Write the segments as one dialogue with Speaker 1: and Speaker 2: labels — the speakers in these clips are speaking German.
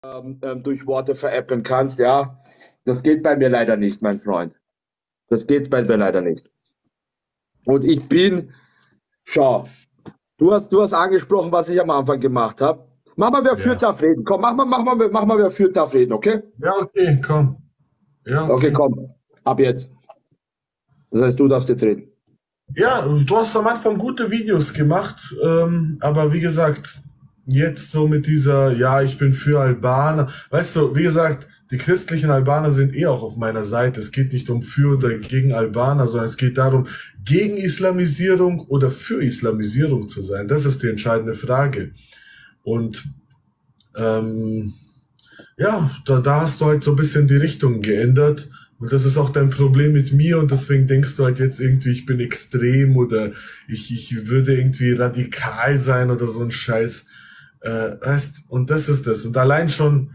Speaker 1: durch Worte veräppeln kannst, ja. Das geht bei mir leider nicht, mein Freund. Das geht bei mir leider nicht. Und ich bin, schau, du hast angesprochen, was ich am Anfang gemacht habe. Mach mal, wer führt
Speaker 2: Ja.
Speaker 1: darf reden. Komm, mach mal, wer führt darf reden, okay?
Speaker 2: Ja, okay, komm. Ja,
Speaker 1: Okay,
Speaker 2: okay.
Speaker 1: komm, ab jetzt. Das heißt, du darfst jetzt reden.
Speaker 2: Ja, du hast am Anfang gute Videos gemacht, aber wie gesagt, jetzt so mit dieser, ja, ich bin für Albaner. Weißt du, wie gesagt, die christlichen Albaner sind eh auch auf meiner Seite. Es geht nicht um für oder gegen Albaner, sondern es geht darum, gegen Islamisierung oder für Islamisierung zu sein. Das ist die entscheidende Frage. Und ähm, ja, da hast du halt so ein bisschen die Richtung geändert. Und das ist auch dein Problem mit mir und deswegen denkst du halt jetzt irgendwie, ich bin extrem oder ich würde irgendwie radikal sein oder so ein Scheiß. Weißt, und das ist das. Und allein schon,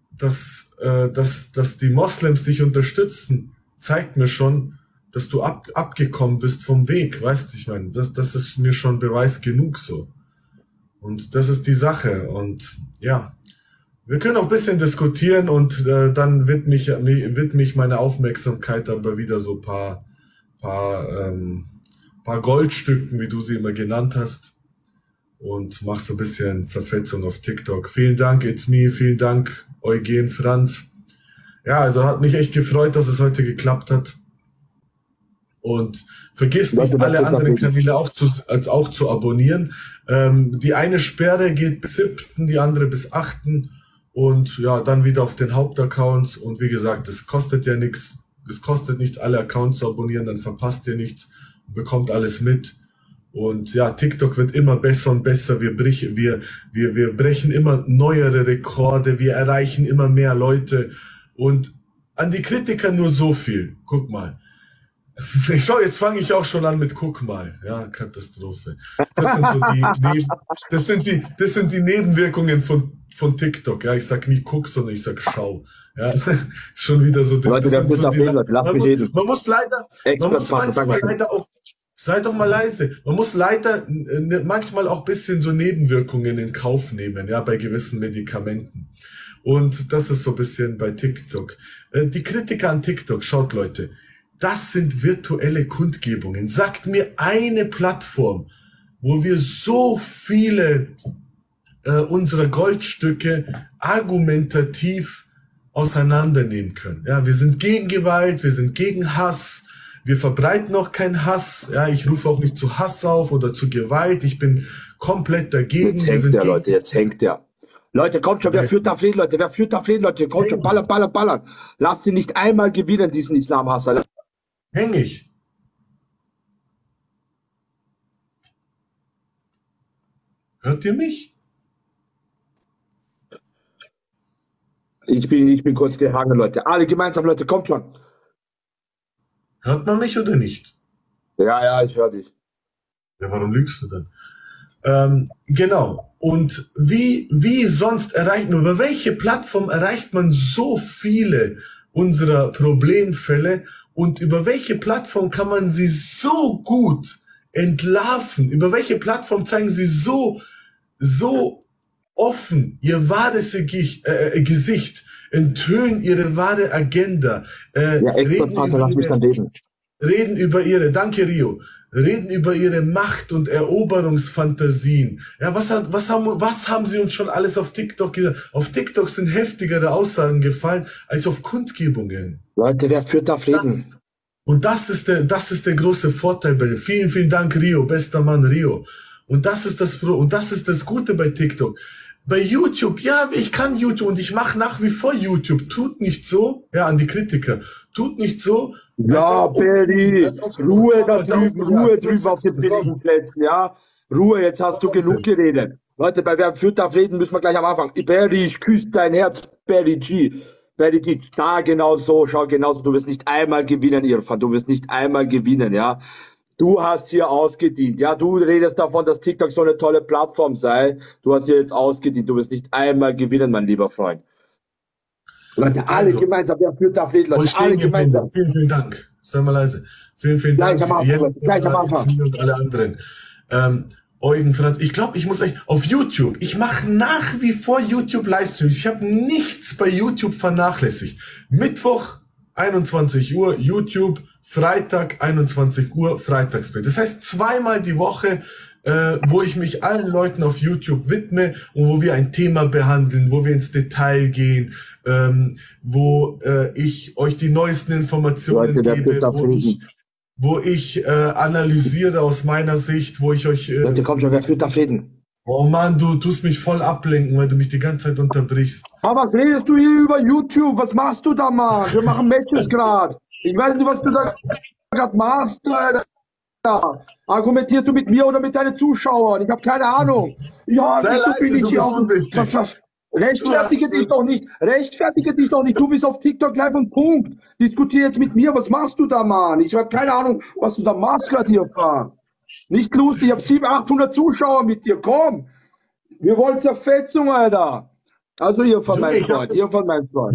Speaker 2: dass die Moslems dich unterstützen, zeigt mir schon, dass du abgekommen bist vom Weg, weißt du, ich meine, das ist mir schon Beweis genug so. Und das ist die Sache. Und ja, wir können auch ein bisschen diskutieren und dann widme ich meine Aufmerksamkeit aber wieder so paar Goldstücken, wie du sie immer genannt hast. Und mach so ein bisschen Zerfetzung auf TikTok. Vielen Dank, It's Me, vielen Dank, Eugen Franz. Ja, also hat mich echt gefreut, dass es heute geklappt hat. Und vergiss nicht, alle anderen Kanäle auch zu abonnieren. Die eine Sperre geht bis 7., die andere bis 8. Und ja, dann wieder auf den Hauptaccounts. Und wie gesagt, es kostet ja nichts. Es kostet nicht, alle Accounts zu abonnieren, dann verpasst ihr nichts und bekommt alles mit. Und ja, TikTok wird immer besser und besser. Wir brechen immer neuere Rekorde. Wir erreichen immer mehr Leute. Und an die Kritiker nur so viel. Guck mal. Jetzt fange ich auch schon an mit guck mal. Ja, Katastrophe. Das sind die Nebenwirkungen von TikTok. Ja, ich sag nicht guck, sondern ich sag schau. Ja, schon wieder so.
Speaker 1: Leute,
Speaker 2: man muss manchmal leider auch, sei doch mal leise. Man muss leider manchmal auch ein bisschen so Nebenwirkungen in Kauf nehmen, ja, bei gewissen Medikamenten. Und das ist so ein bisschen bei TikTok. Die Kritiker an TikTok, schaut Leute, das sind virtuelle Kundgebungen. Sagt mir eine Plattform, wo wir so viele unserer Goldstücke argumentativ auseinandernehmen können. Ja, wir sind gegen Gewalt, wir sind gegen Hass, wir verbreiten auch keinen Hass. Ja, ich rufe auch nicht zu Hass auf oder zu Gewalt. Ich bin komplett dagegen.
Speaker 1: Jetzt hängt der, Leute, jetzt hängt der. Leute, kommt schon, wer führt da Frieden, Leute? Wer führt da Frieden, Leute? Kommt schon, ballern, ballern, ballern. Lasst sie nicht einmal gewinnen, diesen Islamhasser.
Speaker 2: Häng ich. Hört ihr mich?
Speaker 1: Ich bin kurz gehangen, Leute. Alle gemeinsam, Leute, kommt schon.
Speaker 2: Hört man mich oder nicht?
Speaker 1: Ja, ich höre dich.
Speaker 2: Ja, warum lügst du dann? Genau. Und wie sonst über welche Plattform erreicht man so viele unserer Problemfälle und über welche Plattform kann man sie so gut entlarven? Über welche Plattform zeigen sie so offen ihr wahres Gesicht, enthüllen ihre wahre Agenda, reden über ihre, danke Rio, reden über ihre Macht- und Eroberungsfantasien. Ja, was haben sie uns schon alles auf TikTok gesagt? Auf TikTok sind heftigere Aussagen gefallen als auf Kundgebungen.
Speaker 1: Leute, wer führt da Frieden?
Speaker 2: Das ist der große Vorteil bei dir. Vielen, vielen Dank, Rio, bester Mann, Rio. Und das ist das Gute bei TikTok. Bei YouTube, ja, ich kann YouTube und ich mache nach wie vor YouTube. Tut nicht so, ja, an die Kritiker, tut nicht so.
Speaker 1: Ja, Berry, Ruhe da drüben, Ruhe drüben auf den billigen Plätzen, ja. Ruhe, jetzt hast du genug geredet. Leute, bei wer führt darf reden, müssen wir gleich am Anfang. Berry, ich küsse dein Herz, Berry G. Berry G, da genau so, schau genau so, du wirst nicht einmal gewinnen, Irfan, du wirst nicht einmal gewinnen, ja. Du hast hier ausgedient, ja, du redest davon, dass TikTok so eine tolle Plattform sei. Du hast hier jetzt ausgedient, du wirst nicht einmal gewinnen, mein lieber Freund. Leute, alle gemeinsam, wer führt da Frieden, Leute, alle gemeinsam.
Speaker 2: Vielen, vielen Dank. Sei mal leise. Vielen, vielen Dank.
Speaker 1: Gleich am Anfang.
Speaker 2: Und alle anderen. Eugen Franz. Ich glaube, ich muss euch auf YouTube. Ich mache nach wie vor YouTube Livestreams. Ich habe nichts bei YouTube vernachlässigt. Mittwoch 21 Uhr YouTube, Freitag 21 Uhr Freitagsbett. Das heißt zweimal die Woche, wo ich mich allen Leuten auf YouTube widme und wo wir ein Thema behandeln, wo wir ins Detail gehen, wo ich euch die neuesten Informationen gebe, wo ich analysiere aus meiner Sicht, wo ich euch...
Speaker 1: Leute, kommt schon, wer führt da Frieden?
Speaker 2: Oh Mann, du tust mich voll ablenken, weil du mich die ganze Zeit unterbrichst.
Speaker 1: Aber was redest du hier über YouTube? Was machst du da, Mann? Wir machen Matches gerade. Ich weiß nicht, was du da gerade machst, Alter. Argumentierst du mit mir oder mit deinen Zuschauern? Ich habe keine Ahnung. Ja, wieso bin ich hier auch... Rechtfertige dich doch nicht. Rechtfertige dich doch nicht. Du bist auf TikTok live und Punkt. Diskutier jetzt mit mir. Was machst du da, Mann? Ich habe keine Ahnung, was du da machst gerade hier, Fahr. Nicht lustig. Ich habe 700, 800 Zuschauer mit dir. Komm. Wir wollen Zerfetzung, Alter. Also hier von meinem Freund. Hier von meinem Freund.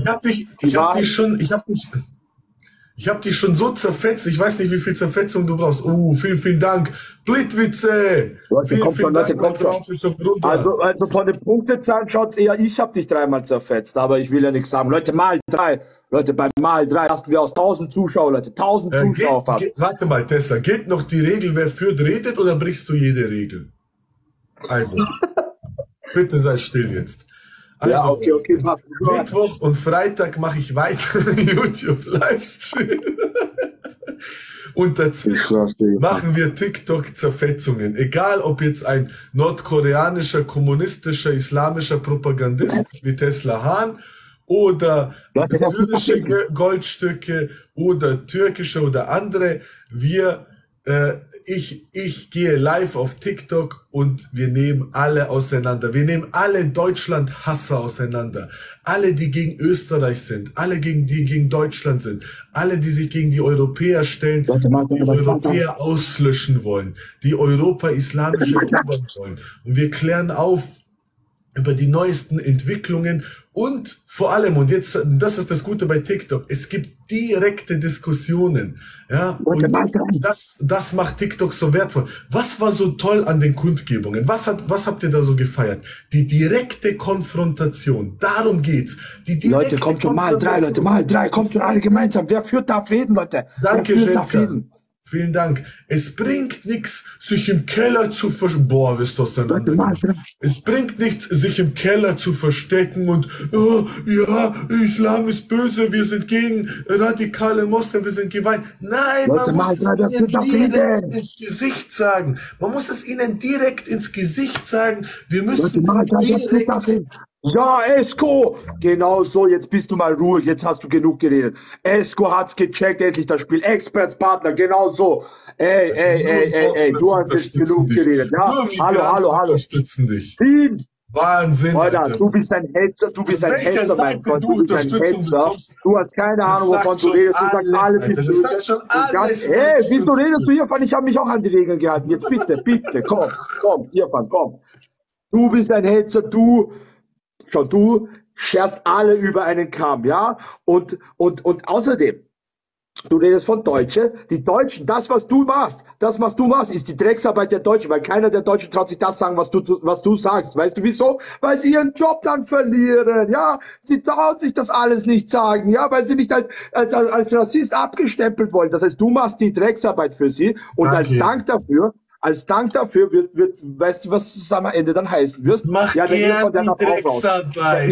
Speaker 2: Ich hab dich schon so zerfetzt. Ich weiß nicht, wie viel Zerfetzung du brauchst. Vielen Dank. Blitwitze.
Speaker 1: Leute, kommt schon, Leute, kommt schon. Also von den Punktezahlen schaut's eher, ich habe dich dreimal zerfetzt, aber ich will ja nichts sagen. Leute, mal 3. Leute, bei mal 3 lassen wir aus 1000 Zuschauer, Leute. 1000 Zuschauer fast.
Speaker 2: Warte mal, Tesla. Gilt noch die Regel, wer führt, redet, oder brichst du jede Regel? Also, bitte sei still jetzt. Also,
Speaker 1: ja, okay.
Speaker 2: Mittwoch und Freitag mache ich weiter YouTube-Livestream. Und dazwischen machen wir TikTok-Zerfetzungen. Egal, ob jetzt ein nordkoreanischer, kommunistischer, islamischer Propagandist wie Tesla Hahn oder syrische Goldstücke oder türkische oder andere. Ich gehe live auf TikTok und wir nehmen alle auseinander. Wir nehmen alle Deutschland-Hasser auseinander. Alle, die gegen Österreich sind. Alle, die gegen Deutschland sind. Alle, die sich gegen die Europäer stellen, die Europäer auslöschen wollen. Die Europa islamisch erobern wollen. Und wir klären auf über die neuesten Entwicklungen und vor allem, und jetzt, das ist das Gute bei TikTok, es gibt direkte Diskussionen, ja, und das macht TikTok so wertvoll. Was war so toll an den Kundgebungen? Was habt ihr da so gefeiert? Die direkte Konfrontation, darum geht's.
Speaker 1: Leute, kommt schon mal 3, Leute, mal 3, kommt schon alle gemeinsam. Wer führt da Frieden, Leute?
Speaker 2: Danke, wer führt da Frieden? Vielen Dank. Es bringt nichts, sich im Keller zu verstecken. Boah, wisst ihr auseinander. Es bringt nichts, sich im Keller zu verstecken und, oh, ja, Islam ist böse, wir sind gegen radikale Moslem, wir sind geweint. Nein, man muss es ihnen direkt ins Gesicht sagen. Man muss es ihnen direkt ins Gesicht sagen. Wir müssen direkt...
Speaker 1: Ja, Esko! Genau so, jetzt bist du mal ruhig, jetzt hast du genug geredet. Esko hat's gecheckt, endlich das Spiel. Experts-Partner, genau so. Ey, du hast jetzt genug geredet. Ja, hallo. Team!
Speaker 2: Wahnsinn,
Speaker 1: Alter, du bist ein Hetzer, mein Freund, du bist ein Hetzer. Du hast keine Ahnung, wovon du redest. Du sagst alles. Hey, wieso redest du hiervon? Ich habe mich auch an die Regeln gehalten. Jetzt bitte, komm, hiervon, komm. Du bist ein Hetzer, du scherst alle über einen Kamm, ja? Und außerdem, du redest von Deutsche. Die Deutschen, das, was du machst, ist die Drecksarbeit der Deutschen, weil keiner der Deutschen traut sich das sagen, was du sagst. Weißt du wieso? Weil sie ihren Job dann verlieren, ja? Sie trauen sich das alles nicht sagen, ja? Weil sie nicht als Rassist abgestempelt wollen. Das heißt, du machst die Drecksarbeit für sie und als Dank dafür weißt du, was es am Ende dann heißen wird?
Speaker 2: Mach ja, gern die Drecksarbeit.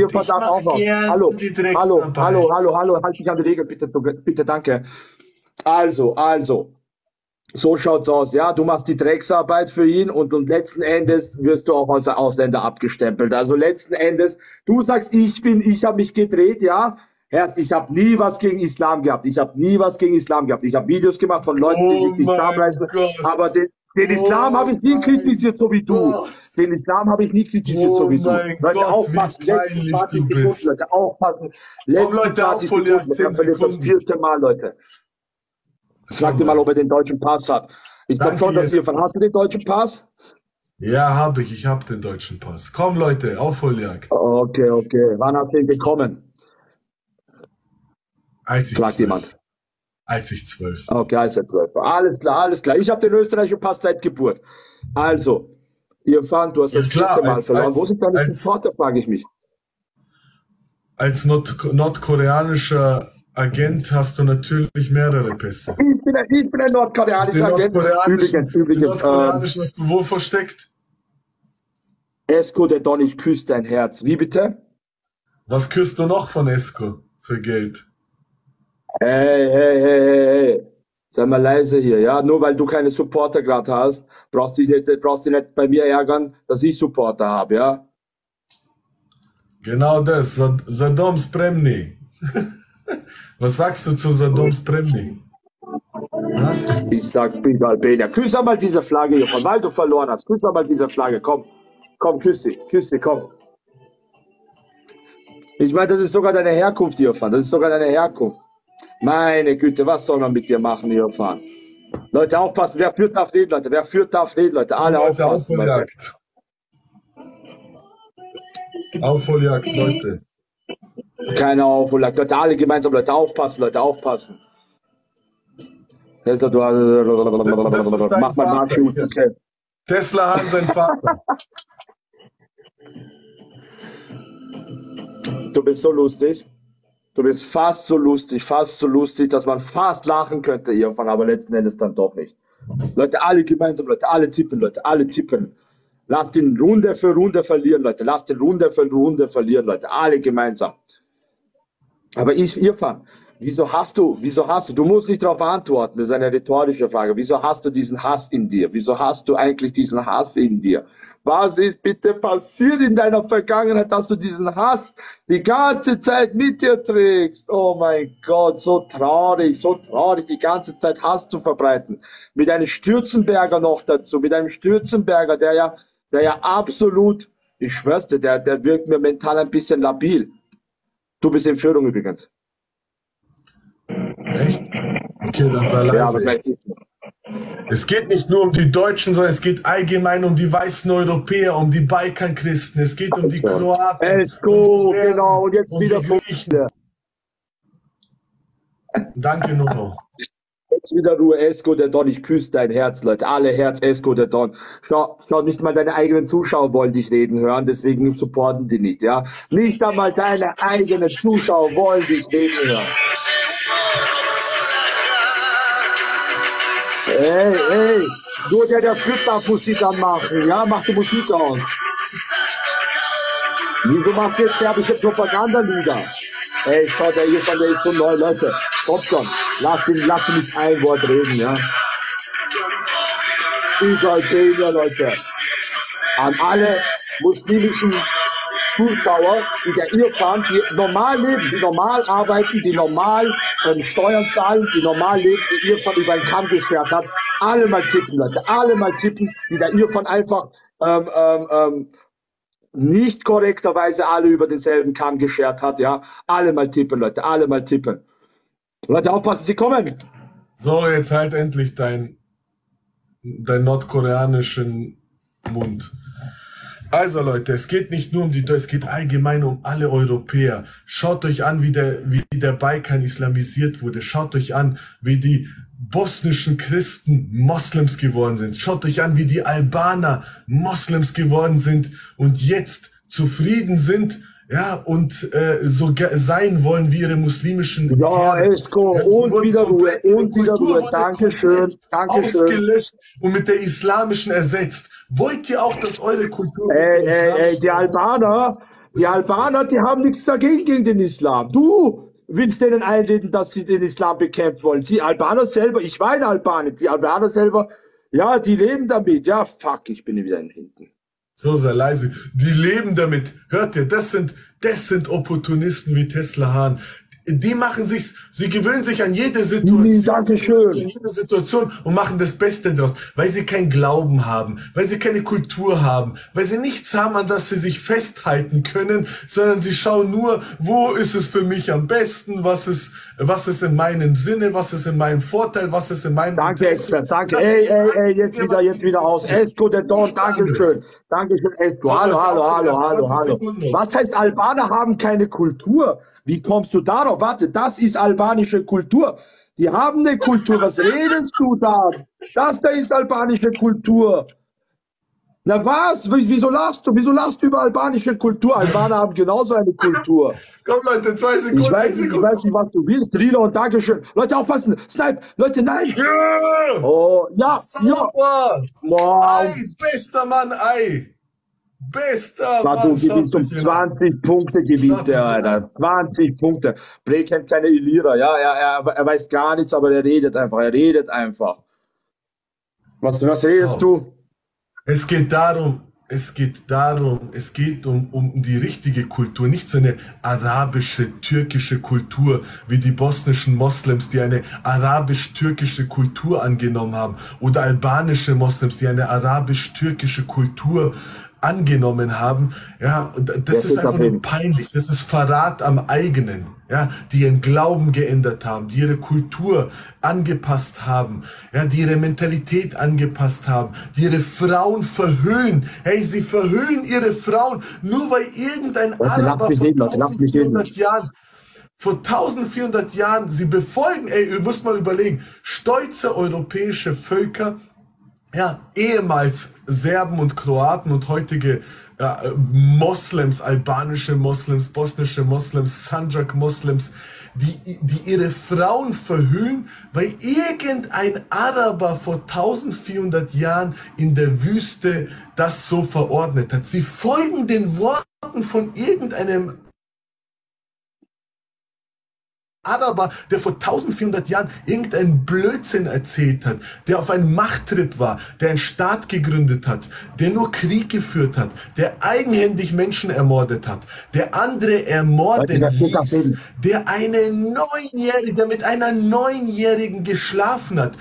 Speaker 1: Hallo, halt dich an die Regel, bitte, danke. Also, so schaut's aus, ja, du machst die Drecksarbeit für ihn und letzten Endes wirst du auch als Ausländer abgestempelt. Also letzten Endes, du sagst, ich habe mich gedreht, ja. Herr, ich habe nie was gegen Islam gehabt. Ich habe Videos gemacht von Leuten, die nicht Islam leisten, aber den Islam habe ich nie kritisiert, so wie du. Den Islam habe ich nie kritisiert, so wie du. Leute, aufpassen. Letzten 20 Sekunden, Leute, aufpassen.
Speaker 2: Leute, 20 Sekunden.
Speaker 1: Das 4. Mal, Leute. Sag dir mal, ob er den deutschen Pass hat. Ich glaube schon, dass hast du den deutschen Pass?
Speaker 2: Ja, habe ich. Ich habe den deutschen Pass. Komm, Leute, Aufholjagd.
Speaker 1: Okay. Wann hast du den bekommen? Sagt jemand.
Speaker 2: Als ich 12.
Speaker 1: Okay, als er 12 war. Alles klar. Ich habe den österreichischen Pass seit Geburt. Also, Irfan, du hast das
Speaker 2: klar,
Speaker 1: vierte Mal verloren. Wo sind deine Supporter, frage ich mich.
Speaker 2: Als nordkoreanischer Agent hast du natürlich mehrere Pässe.
Speaker 1: Ich bin ein nordkoreanischer Agent.
Speaker 2: Den nordkoreanischen hast du wo versteckt?
Speaker 1: Esco, der Don, ich küsse dein Herz. Wie bitte?
Speaker 2: Was küsst du noch von Esco für Geld?
Speaker 1: Hey. Sei mal leise hier, ja? Nur weil du keine Supporter gerade hast, brauchst du nicht bei mir ärgern, dass ich Supporter habe, ja?
Speaker 2: Genau das, Saddam Spremny. Was sagst du zu Saddam Spremny?
Speaker 1: Ja? Ich sag Big Albania. Küss einmal diese Flagge hier, weil du verloren hast. Küss einmal diese Flagge, komm. Komm, küss sie, komm. Ich meine, das ist sogar deine Herkunft, Irfan. Das ist sogar deine Herkunft. Meine Güte, was soll man mit dir machen, Irfan? Leute, aufpassen. Wer führt, darf reden, Leute. Wer führt, darf reden, Leute. Alle aufpassen.
Speaker 2: Aufholjagd. Aufholjagd, Leute.
Speaker 1: Keine Aufholjagd. Leute, alle gemeinsam, Leute, aufpassen, Leute, aufpassen. Also, mach mal Martin. Okay.
Speaker 2: Tesla hat sein Vater.
Speaker 1: Du bist so lustig. Du bist fast so lustig, dass man fast lachen könnte irgendwann, aber letzten Endes dann doch nicht. Leute, alle gemeinsam, Leute, alle tippen, Lasst ihn Runde für Runde verlieren, Leute. Lasst ihn Runde für Runde verlieren, Leute. Alle gemeinsam. Aber Irfan, wieso hast du, du musst nicht darauf antworten, das ist eine rhetorische Frage. Wieso hast du diesen Hass in dir? Wieso hast du eigentlich diesen Hass in dir? Was ist bitte passiert in deiner Vergangenheit, dass du diesen Hass die ganze Zeit mit dir trägst? Oh mein Gott, so traurig, die ganze Zeit Hass zu verbreiten. Mit einem Stürzenberger noch dazu, mit einem Stürzenberger, der ja absolut, ich schwör's dir, der wirkt mir mental ein bisschen labil. Du bist in Führung übrigens.
Speaker 2: Echt? Okay, dann sei leise.
Speaker 1: Ja, aber gleich nicht.
Speaker 2: Es geht nicht nur um die Deutschen, sondern es geht allgemein um die weißen Europäer, um die Balkanchristen, es geht um die Kroaten.
Speaker 1: Esco, genau, und jetzt wieder
Speaker 2: von dir. Danke, Nuno.
Speaker 1: Jetzt wieder Ruhe, Esco, der Don, ich küsse dein Herz, Leute, alle Herz, Esco, der Don. Schau, nicht mal deine eigenen Zuschauer wollen dich reden hören, deswegen supporten die nicht, ja. Nicht einmal deine eigenen Zuschauer wollen dich reden hören. Hey, nur der Flip darf Musik anmachen, ja, mach die Musik aus. Wieso macht jetzt serbische Propagandalieder? Ey, schau, der ist so neu, Leute. Kommt schon, lass ihn nicht ein Wort reden, ja. Albania, Leute. An alle muslimischen Zuschauer, die der Irfan, die normal leben, die normal arbeiten, die normal Steuern zahlen, die normal leben, die Irfan über einen Kamm geschert hat. Alle mal tippen, Leute, alle mal tippen, die der Irfan einfach nicht korrekterweise alle über denselben Kamm geschert hat, ja. Alle mal tippen, Leute, alle mal tippen. Leute, aufpassen, sie kommen.
Speaker 2: So, jetzt halt endlich dein nordkoreanischen Mund. Also Leute, es geht nicht nur um die Deutschen, es geht allgemein um alle Europäer. Schaut euch an, wie der Balkan islamisiert wurde. Schaut euch an, wie die bosnischen Christen Moslems geworden sind. Schaut euch an, wie die Albaner Moslems geworden sind und jetzt zufrieden sind, ja, und so sein wollen wie ihre muslimischen
Speaker 1: Ja, Esco, und wieder Ruhe, Dankeschön.
Speaker 2: Ausgelöscht und mit der islamischen ersetzt. Wollt ihr auch, dass eure Kultur...
Speaker 1: Die Albaner, die haben nichts dagegen gegen den Islam. Du willst denen einreden, dass sie den Islam bekämpfen wollen. Die Albaner selber, ich war in Albanien, die Albaner selber, ja, die leben damit. Ja, fuck, ich bin wieder hinten.
Speaker 2: So, sei leise. Die leben damit. Hört ihr, das sind Opportunisten wie Tesla Hahn. Die sie gewöhnen sich an jede Situation, und machen das Beste draus, weil sie keinen Glauben haben, weil sie keine Kultur haben, weil sie nichts haben, an das sie sich festhalten können, sondern sie schauen nur, wo ist es für mich am besten, was ist in meinem Sinne, was ist in meinem Vorteil, was ist in meinem
Speaker 1: Danke, Expert, danke. Ey, jetzt wieder aus. Esco, der Don, Dankeschön, Esco. Hallo. Was heißt, Albaner haben keine Kultur? Wie kommst du darauf? Warte, das ist albanische Kultur. Die haben eine Kultur. Was redest du da? Das da ist albanische Kultur. Na was? Wieso lachst du? Wieso lachst du über albanische Kultur? Albaner haben genauso eine Kultur.
Speaker 2: Komm Leute, 2 Sekunden,
Speaker 1: Ich weiß nicht, was du willst. Rila und Dankeschön. Leute, aufpassen. Snipe. Leute, nein.
Speaker 2: Ja!
Speaker 1: Oh, ja.
Speaker 2: Sauber!
Speaker 1: Wow.
Speaker 2: Ei, bester Mann, Ei! Bester
Speaker 1: Du
Speaker 2: Mann!
Speaker 1: gewinnst um 20 Punkte, gewinnt der, Alter. 20 Punkte. Bray kennt keine Illyra. Ja, er weiß gar nichts, aber er redet einfach. Er redet einfach. Was redest du?
Speaker 2: Es geht um die richtige Kultur, nicht so eine arabische, türkische Kultur wie die bosnischen Moslems, die eine arabisch-türkische Kultur angenommen haben, oder albanische Moslems, die eine arabisch-türkische Kultur angenommen haben. Ja, das ist einfach nur peinlich. Das ist Verrat am eigenen. Ja, die ihren Glauben geändert haben, die ihre Kultur angepasst haben, ja, die ihre Mentalität angepasst haben, die ihre Frauen verhöhnen. Hey, sie verhöhnen ihre Frauen, nur weil irgendein Araber vor 1400 Jahren, sie befolgen, ey, ihr müsst mal überlegen, stolze europäische Völker, ja, ehemals Serben und Kroaten und heutige Moslems, albanische Moslems, bosnische Moslems, Sanjak-Moslems, die ihre Frauen verhöhnen, weil irgendein Araber vor 1400 Jahren in der Wüste das so verordnet hat. Sie folgen den Worten von irgendeinem Araber, der vor 1400 Jahren irgendeinen Blödsinn erzählt hat, der auf einem Machttrip war, der einen Staat gegründet hat, der nur Krieg geführt hat, der eigenhändig Menschen ermordet hat, der andere ermorden ließ, der mit einer Neunjährigen geschlafen hat.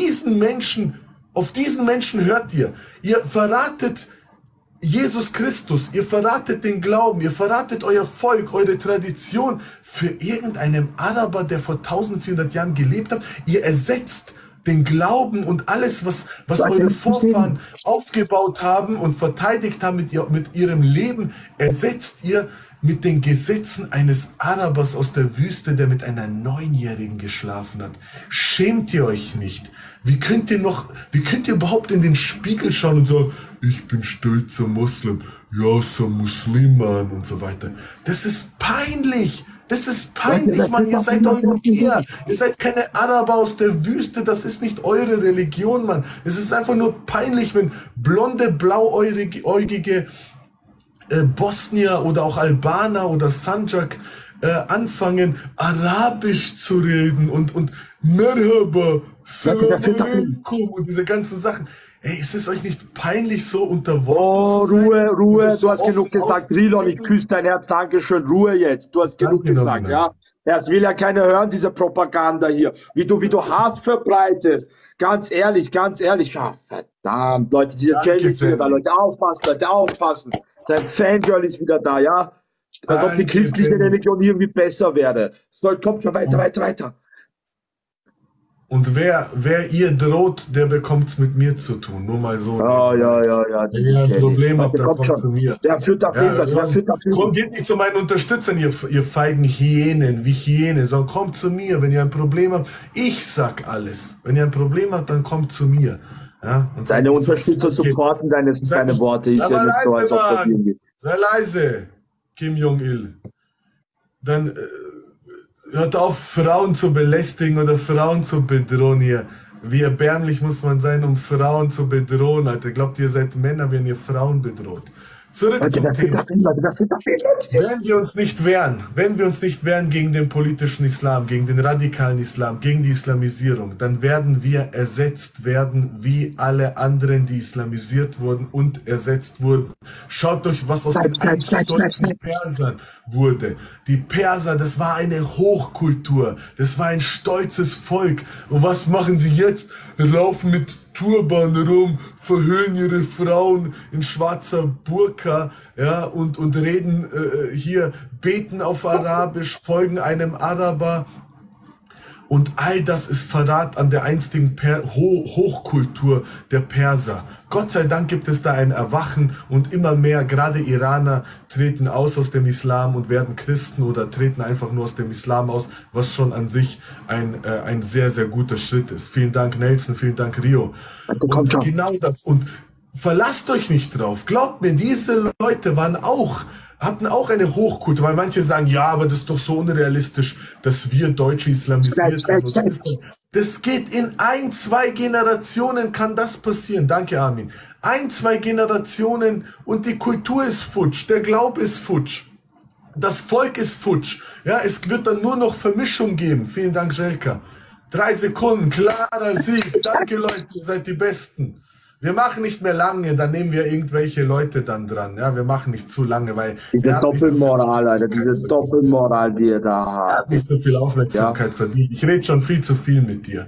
Speaker 2: Auf diesen Menschen hört ihr. Ihr verratet Jesus Christus, ihr verratet den Glauben, ihr verratet euer Volk, eure Tradition für irgendeinen Araber, der vor 1400 Jahren gelebt hat. Ihr ersetzt den Glauben und alles, was eure Vorfahren aufgebaut haben und verteidigt haben mit ihrem Leben, ersetzt ihr mit den Gesetzen eines Arabers aus der Wüste, der mit einer Neunjährigen geschlafen hat. Schämt ihr euch nicht? Wie könnt ihr überhaupt in den Spiegel schauen und sagen, ich bin stolzer Moslem, ja, so Musliman und so weiter. Das ist peinlich. Das ist peinlich, Mann. Ihr seid Europäer. Ihr seid keine Araber aus der Wüste. Das ist nicht eure Religion, Mann. Es ist einfach nur peinlich, wenn blonde, blauäugige Bosnier oder auch Albaner oder Sanjak anfangen, Arabisch zu reden und Merhaba, Salam alaikum und diese ganzen Sachen. Ey, ist es euch nicht peinlich, so unterworfen zu sein?
Speaker 1: Ruhe, du hast genug gesagt. Rilon, ich küsse dein Herz, Dankeschön, Ruhe jetzt. Du hast genug gesagt, ja? Das will ja keiner hören, diese Propaganda hier. Wie du Hass verbreitest. Ganz ehrlich, ja, verdammt, Leute, dieser Jamie ist wieder da, Leute, aufpassen. Sein Fangirl ist wieder da, ja? Als ob die christliche Religion irgendwie besser wäre. Kommt schon weiter.
Speaker 2: Und wer ihr droht, der bekommt es mit mir zu tun. Nur mal so.
Speaker 1: Ja.
Speaker 2: Wenn ihr ein Problem habt, dann kommt zu mir.
Speaker 1: Der führt auf jeden
Speaker 2: Geht nicht zu meinen Unterstützern, ihr feigen Hyänen, wie Hyänen. Sondern kommt zu mir, wenn ihr ein Problem habt. Ich sag alles. Wenn ihr ein Problem habt, dann kommt zu mir. Ja? Und
Speaker 1: deine Unterstützer supporten deine Worte. Ist ja nicht so, als ob das irgendwie...
Speaker 2: Sei leise, Kim Jong-il. Dann... hört auf, Frauen zu belästigen oder Frauen zu bedrohen hier. Wie erbärmlich muss man sein, um Frauen zu bedrohen, Alter. Glaubt ihr seid Männer, wenn ihr Frauen bedroht? Zurück zum Thema. Wenn wir uns nicht wehren gegen den politischen Islam, gegen den radikalen Islam, gegen die Islamisierung, dann werden wir ersetzt werden wie alle anderen, die islamisiert wurden und ersetzt wurden. Schaut euch, was aus den einstolzen Persern wurde. Die Perser, das war eine Hochkultur, das war ein stolzes Volk. Und was machen sie jetzt? Laufen mit Turban rum, verhüllen ihre Frauen in schwarzer Burka, ja, und reden hier, beten auf Arabisch, folgen einem Araber. Und all das ist Verrat an der einstigen Hochkultur der Perser. Gott sei Dank gibt es da ein Erwachen und immer mehr, gerade Iraner, treten aus dem Islam und werden Christen oder treten einfach nur aus dem Islam aus, was schon an sich ein sehr, sehr guter Schritt ist. Vielen Dank, Nelson, vielen Dank, Rio. Und genau das. Und verlasst euch nicht drauf. Glaubt mir, diese Leute hatten auch eine Hochkultur, weil manche sagen, ja, aber das ist doch so unrealistisch, dass wir Deutsche islamisiert werden. Das geht in 1, 2 Generationen kann das passieren. Danke, Armin. 1, 2 Generationen und die Kultur ist futsch, der Glaube ist futsch, das Volk ist futsch. Ja, es wird dann nur noch Vermischung geben. Vielen Dank, Jelka. 3 Sekunden, klarer Sieg. Danke, Leute, ihr seid die Besten. Wir machen nicht mehr lange, dann nehmen wir irgendwelche Leute dann dran. Ja, wir machen nicht zu lange, weil...
Speaker 1: Diese Doppelmoral, Alter, diese Doppelmoral, die ihr da habt.
Speaker 2: Er hat nicht so viel Aufmerksamkeit verdient. Ich rede schon viel zu viel mit dir.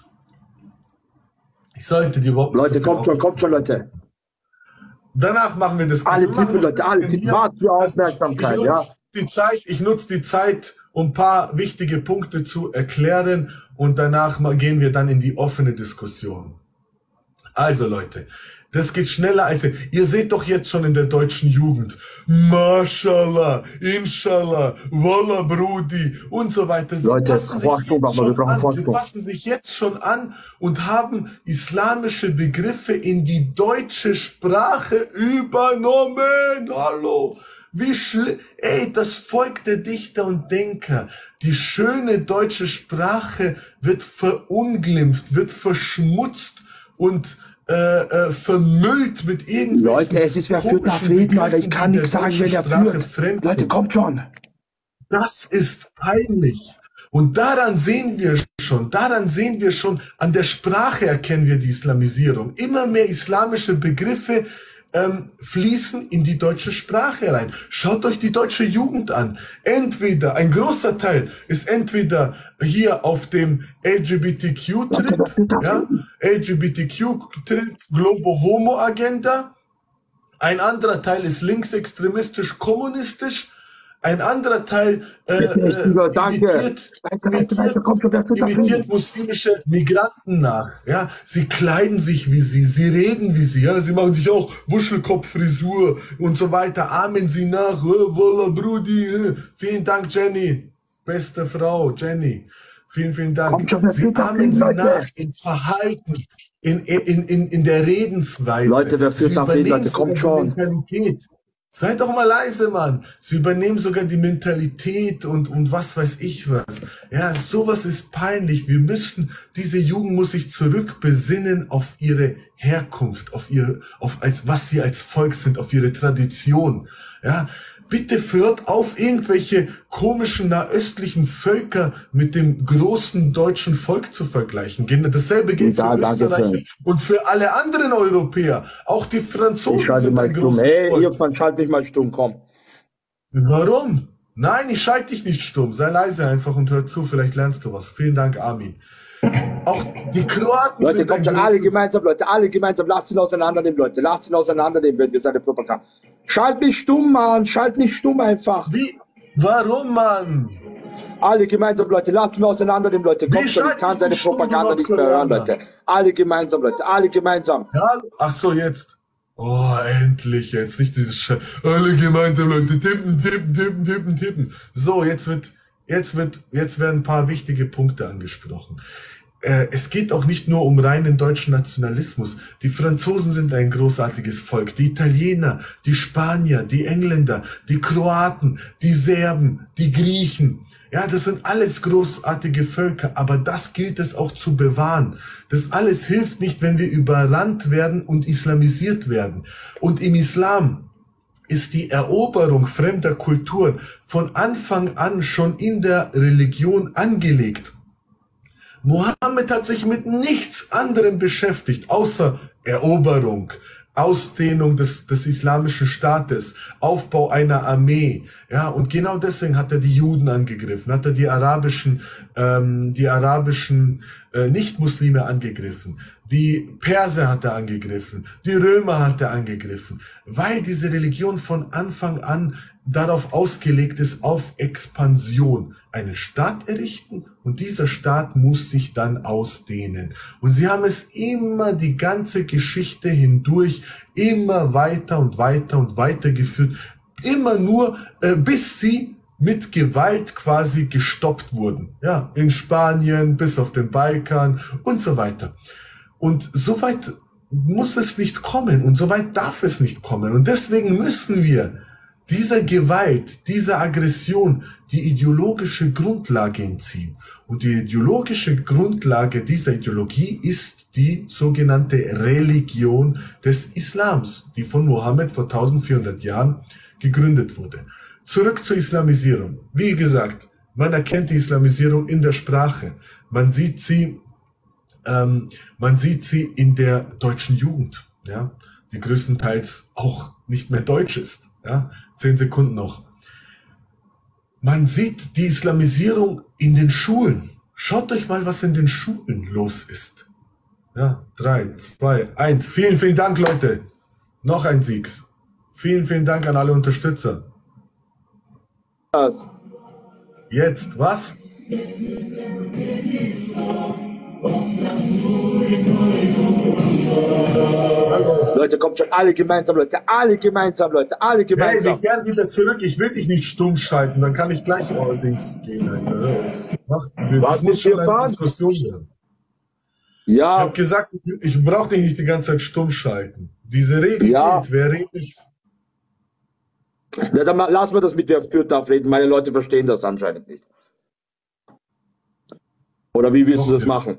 Speaker 2: Ich sollte die überhaupt nicht
Speaker 1: Leute, kommt schon, Leute.
Speaker 2: Danach machen wir das.
Speaker 1: Alle tippen, Leute, alle tippen. Wart für Aufmerksamkeit, ja.
Speaker 2: Ich nutze die Zeit, um ein paar wichtige Punkte zu erklären und danach gehen wir dann in die offene Diskussion. Also Leute, das geht schneller als ihr seht doch jetzt schon in der deutschen Jugend. Mashallah, Inshallah, Wallah Brudi und so weiter. Sie
Speaker 1: Leute,
Speaker 2: sie passen sich jetzt schon an und haben islamische Begriffe in die deutsche Sprache übernommen. Hallo. Wie schlimm, ey, das Volk der Dichter und Denker, die schöne deutsche Sprache wird verunglimpft, wird verschmutzt und vermüllt mit irgendwelchen...
Speaker 1: Leute, es ist wer führt nach Frieden, Leute, ich kann nichts sagen, wenn er führt. Leute, kommt schon.
Speaker 2: Das ist peinlich. Und daran sehen wir schon, an der Sprache erkennen wir die Islamisierung. Immer mehr islamische Begriffe fließen in die deutsche Sprache rein. Schaut euch die deutsche Jugend an. Entweder, ein großer Teil ist entweder hier auf dem LGBTQ-Trip, ja, LGBTQ-Trip, Globo-Homo-Agenda. Ein anderer Teil ist linksextremistisch, kommunistisch. Ein anderer Teil imitiert muslimische Migranten nach. Ja, sie kleiden sich wie sie reden wie sie. Ja, sie machen sich auch Wuschelkopffrisur und so weiter. Ahmen sie nach. Wallah, Brudi. Vielen Dank, Jenny. Beste Frau, Jenny. Vielen Dank. Sie ahmen sie nach im Verhalten, in der Redensweise.
Speaker 1: Leute, wer führt nach Frieden, Leute, kommt schon.
Speaker 2: Mentalität. Seid doch mal leise, Mann. Sie übernehmen sogar die Mentalität und was weiß ich was. Ja, sowas ist peinlich. Diese Jugend muss sich zurückbesinnen auf ihre Herkunft, was sie als Volk sind, auf ihre Tradition. Ja, bitte hört auf, irgendwelche komischen nahöstlichen Völker mit dem großen deutschen Volk zu vergleichen. Dasselbe gilt für Österreich und für alle anderen Europäer. Auch die Franzosen
Speaker 1: ich schalte
Speaker 2: sind
Speaker 1: mal
Speaker 2: ein
Speaker 1: stumm.
Speaker 2: großes
Speaker 1: Hey,
Speaker 2: Volk.
Speaker 1: irgendwann schalte mich mal stumm, komm.
Speaker 2: Warum? Nein, ich schalte dich nicht stumm. Sei leise einfach und hör zu. Vielleicht lernst du was. Vielen Dank, Armin. Auch die Kroaten
Speaker 1: Leute,
Speaker 2: sind
Speaker 1: kommt schon, alle gemeinsam, Leute, alle gemeinsam, lasst ihn auseinandernehmen, Leute, lasst ihn auseinandernehmen, wenn wir seine Propaganda. Schalt mich stumm, Mann, schalt mich stumm einfach.
Speaker 2: Wie? Warum, Mann?
Speaker 1: Alle gemeinsam, Leute, lasst ihn auseinandernehmen, Leute, kommt schon, ich kann seine Propaganda nicht mehr hören, Leute. Alle gemeinsam, Leute, alle gemeinsam.
Speaker 2: Ja? Ach so, jetzt. Oh, endlich jetzt, nicht dieses alle gemeinsam, Leute, tippen. So, jetzt werden ein paar wichtige Punkte angesprochen. Es geht auch nicht nur um reinen deutschen Nationalismus. Die Franzosen sind ein großartiges Volk, die Italiener, die Spanier, die Engländer, die Kroaten, die Serben, die Griechen. Ja, das sind alles großartige Völker, aber das gilt es auch zu bewahren. Das alles hilft nicht, wenn wir überrannt werden und islamisiert werden. Und im Islam ist die Eroberung fremder Kulturen von Anfang an schon in der Religion angelegt. Mohammed hat sich mit nichts anderem beschäftigt, außer Eroberung, Ausdehnung des islamischen Staates, Aufbau einer Armee. Ja, und genau deswegen hat er die Juden angegriffen, hat er die arabischen Nicht-Muslime angegriffen. Die Perser hat er angegriffen, die Römer hat er angegriffen, weil diese Religion von Anfang an darauf ausgelegt ist, auf Expansion. Einen Staat errichten und dieser Staat muss sich dann ausdehnen. Und sie haben es immer die ganze Geschichte hindurch immer weiter und weiter und weiter geführt, immer nur bis sie mit Gewalt quasi gestoppt wurden. Ja, in Spanien, bis auf den Balkan und so weiter. Und soweit muss es nicht kommen und so weit darf es nicht kommen. Und deswegen müssen wir dieser Gewalt, dieser Aggression die ideologische Grundlage entziehen. Und die ideologische Grundlage dieser Ideologie ist die sogenannte Religion des Islams, die von Mohammed vor 1400 Jahren gegründet wurde. Zurück zur Islamisierung. Wie gesagt, man erkennt die Islamisierung in der Sprache. Man sieht sie in der deutschen Jugend, ja, die größtenteils auch nicht mehr deutsch ist. Ja, 10 Sekunden noch. Man sieht die Islamisierung in den Schulen. Schaut euch mal, was in den Schulen los ist. Ja, 3, 2, 1. Vielen, vielen Dank, Leute. Noch ein Sieg. Vielen, vielen Dank an alle Unterstützer.
Speaker 1: Was?
Speaker 2: Jetzt, was?
Speaker 1: Leute, kommt schon, alle gemeinsam, Leute, alle gemeinsam, Leute, alle gemeinsam.
Speaker 2: Hey, wir kehren wieder zurück. Ich will dich nicht stumm schalten, dann kann ich gleich allerdings gehen. Das muss schon eine Diskussion werden. Ja. Ich habe gesagt, ich brauche dich nicht die ganze Zeit stumm schalten. Diese Regel gilt, wer redet.
Speaker 1: Ja, dann lassen wir das mit der Fürth reden. Meine Leute verstehen das anscheinend nicht. Oder wie willst du das machen?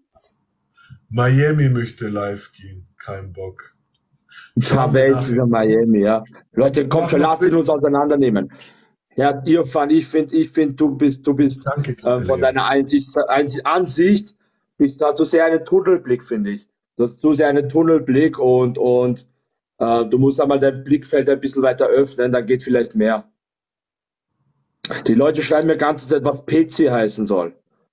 Speaker 2: Miami möchte live gehen. Kein Bock.
Speaker 1: Wer ist wieder Miami, ja? Leute, kommt schon, lasst uns auseinandernehmen. Ja, Irfan, ich finde, du bist
Speaker 2: Danke,
Speaker 1: von deiner Ansicht, hast du sehr einen Tunnelblick, finde ich. Du hast so sehr einen Tunnelblick und du musst einmal dein Blickfeld ein bisschen weiter öffnen, dann geht vielleicht mehr. Die Leute schreiben mir die ganze Zeit, was PC heißen soll.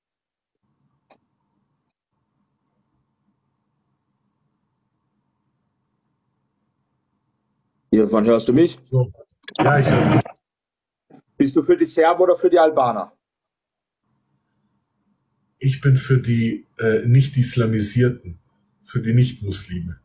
Speaker 1: Irfan, hörst du mich?
Speaker 2: So. Ja, ich höre dich.
Speaker 1: Bist du für die Serben oder für die Albaner?
Speaker 2: Ich bin für die Nicht-Islamisierten, für die Nicht-Muslime.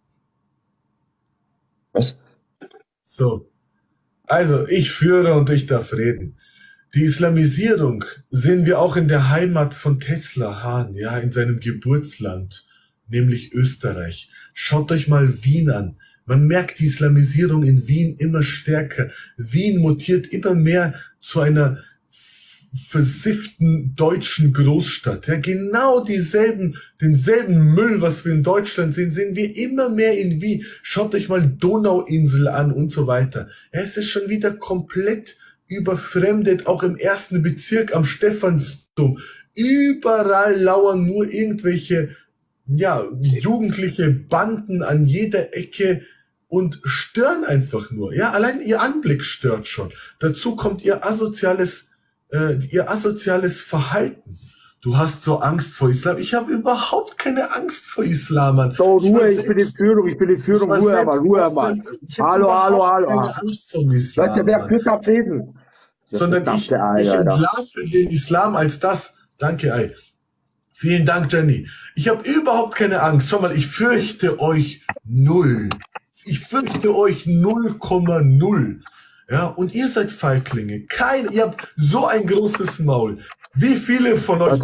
Speaker 1: Was?
Speaker 2: So. Also, ich führe und ich darf reden. Die Islamisierung sehen wir auch in der Heimat von Tesla Hahn, ja, in seinem Geburtsland, nämlich Österreich. Schaut euch mal Wien an. Man merkt die Islamisierung in Wien immer stärker. Wien mutiert immer mehr zu einer versifften deutschen Großstadt. Ja, genau denselben Müll, was wir in Deutschland sehen, sehen wir immer mehr in Wien. Schaut euch mal Donauinsel an und so weiter. Ja, es ist schon wieder komplett überfremdet, auch im 1. Bezirk am Stephansdom. Überall lauern nur irgendwelche, ja, jugendliche Banden an jeder Ecke und stören einfach nur. Ja, allein ihr Anblick stört schon. Dazu kommt ihr asoziales Verhalten. Du hast so Angst vor Islam. Ich habe überhaupt keine Angst vor Islam, Mann.
Speaker 1: So, Ruhe, ich bin die Führung, Ruhe einmal. Hallo.
Speaker 2: Keine Angst vor Islam,
Speaker 1: Leute, wer führt da Frieden?
Speaker 2: Sondern ich entlarve den Islam als das. Danke, Ei. Vielen Dank, Jenny. Ich habe überhaupt keine Angst. Schau mal, ich fürchte euch null. Ich fürchte euch 0,0. Ja, und ihr seid Feiglinge. Ihr habt so ein großes Maul. Wie viele von euch,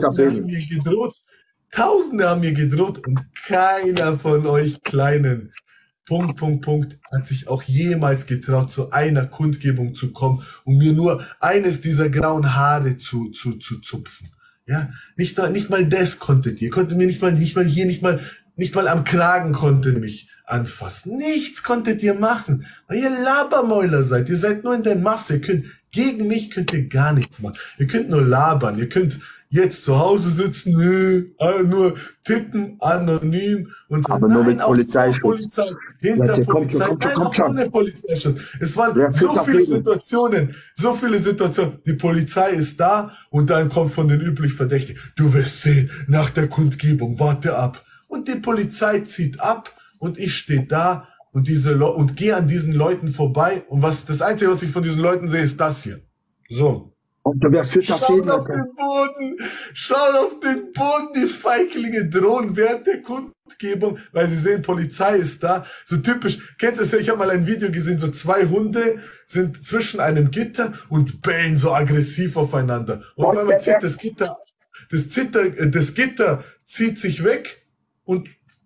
Speaker 2: Tausende haben mir gedroht und keiner von euch Kleinen, hat sich auch jemals getraut, zu einer Kundgebung zu kommen, um mir nur eines dieser grauen Haare zu zupfen. Ja, nicht mal das konntet ihr. Konntet mir nicht mal am Kragen konntet mich anfassen. Nichts konntet ihr machen, weil ihr Labermäuler seid. Ihr seid nur in der Masse. Gegen mich könnt ihr gar nichts machen. Ihr könnt nur labern. Ihr könnt jetzt zu Hause sitzen, nur tippen, anonym und so.
Speaker 1: Aber nur mit Polizeischutz.
Speaker 2: Hinter Polizei, ohne Polizeischutz. Es waren so viele Situationen. Die Polizei ist da und dann kommt von den üblich Verdächtigen. Du wirst sehen, nach der Kundgebung, warte ab. Und die Polizei zieht ab und ich stehe da und gehe an diesen Leuten vorbei. Und das Einzige, was ich von diesen Leuten sehe, ist das hier. So.
Speaker 1: Und wer führt da Frieden?
Speaker 2: Schaut auf den Boden, die Feiglinge drohen während der Kundgebung, weil sie sehen, Polizei ist da. So typisch, kennst du das ja, ich habe mal ein Video gesehen, so 2 Hunde sind zwischen einem Gitter und bellen so aggressiv aufeinander. Und auf einmal zieht das Gitter zieht sich weg und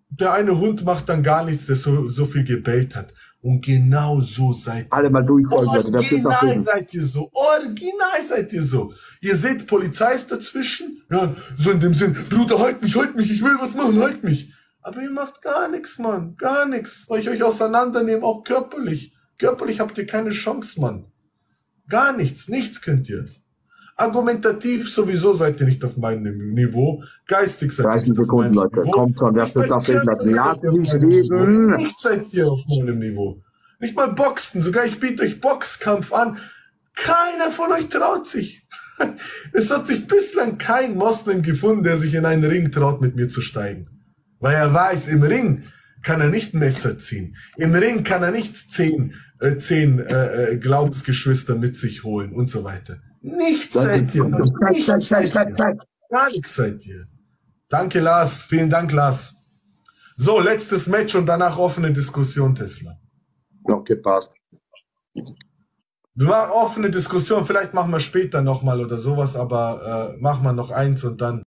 Speaker 2: der eine Hund macht dann gar nichts, der so viel gebellt hat. Und genau so seid ihr.
Speaker 1: Alle mal durchfolgen, Leute.
Speaker 2: Original seid ihr so. Original seid ihr so. Ihr seht, Polizei ist dazwischen. Ja, so in dem Sinn, Bruder, halt mich, ich will was machen, halt mich. Aber ihr macht gar nichts, Mann. Gar nichts. Weil ich euch auseinandernehme, auch körperlich. Körperlich habt ihr keine Chance, Mann. Gar nichts. Nichts könnt ihr. Argumentativ sowieso seid ihr nicht auf meinem Niveau. Geistig seid ihr nicht auf meinem
Speaker 1: Leute.
Speaker 2: Niveau.
Speaker 1: Kommt schon, wer wird da finden? Ja, nicht reden.
Speaker 2: Nichts seid ihr auf meinem Niveau. Nicht mal Boxen. Sogar ich biete euch Boxkampf an. Keiner von euch traut sich. Es hat sich bislang kein Moslem gefunden, der sich in einen Ring traut, mit mir zu steigen. Weil er weiß, im Ring kann er nicht Messer ziehen. Im Ring kann er nicht 10 Glaubensgeschwister mit sich holen und so weiter. Nichts seid ihr, Mann. Nichts seid ihr. Gar nichts seid ihr. Danke, Lars. Vielen Dank, Lars. So, letztes Match und danach offene Diskussion, Tesla.
Speaker 1: Okay, passt.
Speaker 2: Wir machen offene Diskussion. Vielleicht machen wir später nochmal oder sowas, aber machen wir noch eins und dann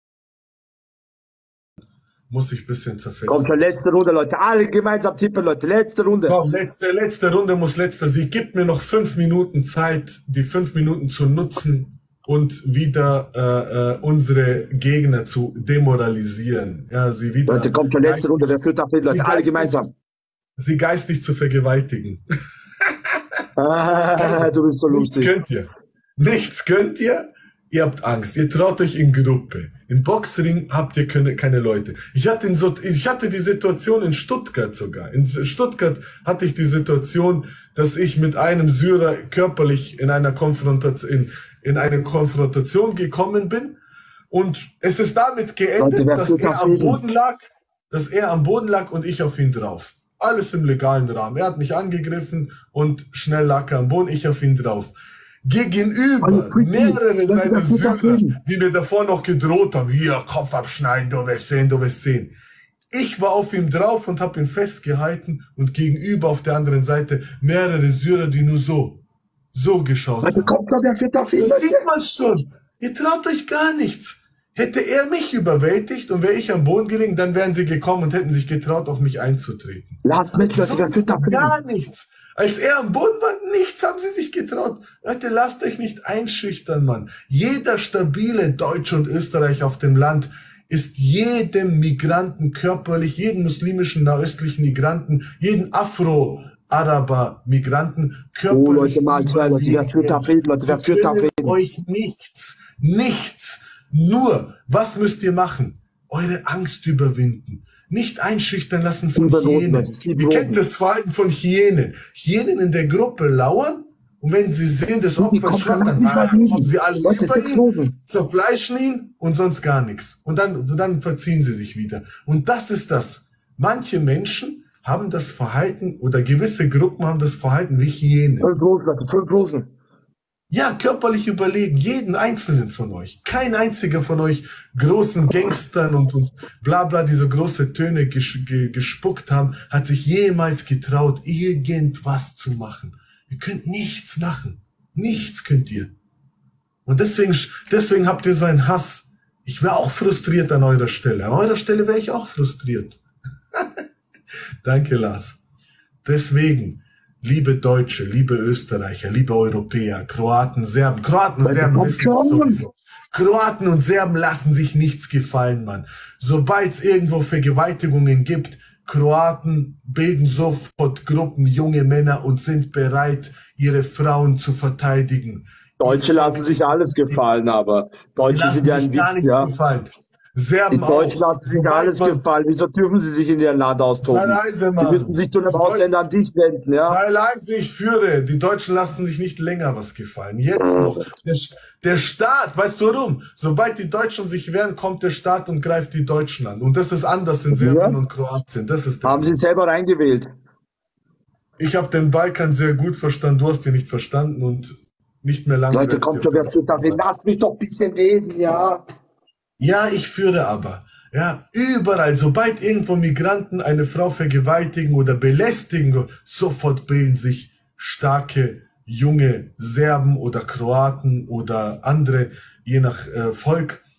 Speaker 2: muss ich ein bisschen zerfetzen.
Speaker 1: Kommt schon, letzte Runde, Leute. Alle gemeinsam tippen, Leute. Letzte Runde.
Speaker 2: Komm, letzte Runde muss letzter Sieg. Gib mir noch 5 Minuten Zeit, die 5 Minuten zu nutzen und wieder unsere Gegner zu demoralisieren. Ja, sie wieder.
Speaker 1: Leute, kommt schon, letzte Runde. Wer führt da mit, Leute? Alle gemeinsam.
Speaker 2: Sie geistig zu vergewaltigen.
Speaker 1: Du bist so lustig.
Speaker 2: Nichts könnt ihr. Nichts könnt ihr. Ihr habt Angst. Ihr traut euch in Gruppe. Im Boxring habt ihr keine Leute. Ich hatte die Situation in Stuttgart sogar. In Stuttgart hatte ich die Situation, dass ich mit einem Syrer körperlich in eine Konfrontation gekommen bin. Und es ist damit geendet, dass er am Boden lag und ich auf ihn drauf. Alles im legalen Rahmen. Er hat mich angegriffen und schnell lag er am Boden, ich auf ihn drauf. Gegenüber mehrere seiner Syrer, die mir davor noch gedroht haben, hier, Kopf abschneiden, du wirst sehen, du wirst sehen. Ich war auf ihm drauf und habe ihn festgehalten und gegenüber auf der anderen Seite mehrere Syrer, die nur so geschaut haben. Das sieht man schon. Ihr traut euch gar nichts. Hätte er mich überwältigt und wäre ich am Boden gelegen, dann wären sie gekommen und hätten sich getraut, auf mich einzutreten.
Speaker 1: Last Match, Leute,
Speaker 2: gar nichts. Als er am Boden war, nichts haben sie sich getraut. Leute, lasst euch nicht einschüchtern, Mann. Jeder stabile Deutsche und Österreicher auf dem Land ist jedem Migranten körperlich, jeden muslimischen, nahöstlichen Migranten, jeden Afro-Araber-Migranten körperlich.
Speaker 1: Oh, Leute, wer führt da Frieden, Leute, wer führt da Frieden?
Speaker 2: Euch nichts. Nur, was müsst ihr machen? Eure Angst überwinden. Nicht einschüchtern lassen von Hyänen. Ihr kennt das Verhalten von Hyänen. Hyänen in der Gruppe lauern und wenn sie sehen, das Opfer ist schwach, dann kommen sie alle über ihn, zerfleischen ihn und sonst gar nichts. Und dann verziehen sie sich wieder. Und das ist das. Manche Menschen haben das Verhalten oder gewisse Gruppen haben das Verhalten wie Hyänen.
Speaker 1: 5 Rosen, Leute, 5 Rosen.
Speaker 2: Ja, körperlich überlegen, jeden einzelnen von euch. Kein einziger von euch großen Gangstern und bla bla, diese große Töne gespuckt haben, hat sich jemals getraut, irgendwas zu machen. Ihr könnt nichts machen. Nichts könnt ihr. Und deswegen habt ihr so einen Hass. Ich wäre auch frustriert an eurer Stelle. An eurer Stelle wäre ich auch frustriert. Danke, Lars. Deswegen, liebe Deutsche, liebe Österreicher, liebe Europäer, Kroaten, Serben wissen das sowieso. Kroaten und Serben lassen sich nichts gefallen, Mann. Sobald es irgendwo Vergewaltigungen gibt, Kroaten bilden sofort Gruppen, junge Männer und sind bereit, ihre Frauen zu verteidigen.
Speaker 1: Deutsche lassen sich alles gefallen, aber Deutsche sind ja ein
Speaker 2: gar nichts gefallen. Serben
Speaker 1: die Deutschen lassen sich alles gefallen. Wieso dürfen sie sich in ihrem Land austoben?
Speaker 2: Leise,
Speaker 1: die müssen sich zu einem Ausländer an dich wenden, ja?
Speaker 2: Sei leise, ich führe. Die Deutschen lassen sich nicht länger was gefallen. Jetzt noch. Der Staat, weißt du warum? Sobald die Deutschen sich wehren, kommt der Staat und greift die Deutschen an. Und das ist anders in Serbien und Kroatien. Das ist
Speaker 1: haben sie selber reingewählt?
Speaker 2: Ich habe den Balkan sehr gut verstanden. Du hast ihn nicht verstanden und nicht mehr lange.
Speaker 1: Leute, kommt schon, lass mich doch ein bisschen reden, ja?
Speaker 2: Ja, ich führe aber. Ja, überall, sobald irgendwo Migranten eine Frau vergewaltigen oder belästigen, sofort bilden sich starke, junge Serben oder Kroaten oder andere, je nach Volk,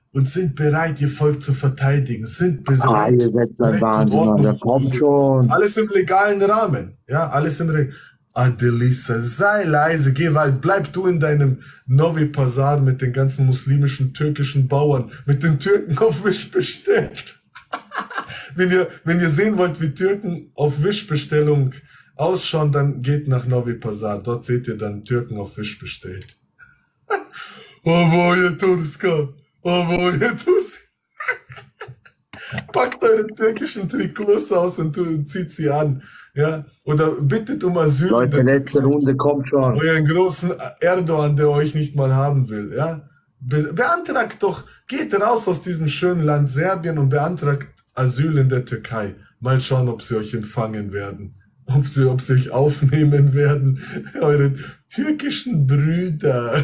Speaker 2: und sind bereit, ihr Volk zu verteidigen, sind bereit,
Speaker 1: ihr seid ein Wahnsinn, Mann, das kommt schon.
Speaker 2: alles im legalen Rahmen, ja, alles im Regeln. Adelisa, sei leise, geh weit, bleib du in deinem Novi Pazar mit den ganzen muslimischen, türkischen Bauern, mit den Türken auf Wish bestellt. Wenn ihr sehen wollt, wie Türken auf Wish-Bestellung ausschauen, dann geht nach Novi Pazar. Dort seht ihr dann Türken auf Wish bestellt. Ovoje Turska, Ovoje Turska. Packt eure türkischen Trikots aus und zieht sie an. Ja? Oder bittet um Asyl.
Speaker 1: Leute, letzte Runde kommt schon.
Speaker 2: Euren großen Erdogan, der euch nicht mal haben will. Ja? Beantragt doch, geht raus aus diesem schönen Land Serbien und beantragt Asyl in der Türkei. Mal schauen, ob sie euch empfangen werden. Ob sie euch aufnehmen werden. Eure türkischen Brüder.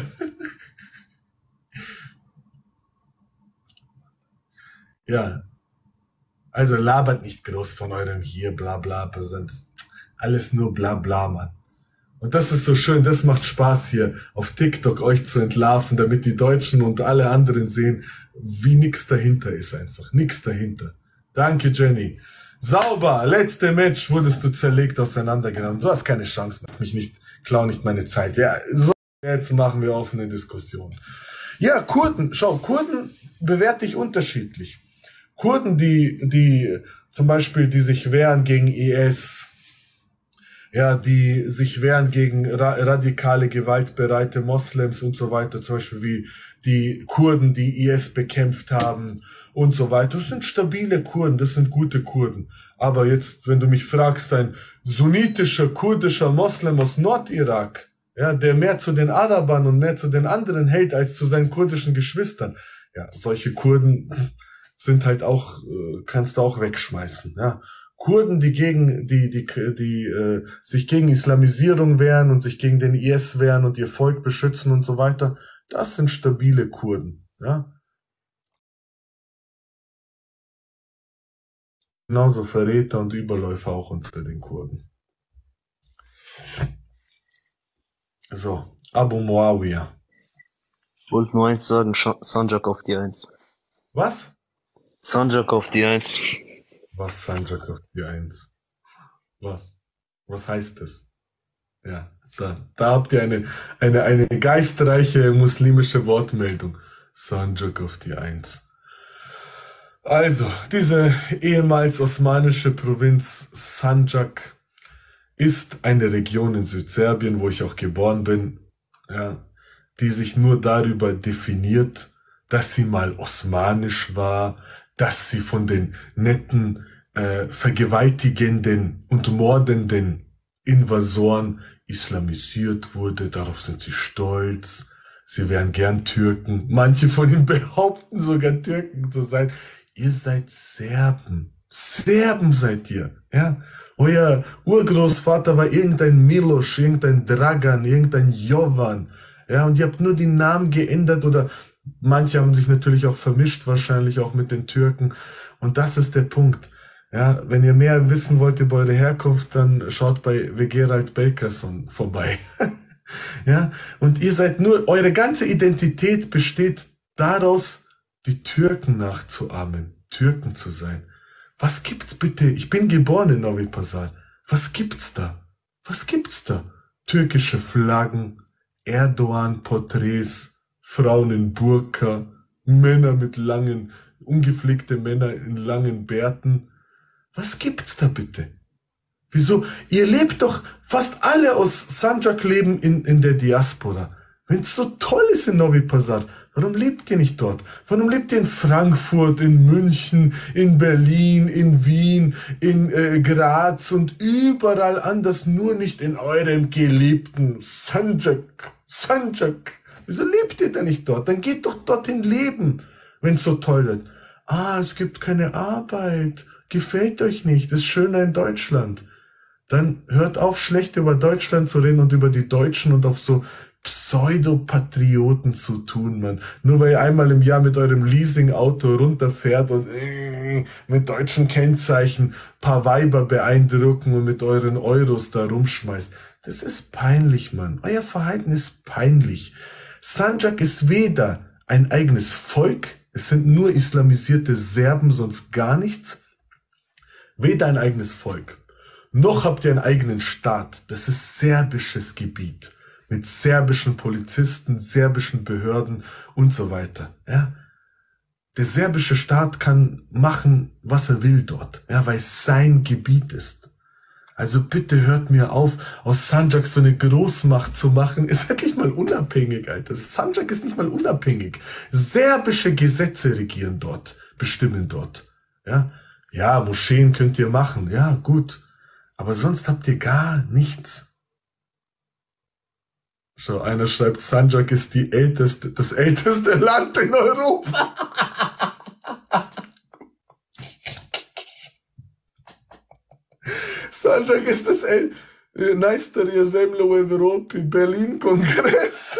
Speaker 2: Ja. Also labert nicht groß von eurem hier, bla bla, alles nur bla bla, Mann. Und das ist so schön, das macht Spaß hier auf TikTok euch zu entlarven, damit die Deutschen und alle anderen sehen, wie nix dahinter ist einfach, nix dahinter. Danke, Jenny. Sauber, letzte Match wurdest du zerlegt auseinandergenommen. Du hast keine Chance, mach mich nicht, klau nicht meine Zeit. Ja, so, jetzt machen wir offene Diskussion. Ja, Kurden, schau, Kurden bewerte ich unterschiedlich. Kurden, die zum Beispiel, die sich wehren gegen IS, ja, die sich wehren gegen radikale, gewaltbereite Moslems und so weiter, zum Beispiel wie die Kurden, die IS bekämpft haben und so weiter. Das sind stabile Kurden, das sind gute Kurden. Aber jetzt, wenn du mich fragst, ein sunnitischer, kurdischer Moslem aus Nordirak, ja, der mehr zu den Arabern und mehr zu den anderen hält als zu seinen kurdischen Geschwistern, ja, solche Kurden sind halt auch, kannst du auch wegschmeißen, ja. Kurden, die sich gegen Islamisierung wehren und sich gegen den IS wehren und ihr Volk beschützen und so weiter, das sind stabile Kurden, ja. Genauso Verräter und Überläufer auch unter den Kurden. So, Abu Muawiyah.
Speaker 3: Ich wollte nur eins sagen, Sanjak auf die 1.
Speaker 2: Was?
Speaker 3: Sanjak auf die 1.
Speaker 2: Was Sanjak auf die 1? Was? Was heißt das? Ja, da habt ihr eine geistreiche muslimische Wortmeldung. Sanjak auf die 1. Also, diese ehemals osmanische Provinz Sanjak ist eine Region in Südserbien, wo ich auch geboren bin, ja, die sich nur darüber definiert, dass sie mal osmanisch war, dass sie von den netten, vergewaltigenden und mordenden Invasoren islamisiert wurde. Darauf sind sie stolz. Sie wären gern Türken. Manche von ihnen behaupten sogar Türken zu sein. Ihr seid Serben. Serben seid ihr. Ja? Euer Urgroßvater war irgendein Miloš, irgendein Dragan, irgendein Jovan. Ja, und ihr habt nur die Namen geändert oder manche haben sich natürlich auch vermischt, wahrscheinlich auch mit den Türken. Und das ist der Punkt. Ja, wenn ihr mehr wissen wollt über eure Herkunft, dann schaut bei Gerald Belkason vorbei. Ja, und ihr seid nur, eure ganze Identität besteht daraus, die Türken nachzuahmen, Türken zu sein. Was gibt's bitte? Ich bin geboren in Novi Pazar. Was gibt's da? Was gibt's da? Türkische Flaggen, Erdogan-Porträts, Frauen in Burka, Männer mit langen, ungepflegte Männer in langen Bärten. Was gibt's da bitte? Wieso? Ihr lebt doch, fast alle aus Sanjak leben in der Diaspora. Wenn es so toll ist in Novi Pazar, warum lebt ihr nicht dort? Warum lebt ihr in Frankfurt, in München, in Berlin, in Wien, in Graz und überall anders, nur nicht in eurem geliebten Sanjak? Sanjak. Wieso lebt ihr da nicht dort? Dann geht doch dorthin leben, wenn es so toll ist. Ah, es gibt keine Arbeit. Gefällt euch nicht. Ist schöner in Deutschland. Dann hört auf, schlecht über Deutschland zu reden und über die Deutschen und auf so Pseudopatrioten zu tun, Mann. Nur weil ihr einmal im Jahr mit eurem Leasing-Auto runterfährt und mit deutschen Kennzeichen paar Weiber beeindrucken und mit euren Euros da rumschmeißt. Das ist peinlich, Mann. Euer Verhalten ist peinlich. Sanjak ist weder ein eigenes Volk, Es sind nur islamisierte Serben, sonst gar nichts. Weder ein eigenes Volk, noch habt ihr einen eigenen Staat. Das ist serbisches Gebiet. Mit serbischen Polizisten, serbischen Behörden und so weiter. Ja? Der serbische Staat kann machen, was er will dort, ja, weil es sein Gebiet ist. Also bitte hört mir auf, aus Sandžak so eine Großmacht zu machen. Ihr seid nicht mal unabhängig, Alter. Sandžak ist nicht mal unabhängig. Serbische Gesetze regieren dort, bestimmen dort. Ja, ja, Moscheen könnt ihr machen, ja, gut. Aber sonst habt ihr gar nichts. Schau, einer schreibt, Sandžak ist das älteste Land in Europa. Sandžak ist das najstarija zemlja u Europi, Berlin-Kongress.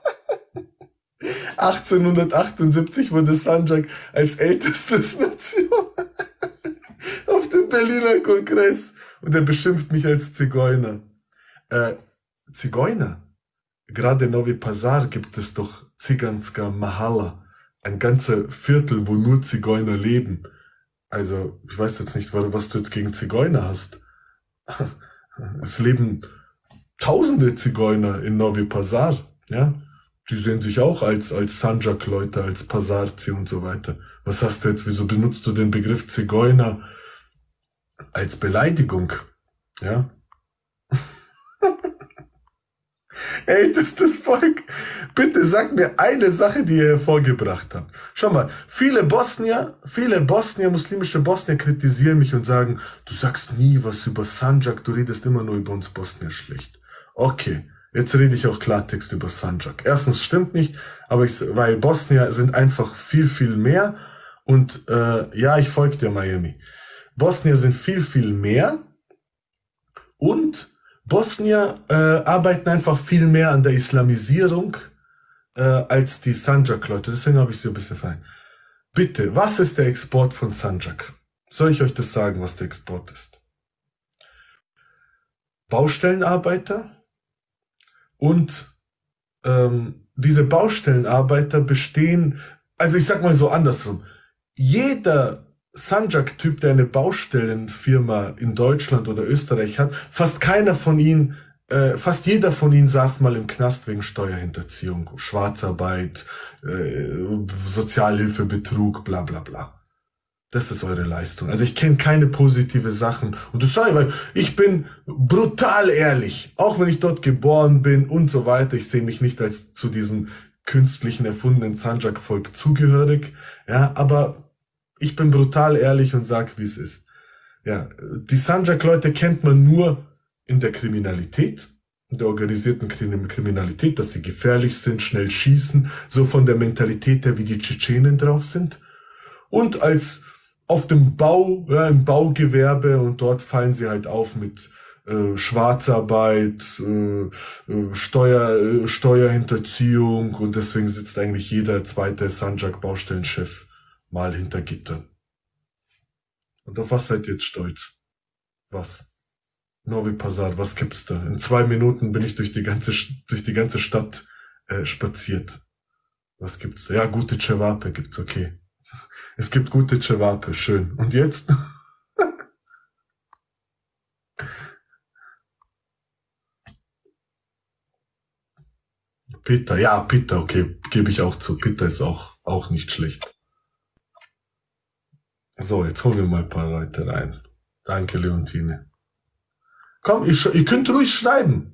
Speaker 2: 1878 wurde Sandžak als ältestes Nation auf dem Berliner Kongress und er beschimpft mich als Zigeuner. Zigeuner? Gerade in Novi Pazar gibt es doch Ziganska Mahala, ein ganzer Viertel, wo nur Zigeuner leben. Also, ich weiß jetzt nicht, was du jetzt gegen Zigeuner hast. Es leben tausende Zigeuner in Novi Pazar, ja. Die sehen sich auch als Sandžak-Leute, als Pazarci und so weiter. Was hast du jetzt, wieso benutzt du den Begriff Zigeuner als Beleidigung? Ja. Ältestes Volk. Bitte sag mir eine Sache, die ihr hervorgebracht habt. Schau mal, viele Bosnier, muslimische Bosnier kritisieren mich und sagen, du sagst nie was über Sandžak, du redest immer nur über uns Bosnier schlecht. Okay, jetzt rede ich auch Klartext über Sandžak. Erstens stimmt nicht, aber weil Bosnier sind einfach viel, viel mehr und ja, ich folge dir, Miami. Bosnier sind viel, viel mehr und Bosnier arbeiten einfach viel mehr an der Islamisierung als die Sandžak-Leute. Deswegen habe ich sie ein bisschen fein. Bitte, was ist der Export von Sandžak? Soll ich euch das sagen, was der Export ist? Baustellenarbeiter und diese Baustellenarbeiter bestehen, also ich sag mal so andersrum, jeder Sandžak-Typ, der eine Baustellenfirma in Deutschland oder Österreich hat, fast jeder von ihnen saß mal im Knast wegen Steuerhinterziehung, Schwarzarbeit, Sozialhilfebetrug, bla bla bla. Das ist eure Leistung. Also ich kenne keine positive Sachen. Und das sage ich, weil ich bin brutal ehrlich, auch wenn ich dort geboren bin und so weiter. Ich sehe mich nicht als zu diesem künstlichen, erfundenen Sandžak-Volk zugehörig, ja, aber ich bin brutal ehrlich und sag, wie es ist. Ja, die Sandžak-Leute kennt man nur in der Kriminalität, in der organisierten Kriminalität, dass sie gefährlich sind, schnell schießen, so von der Mentalität her, wie die Tschetschenen drauf sind. Und als auf dem Bau, ja, im Baugewerbe, und dort fallen sie halt auf mit Schwarzarbeit, Steuerhinterziehung, und deswegen sitzt eigentlich jeder zweite Sandžak-Baustellenchef mal hinter Gittern. Und auf was seid ihr jetzt stolz? Was? Novi Pazar, was gibt's da? In 2 Minuten bin ich durch die ganze Stadt spaziert. Was gibt's da? Ja, gute Cevape gibt's, okay. Es gibt gute Cevape, schön. Und jetzt? Pita, ja, Pita, okay, gebe ich auch zu. Pita ist auch nicht schlecht. So, jetzt holen wir mal ein paar Leute rein. Danke, Leontine. Komm, ihr könnt ruhig schreiben.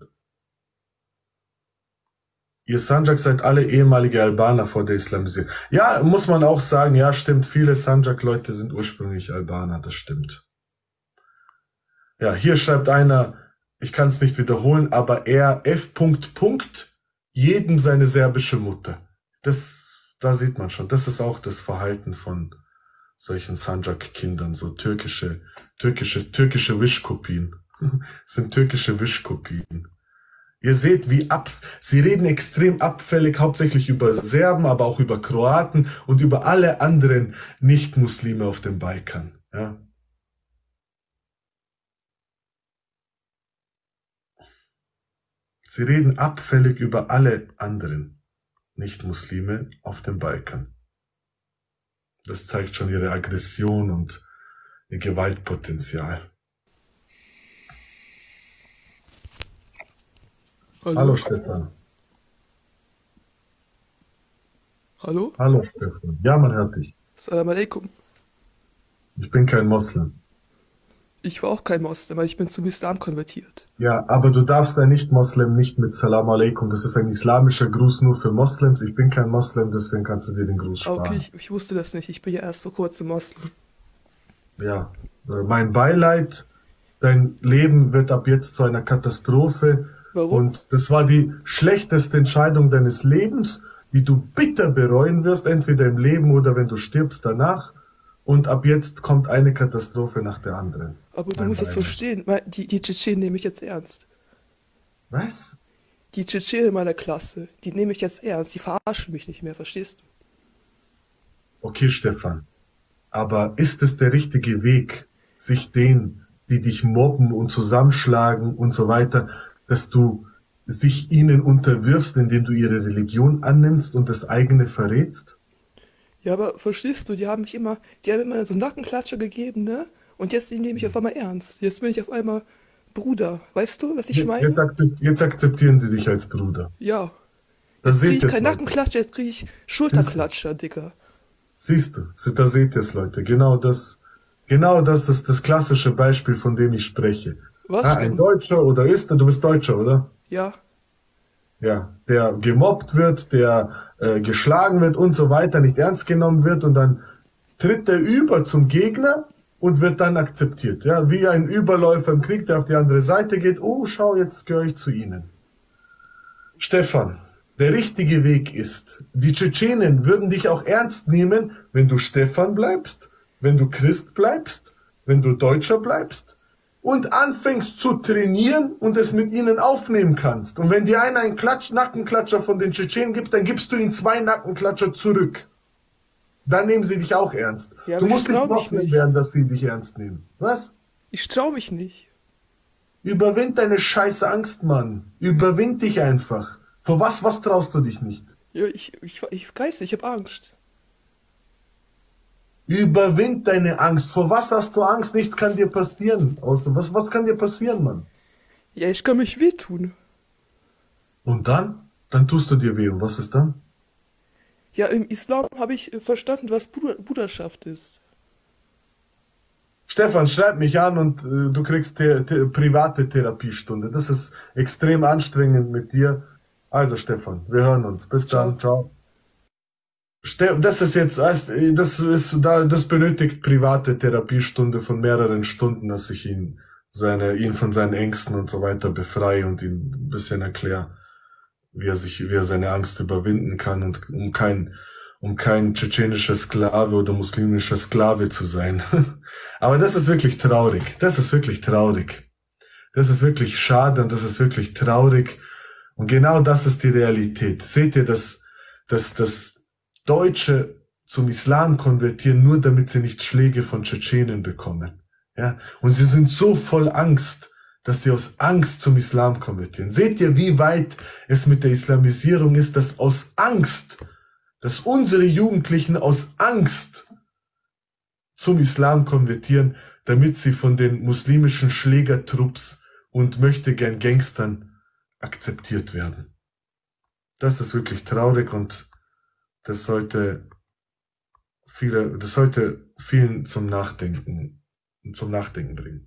Speaker 2: Ihr Sandžak seid alle ehemalige Albaner vor der Islamisierung. Ja, muss man auch sagen, ja, stimmt. Viele Sandžak-Leute sind ursprünglich Albaner, das stimmt. Ja, hier schreibt einer, ich kann es nicht wiederholen, aber er F. jedem seine serbische Mutter. Da sieht man schon, das ist auch das Verhalten von solchen Sandžak-Kindern, so türkische Wischkopien. Sind türkische Wischkopien. Ihr seht, sie reden extrem abfällig, hauptsächlich über Serben, aber auch über Kroaten und über alle anderen Nicht-Muslime auf dem Balkan. Ja. Sie reden abfällig über alle anderen Nicht-Muslime auf dem Balkan. Das zeigt schon ihre Aggression und ihr Gewaltpotenzial. Hallo
Speaker 4: Hallo?
Speaker 2: Stefan.
Speaker 4: Hallo?
Speaker 2: Hallo Stefan. Ja, man hört dich.
Speaker 4: Salam alaikum.
Speaker 2: Ich bin kein Moslem.
Speaker 4: Ich war auch kein Moslem, aber ich bin zum Islam konvertiert.
Speaker 2: Ja, aber du darfst ein Nicht-Moslem nicht mit Salam alaikum. Das ist ein islamischer Gruß nur für Moslems. Ich bin kein Moslem, deswegen kannst du dir den Gruß
Speaker 4: Ah, okay,
Speaker 2: sparen.
Speaker 4: ich wusste das nicht. Ich bin ja erst vor kurzem Moslem.
Speaker 2: Ja, mein Beileid. Dein Leben wird ab jetzt zu einer Katastrophe.
Speaker 4: Warum?
Speaker 2: Und das war die schlechteste Entscheidung deines Lebens, die du bitter bereuen wirst, entweder im Leben oder wenn du stirbst danach. Und ab jetzt kommt eine Katastrophe nach der anderen.
Speaker 4: Aber du
Speaker 2: Mein
Speaker 4: musst es
Speaker 2: Beileid.
Speaker 4: verstehen. Die Tschetschenen nehme ich jetzt ernst.
Speaker 2: Was?
Speaker 4: Die Tschetschenen in meiner Klasse, die nehme ich jetzt ernst. Die verarschen mich nicht mehr, verstehst du?
Speaker 2: Okay, Stefan. Aber ist es der richtige Weg, sich denen, die dich mobben und zusammenschlagen und so weiter, dass du sich ihnen unterwirfst, indem du ihre Religion annimmst und das eigene verrätst?
Speaker 4: Ja, aber verstehst du, die haben immer so Nackenklatscher gegeben, ne? Und jetzt die nehme ich auf einmal ernst. Jetzt bin ich auf einmal Bruder. Weißt du, was ich meine?
Speaker 2: Jetzt akzeptieren sie dich als Bruder.
Speaker 4: Ja.
Speaker 2: Da
Speaker 4: Jetzt kriege
Speaker 2: seht
Speaker 4: ich
Speaker 2: ihr es,
Speaker 4: keinen
Speaker 2: Leute.
Speaker 4: Nackenklatscher, jetzt kriege ich Schulterklatscher, Dicker.
Speaker 2: Siehst du, da seht ihr es, Leute. Genau das ist das klassische Beispiel, von dem ich spreche.
Speaker 4: Was
Speaker 2: Ah, ein
Speaker 4: denn?
Speaker 2: Deutscher oder du bist Deutscher, oder?
Speaker 4: Ja.
Speaker 2: Ja, der gemobbt wird, der geschlagen wird und so weiter, nicht ernst genommen wird und dann tritt er über zum Gegner und wird dann akzeptiert. Ja, wie ein Überläufer im Krieg, der auf die andere Seite geht. Oh, schau, jetzt gehöre ich zu Ihnen. Stefan, der richtige Weg ist, die Tschetschenen würden dich auch ernst nehmen, wenn du Stefan bleibst, wenn du Christ bleibst, wenn du Deutscher bleibst und anfängst zu trainieren und es mit ihnen aufnehmen kannst. Und wenn dir einer einen Nackenklatscher von den Tschetschenen gibt, dann gibst du ihnen 2 Nackenklatscher zurück. Dann nehmen sie dich auch ernst.
Speaker 4: Ja,
Speaker 2: Du
Speaker 4: aber ich
Speaker 2: musst nicht
Speaker 4: trau mich
Speaker 2: Moslem
Speaker 4: nicht.
Speaker 2: werden, dass sie dich ernst nehmen. Was?
Speaker 4: Ich trau mich nicht.
Speaker 2: Überwind deine scheiß Angst, Mann. Überwind dich einfach. Vor was traust du dich nicht?
Speaker 4: Ja, ich weiß nicht, ich habe Angst.
Speaker 2: Überwind deine Angst. Vor was hast du Angst? Nichts kann dir passieren. Was kann dir passieren, Mann?
Speaker 4: Ja, ich kann mich wehtun.
Speaker 2: Und dann? Dann tust du dir weh. Und was ist dann?
Speaker 4: Ja, im Islam habe ich verstanden, was Bruderschaft ist.
Speaker 2: Stefan, schreib mich an und du kriegst private Therapiestunde. Das ist extrem anstrengend mit dir. Also Stefan, wir hören uns. Bis dann. Ciao. Das ist jetzt, das benötigt private Therapiestunde von mehreren Stunden, dass ich ihn von seinen Ängsten und so weiter befreie und ihn ein bisschen erkläre, wie er seine Angst überwinden kann und um kein tschetschenischer Sklave oder muslimischer Sklave zu sein. Aber das ist wirklich traurig. Das ist wirklich traurig. Das ist wirklich schade und das ist wirklich traurig. Und genau das ist die Realität. Seht ihr, dass Deutsche zum Islam konvertieren, nur damit sie nicht Schläge von Tschetschenen bekommen. Ja? Und sie sind so voll Angst, dass sie aus Angst zum Islam konvertieren. Seht ihr, wie weit es mit der Islamisierung ist, dass unsere Jugendlichen aus Angst zum Islam konvertieren, damit sie von den muslimischen Schlägertrupps und möchtegern Gangstern akzeptiert werden. Das ist wirklich traurig und das sollte vielen zum Nachdenken bringen.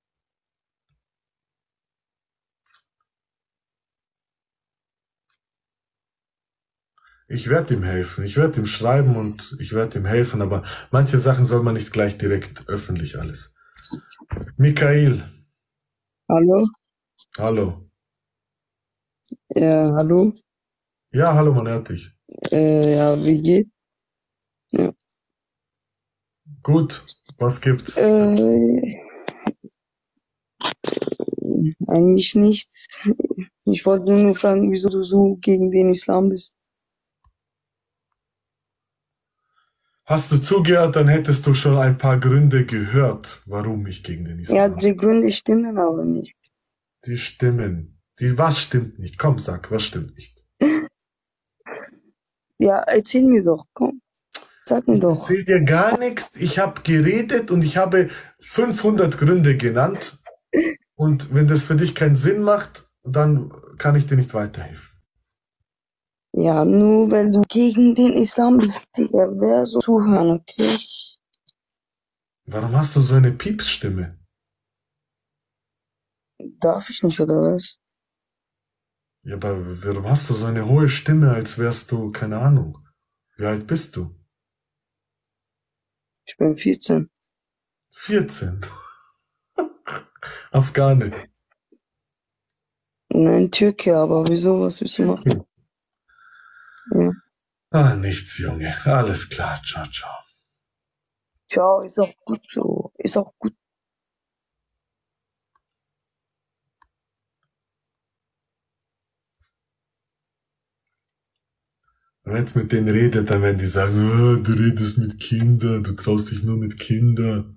Speaker 2: Ich werde ihm helfen, ich werde ihm schreiben und ich werde ihm helfen, aber manche Sachen soll man nicht gleich direkt öffentlich alles. Michael.
Speaker 5: Hallo?
Speaker 2: Hallo.
Speaker 5: Ja, hallo?
Speaker 2: Ja, hallo, man hört dich.
Speaker 5: Ja, wie geht's? Ja.
Speaker 2: Gut, was gibt's?
Speaker 5: Eigentlich nichts. Ich wollte nur fragen, wieso du so gegen den Islam bist.
Speaker 2: Hast du zugehört, dann hättest du schon ein paar Gründe gehört, warum ich gegen den
Speaker 5: Ja,
Speaker 2: Islam.
Speaker 5: die Gründe stimmen aber nicht.
Speaker 2: Die stimmen. Was stimmt nicht? Komm, sag, was stimmt nicht?
Speaker 5: Ja, erzähl mir doch, komm. Sag mir
Speaker 2: Ich
Speaker 5: doch.
Speaker 2: erzähle dir gar nichts. Ich habe geredet und ich habe 500 Gründe genannt. Und wenn das für dich keinen Sinn macht, dann kann ich dir nicht weiterhelfen.
Speaker 5: Ja, nur weil du gegen den Islam bist, Digga. Wer so zuhören, okay?
Speaker 2: Warum hast du so eine Piepsstimme?
Speaker 5: Darf ich nicht, oder was?
Speaker 2: Ja, aber warum hast du so eine hohe Stimme, als wärst du, keine Ahnung. Wie alt bist du?
Speaker 5: Ich bin 14.
Speaker 2: 14. Afghane.
Speaker 5: Nein, Türke, aber wieso? Was willst du machen? Ja.
Speaker 2: Ah, nichts, Junge. Alles klar. Ciao, ciao.
Speaker 5: Ciao, ist auch gut so. Ist auch gut.
Speaker 2: Wenn man jetzt mit denen redet, dann werden die sagen, oh, du redest mit Kindern, du traust dich nur mit Kindern.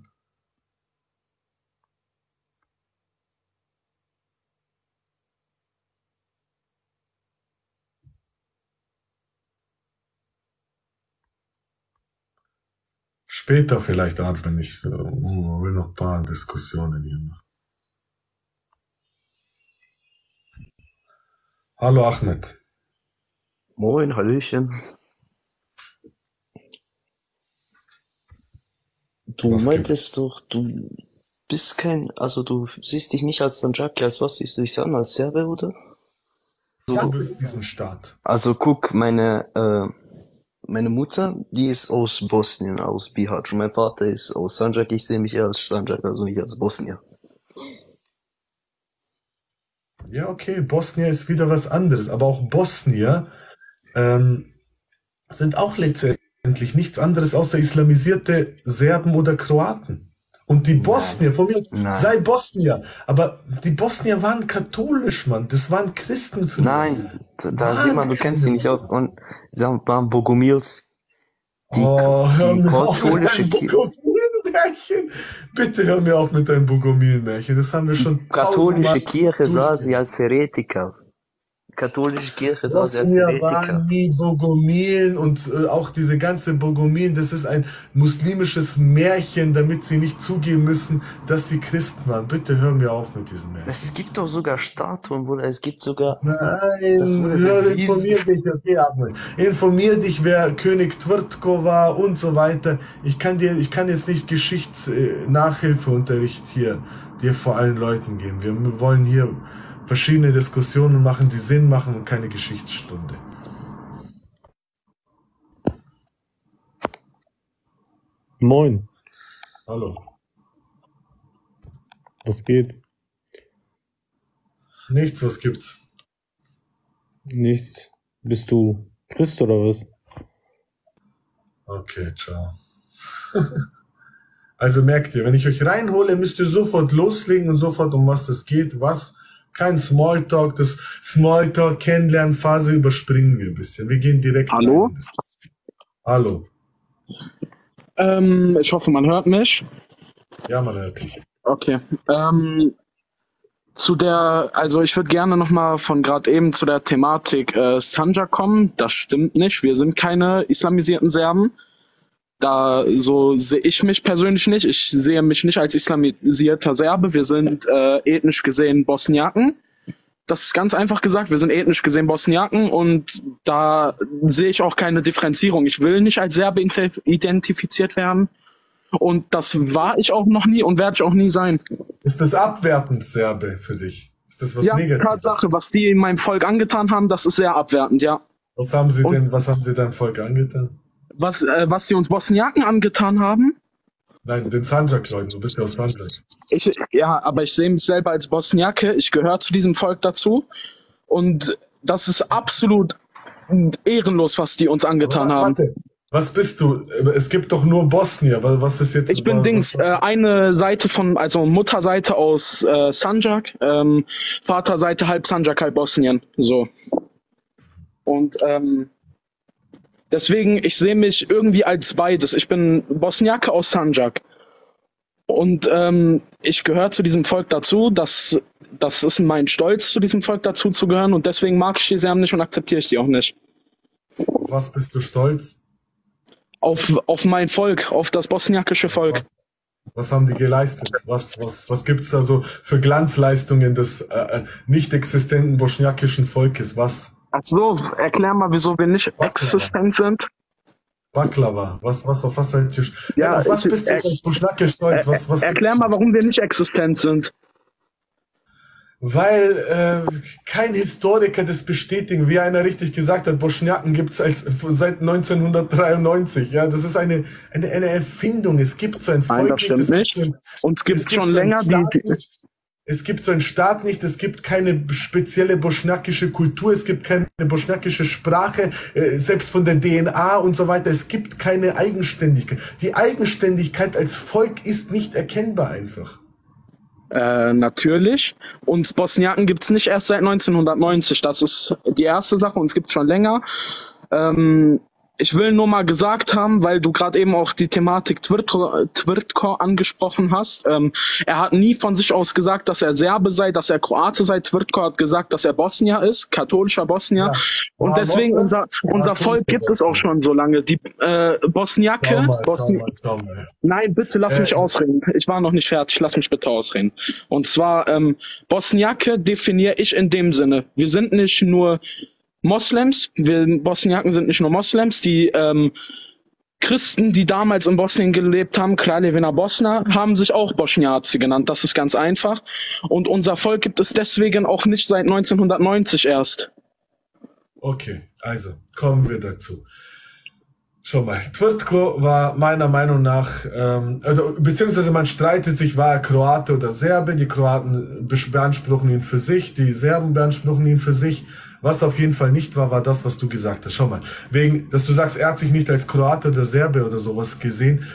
Speaker 2: Später vielleicht, wenn ich will noch ein paar Diskussionen hier machen. Hallo Ahmed.
Speaker 3: Moin, Hallöchen. Du
Speaker 2: Was
Speaker 3: meintest doch, du bist also du siehst dich nicht als Sanjaki, als was siehst du dich an? Als Serbe, oder?
Speaker 2: Du bist diesen Staat.
Speaker 3: Also guck, meine Mutter, die ist aus Bosnien, aus Bihać. Und mein Vater ist aus Sanjak. Ich sehe mich eher als Sanjak, also nicht als Bosnier.
Speaker 2: Ja, okay, Bosnier ist wieder was anderes, aber auch Bosnier sind auch letztendlich nichts anderes außer islamisierte Serben oder Kroaten. Und die Bosnier, von mir sei Bosnier, aber die Bosnier waren katholisch, Mann, das waren Christen.
Speaker 3: Nein, da sieht man, du kennst sie nicht aus. Und sie waren Bogomils. Die katholische Kirche.
Speaker 2: Bitte hör mir auf mit deinem Bogomil-Märchen, das haben wir schon
Speaker 3: Die katholische Kirche sah sie als Heretiker. Katholische Kirche sah sie als Heretiker.
Speaker 2: Waren die Bogomilen und auch diese ganze Bogomilen, das ist ein muslimisches Märchen, damit sie nicht zugeben müssen, dass sie Christen waren. Bitte hör mir auf mit diesem Märchen.
Speaker 3: Es gibt doch sogar Statuen, Bruder, es gibt sogar...
Speaker 2: Nein, informier dich, okay, Ahmed. Informier dich, wer König Tvrtko war und so weiter. Ich kann jetzt nicht Geschichtsnachhilfeunterricht hier dir vor allen Leuten geben. Wir wollen hier verschiedene Diskussionen machen, die Sinn machen und keine Geschichtsstunde.
Speaker 6: Moin.
Speaker 2: Hallo.
Speaker 6: Was geht?
Speaker 2: Nichts, was gibt's?
Speaker 6: Nichts. Bist du Christ oder was?
Speaker 2: Okay, ciao. Also merkt ihr, wenn ich euch reinhole, müsst ihr sofort loslegen und sofort um was es geht, kein Smalltalk, das Smalltalk-Kennenlernphase überspringen wir ein bisschen. Wir gehen direkt.
Speaker 7: Hallo?
Speaker 2: Hallo.
Speaker 7: Ich hoffe, man hört mich.
Speaker 2: Ja, man hört dich.
Speaker 7: Okay. Also ich würde gerne nochmal von gerade eben zu der Thematik Sanjak kommen. Das stimmt nicht. Wir sind keine islamisierten Serben. So sehe ich mich persönlich nicht. Ich sehe mich nicht als islamisierter Serbe. Wir sind ethnisch gesehen Bosniaken. Das ist ganz einfach gesagt. Wir sind ethnisch gesehen Bosniaken und da sehe ich auch keine Differenzierung. Ich will nicht als Serbe identifiziert werden. Und das war ich auch noch nie und werde ich auch nie sein.
Speaker 2: Ist das abwertend, Serbe, für dich? Ist das was Negatives?
Speaker 7: Ja, Tatsache, was die meinem Volk angetan haben, das ist sehr abwertend, ja.
Speaker 2: Was haben sie deinem Volk angetan?
Speaker 7: Was sie uns Bosniaken angetan haben?
Speaker 2: Nein, den Sanjak-Leuten, du bist ja aus Sanjak.
Speaker 7: Aber ich sehe mich selber als Bosniake, ich gehöre zu diesem Volk dazu und das ist absolut ehrenlos, was die uns angetan haben.
Speaker 2: Warte, was bist du? Es gibt doch nur Bosnier, was ist jetzt...
Speaker 7: Ich bin eine Seite also Mutterseite aus Sanjak, Vaterseite halb Sanjak, halb Bosnien, so. Und deswegen, ich sehe mich irgendwie als beides. Ich bin Bosniake aus Sanjak. Und ich gehöre zu diesem Volk dazu. Das ist mein Stolz, zu diesem Volk dazu zu gehören. Und deswegen mag ich die Serben nicht und akzeptiere ich die auch nicht.
Speaker 2: Auf was bist du stolz?
Speaker 7: auf mein Volk, auf das bosniakische Volk.
Speaker 2: Was haben die geleistet? Was gibt's da so für Glanzleistungen des nicht existenten bosniakischen Volkes? Was?
Speaker 7: Ach so, erklär mal, wieso wir nicht existent sind.
Speaker 2: Baklava. Auf was seid ihr?
Speaker 7: Ja,
Speaker 2: auf was bist du als Bosniakisch stolz?
Speaker 7: Erklär mal, warum wir nicht existent sind.
Speaker 2: Weil kein Historiker das bestätigen, wie einer richtig gesagt hat, Bosniaken gibt's seit 1993. Ja, das ist eine Erfindung. Es gibt so ein Volk.
Speaker 7: Nein, das stimmt nicht. Uns gibt es schon länger.
Speaker 2: Es gibt so einen Staat nicht, es gibt keine spezielle bosniakische Kultur, es gibt keine bosniakische Sprache, selbst von der DNA und so weiter. Es gibt keine Eigenständigkeit. Die Eigenständigkeit als Volk ist nicht erkennbar einfach.
Speaker 7: Natürlich. Uns Bosniaken gibt es nicht erst seit 1990. Das ist die erste Sache. Uns gibt es schon länger. Ich will nur mal gesagt haben, weil du gerade eben auch die Thematik Tvrtko angesprochen hast. Er hat nie von sich aus gesagt, dass er Serbe sei, dass er Kroate sei. Tvrtko hat gesagt, dass er Bosnier ist, katholischer Bosnier. Ja. Und deswegen unser Volk gibt es auch schon so lange. Die Bosniake... Nein, bitte lass mich ausreden. Ich war noch nicht fertig. Lass mich bitte ausreden. Und zwar, Bosniake definiere ich in dem Sinne. Wir sind nicht nur Moslems, wir Bosniaken sind nicht nur Moslems, die Christen, die damals in Bosnien gelebt haben, Kraljevina Bosna, haben sich auch Bosniaci genannt, das ist ganz einfach. Und unser Volk gibt es deswegen auch nicht seit 1990 erst.
Speaker 2: Okay, also kommen wir dazu. Schau mal, Tvrtko war meiner Meinung nach, beziehungsweise man streitet sich, war er Kroate oder Serbe, die Kroaten beanspruchen ihn für sich, die Serben beanspruchen ihn für sich. Was auf jeden Fall nicht war, war das, was du gesagt hast. Schau mal, wegen, dass du sagst, er hat sich nicht als Kroate oder Serbe oder sowas gesehen.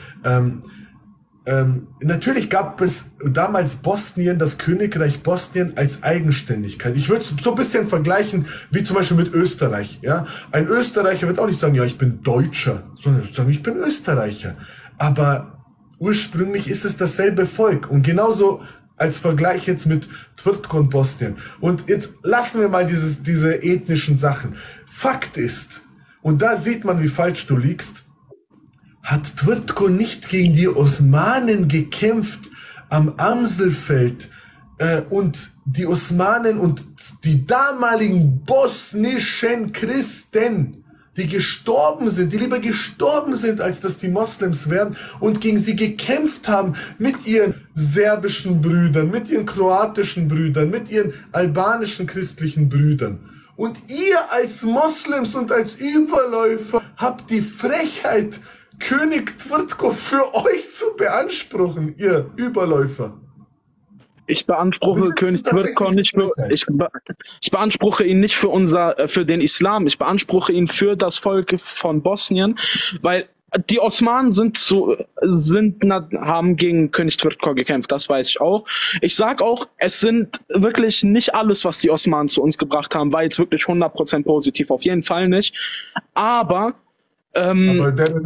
Speaker 2: Natürlich gab es damals Bosnien, das Königreich Bosnien als Eigenständigkeit. Ich würde es so ein bisschen vergleichen, wie zum Beispiel mit Österreich. Ja? Ein Österreicher wird auch nicht sagen, ja, ich bin Deutscher, sondern sagen, ich bin Österreicher. Aber ursprünglich ist es dasselbe Volk. Und genauso als Vergleich jetzt mit Tvrtko und Bosnien. Und jetzt lassen wir mal diese ethnischen Sachen. Fakt ist, und da sieht man, wie falsch du liegst, hat Tvrtko nicht gegen die Osmanen gekämpft am Amselfeld und die Osmanen und die damaligen bosnischen Christen, die gestorben sind, die lieber gestorben sind, als dass die Moslems werden und gegen sie gekämpft haben mit ihren serbischen Brüdern, mit ihren kroatischen Brüdern, mit ihren albanischen christlichen Brüdern. Und ihr als Moslems und als Überläufer habt die Frechheit, König Tvrtko für euch zu beanspruchen, ihr Überläufer.
Speaker 7: Ich beanspruche König Tvrtko nicht für, ich beanspruche ihn nicht für den Islam, ich beanspruche ihn für das Volk von Bosnien, weil die Osmanen haben gegen König Tvrtko gekämpft, das weiß ich auch. Ich sag auch, es sind wirklich nicht alles, was die Osmanen zu uns gebracht haben, war jetzt wirklich 100% positiv, auf jeden Fall nicht. Aber
Speaker 2: deren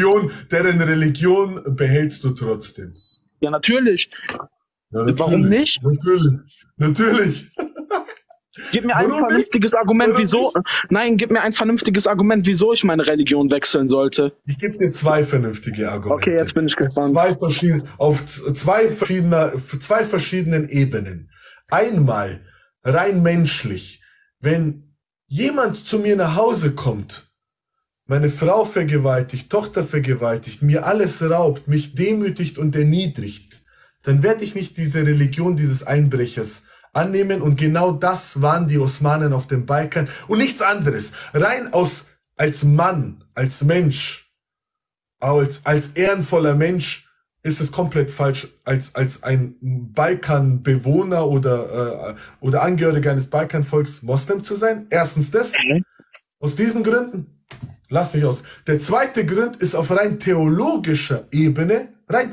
Speaker 2: Religion behältst du trotzdem.
Speaker 7: Ja, natürlich. Ja, natürlich. Warum nicht?
Speaker 2: Natürlich.
Speaker 7: Gib mir ein vernünftiges Argument, wieso. Nein, gib mir ein vernünftiges Argument, wieso ich meine Religion wechseln sollte.
Speaker 2: Ich gebe dir zwei vernünftige Argumente.
Speaker 7: Okay, jetzt bin ich gespannt.
Speaker 2: Auf zwei verschiedenen Ebenen. Einmal rein menschlich. Wenn jemand zu mir nach Hause kommt, meine Frau vergewaltigt, Tochter vergewaltigt, mir alles raubt, mich demütigt und erniedrigt, dann werde ich nicht diese Religion dieses Einbrechers annehmen. Und genau das waren die Osmanen auf dem Balkan und nichts anderes. Rein als Mann, als Mensch, als ehrenvoller Mensch ist es komplett falsch, als ein Balkanbewohner oder Angehöriger eines Balkanvolks Moslem zu sein. Erstens das, aus diesen Gründen. Lass mich aus. Der zweite Grund ist auf rein theologischer Ebene,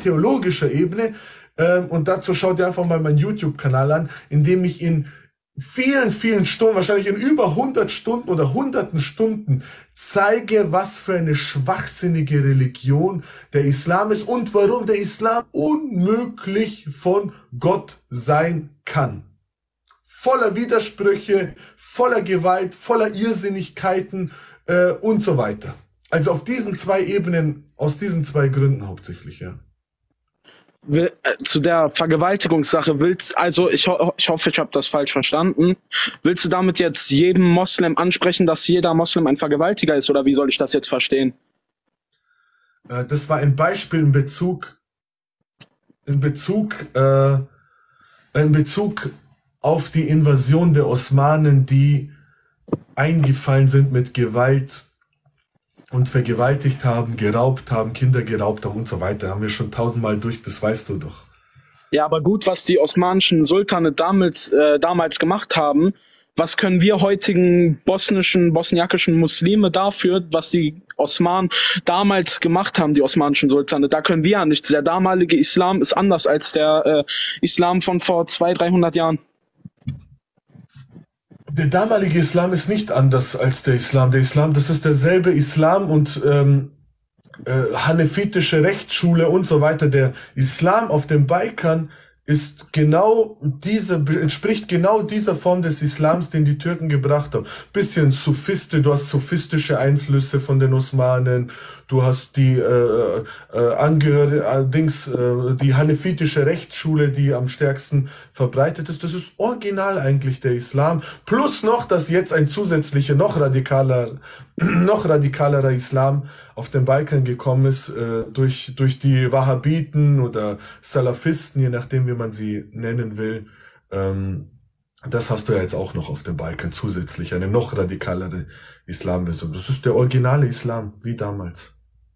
Speaker 2: und dazu schaut ihr einfach mal meinen YouTube-Kanal an, in dem ich in vielen, vielen Stunden, wahrscheinlich in über 100 Stunden oder hunderten Stunden zeige, was für eine schwachsinnige Religion der Islam ist und warum der Islam unmöglich von Gott sein kann. Voller Widersprüche, voller Gewalt, voller Irrsinnigkeiten und so weiter. Also auf diesen zwei Ebenen, aus diesen zwei Gründen hauptsächlich, ja.
Speaker 7: Zu der Vergewaltigungssache ich hoffe, ich habe das falsch verstanden. Willst du damit jetzt jedem Moslem ansprechen, dass jeder Moslem ein Vergewaltiger ist, oder wie soll ich das jetzt verstehen?
Speaker 2: Das war ein Beispiel in Bezug auf die Invasion der Osmanen, die eingefallen sind mit Gewalt und vergewaltigt haben, geraubt haben, Kinder geraubt haben und so weiter. Haben wir schon 1000-mal durch, das weißt du doch.
Speaker 7: Ja, aber gut, was die osmanischen Sultane damals gemacht haben, was können wir heutigen bosniakischen Muslime dafür, was die Osmanen damals gemacht haben, die osmanischen Sultane? Da können wir ja nichts. Der damalige Islam ist anders als der Islam von vor 200-300 Jahren.
Speaker 2: Der damalige Islam ist nicht anders als der Islam. Der Islam, das ist derselbe Islam und hanefitische Rechtsschule und so weiter. Der Islam auf dem Balkan ist entspricht genau dieser Form des Islams, den die Türken gebracht haben. Bisschen du hast sufistische Einflüsse von den Osmanen, du hast die die hanefitische Rechtsschule, die am stärksten verbreitet ist. Das ist original eigentlich der Islam. Plus noch, dass jetzt ein zusätzlicher, noch radikalerer Islam auf den Balkan gekommen ist, durch die Wahhabiten oder Salafisten, je nachdem, wie man sie nennen will. Das hast du ja jetzt auch noch auf dem Balkan zusätzlich, eine noch radikalere Islamversion. Das ist der originale Islam, wie damals.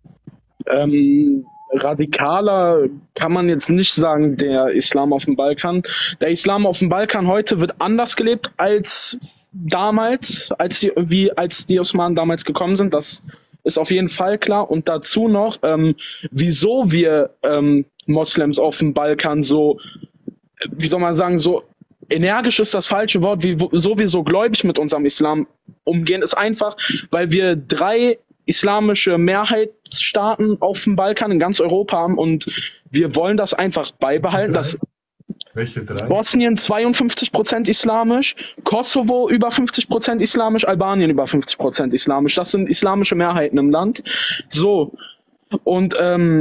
Speaker 7: Radikaler kann man jetzt nicht sagen, der Islam auf dem Balkan. Der Islam auf dem Balkan heute wird anders gelebt als damals, als die Osmanen damals gekommen sind. Das ist auf jeden Fall klar. Und dazu noch, wieso wir Moslems auf dem Balkan so, wie soll man sagen, so energisch ist das falsche Wort, sowieso gläubig mit unserem Islam umgehen, ist einfach, weil wir 3 islamische Mehrheitsstaaten auf dem Balkan in ganz Europa haben und wir wollen das einfach beibehalten.
Speaker 2: Welche 3?
Speaker 7: Bosnien 52% islamisch, Kosovo über 50% islamisch, Albanien über 50% islamisch. Das sind islamische Mehrheiten im Land. So, und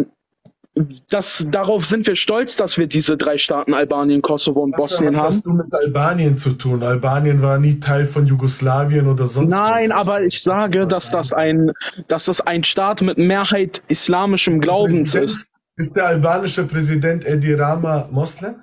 Speaker 7: darauf sind wir stolz, dass wir diese 3 Staaten, Albanien, Kosovo und Bosnien haben.
Speaker 2: Was hast du mit Albanien zu tun? Albanien war nie Teil von Jugoslawien oder sonst was.
Speaker 7: Nein, aber ich sage, dass das ein Staat mit Mehrheit islamischem Glaubens ist.
Speaker 2: Ist der albanische Präsident Edi Rama Moslem?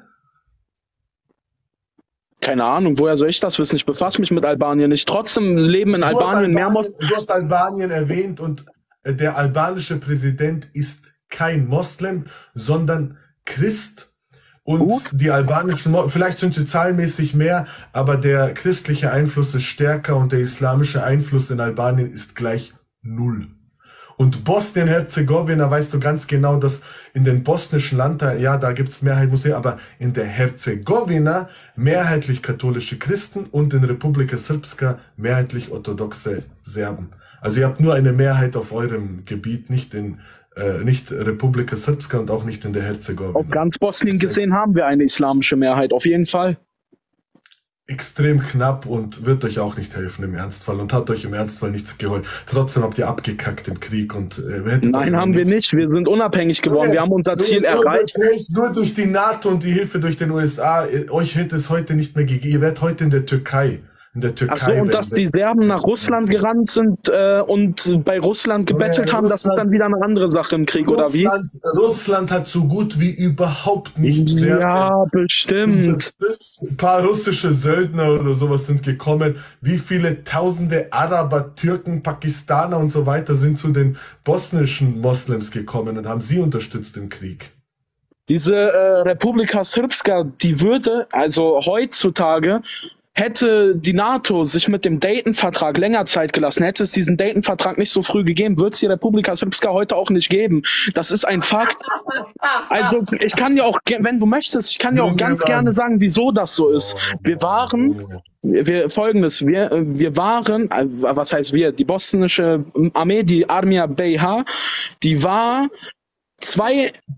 Speaker 7: Keine Ahnung, woher soll ich das wissen? Ich befasse mich mit Albanien nicht. Trotzdem leben in Albanien mehr Moslems.
Speaker 2: Du hast Albanien erwähnt und der albanische Präsident ist kein Moslem, sondern Christ. Und die albanischen, vielleicht sind sie zahlenmäßig mehr, aber der christliche Einfluss ist stärker und der islamische Einfluss in Albanien ist gleich 0. Und Bosnien-Herzegowina, weißt du ganz genau, dass in den bosnischen Landteilen, ja, da gibt es Mehrheit Muslime, aber in der Herzegowina mehrheitlich katholische Christen und in Republika Srpska mehrheitlich orthodoxe Serben. Also ihr habt nur eine Mehrheit auf eurem Gebiet, nicht Republika Srpska und auch nicht in der Herzegowina.
Speaker 7: Auf ganz Bosnien gesehen haben wir eine islamische Mehrheit, auf jeden Fall.
Speaker 2: Extrem knapp und wird euch auch nicht helfen im Ernstfall und hat euch im Ernstfall nichts geholfen. Trotzdem habt ihr abgekackt im Krieg und
Speaker 7: nein, haben wir nicht. Wir sind unabhängig geworden. Wir haben unser Ziel erreicht.
Speaker 2: Nur durch die NATO und die Hilfe durch den USA. Euch hätte es heute nicht mehr gegeben. Ihr werdet heute in der Türkei.
Speaker 7: Ach so, und dass die Serben nach Russland gerannt sind und bei Russland gebettelt haben, das ist dann wieder eine andere Sache im Krieg, oder wie?
Speaker 2: Russland hat so gut wie überhaupt nicht Serbien.
Speaker 7: Ja, bestimmt.
Speaker 2: Ein paar russische Söldner oder sowas sind gekommen. Wie viele tausende Araber, Türken, Pakistaner und so weiter sind zu den bosnischen Moslems gekommen und haben sie unterstützt im Krieg?
Speaker 7: Diese Republika Srpska, die würde, also heutzutage, hätte die NATO sich mit dem Dayton-Vertrag länger Zeit gelassen, hätte es diesen Dayton-Vertrag nicht so früh gegeben, wird es die Republika Srpska heute auch nicht geben. Das ist ein Fakt. Also ich kann dir auch, wenn du möchtest, ich kann dir auch ganz gerne sagen, wieso das so ist. Folgendes, wir waren, was heißt wir, die bosnische Armee, die Armia BiH, die war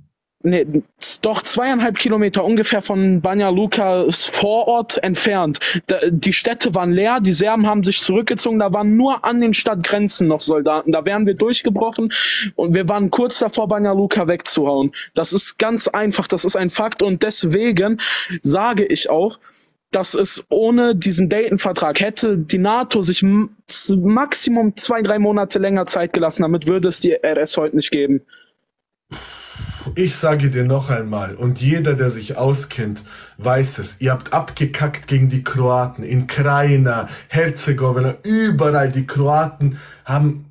Speaker 7: Nee, doch 2,5 Kilometer ungefähr von Banja Luka Vorort entfernt. Die Städte waren leer, die Serben haben sich zurückgezogen, da waren nur an den Stadtgrenzen noch Soldaten. Da wären wir durchgebrochen und wir waren kurz davor, Banja Luka wegzuhauen. Das ist ganz einfach, das ist ein Fakt und deswegen sage ich auch, dass es ohne diesen Dayton-Vertrag hätte die NATO sich Maximum 2-3 Monate länger Zeit gelassen, damit würde es die RS heute nicht geben.
Speaker 2: Ich sage dir noch einmal, und jeder, der sich auskennt, weiß es, ihr habt abgekackt gegen die Kroaten, in Krajina, Herzegowina, überall, die Kroaten haben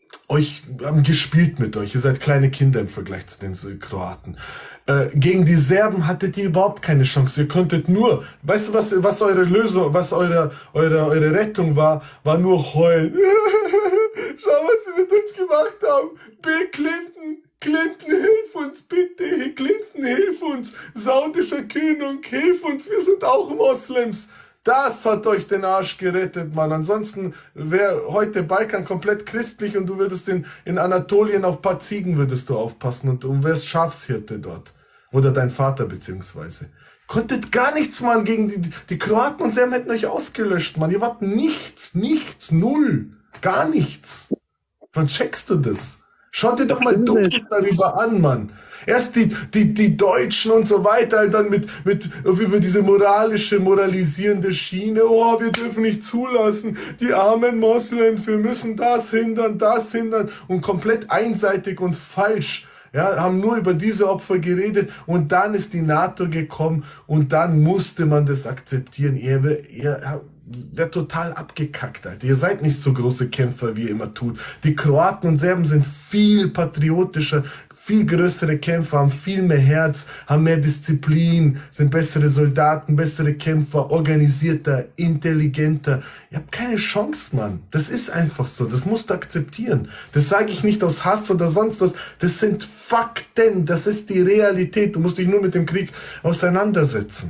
Speaker 2: gespielt mit euch, ihr seid kleine Kinder im Vergleich zu den Kroaten. Gegen die Serben hattet ihr überhaupt keine Chance, ihr konntet nur, weißt du, was eure Lösung, was eure Rettung war nur heulen. Schau, was sie mit uns gemacht haben, Bill Clinton, hilf uns bitte, Clinton, hilf uns, saudischer König, hilf uns, wir sind auch Moslems. Das hat euch den Arsch gerettet, Mann. Ansonsten wäre heute Balkan komplett christlich und du würdest in Anatolien auf ein paar Ziegen würdest du aufpassen und du wärst Schafshirte dort. Oder dein Vater beziehungsweise. Konntet gar nichts, Mann, gegen die Kroaten und Serben hätten euch ausgelöscht, Mann. Ihr wart nichts, null, gar nichts. Wann checkst du das? Schau dir doch mal Dokus darüber an, Mann. Erst die Deutschen und so weiter, dann über diese moralisierende Schiene. Oh, wir dürfen nicht zulassen, die armen Moslems, wir müssen das hindern und komplett einseitig und falsch. Ja, haben nur über diese Opfer geredet und dann ist die NATO gekommen und dann musste man das akzeptieren. Ihr werdet total abgekackt, Alter. Ihr seid nicht so große Kämpfer, wie ihr immer tut. Die Kroaten und Serben sind viel patriotischer, viel größere Kämpfer, haben viel mehr Herz, haben mehr Disziplin, sind bessere Soldaten, bessere Kämpfer, organisierter, intelligenter. Ihr habt keine Chance, Mann. Das ist einfach so. Das musst du akzeptieren. Das sage ich nicht aus Hass oder sonst was. Das sind Fakten. Das ist die Realität. Du musst dich nur mit dem Krieg auseinandersetzen.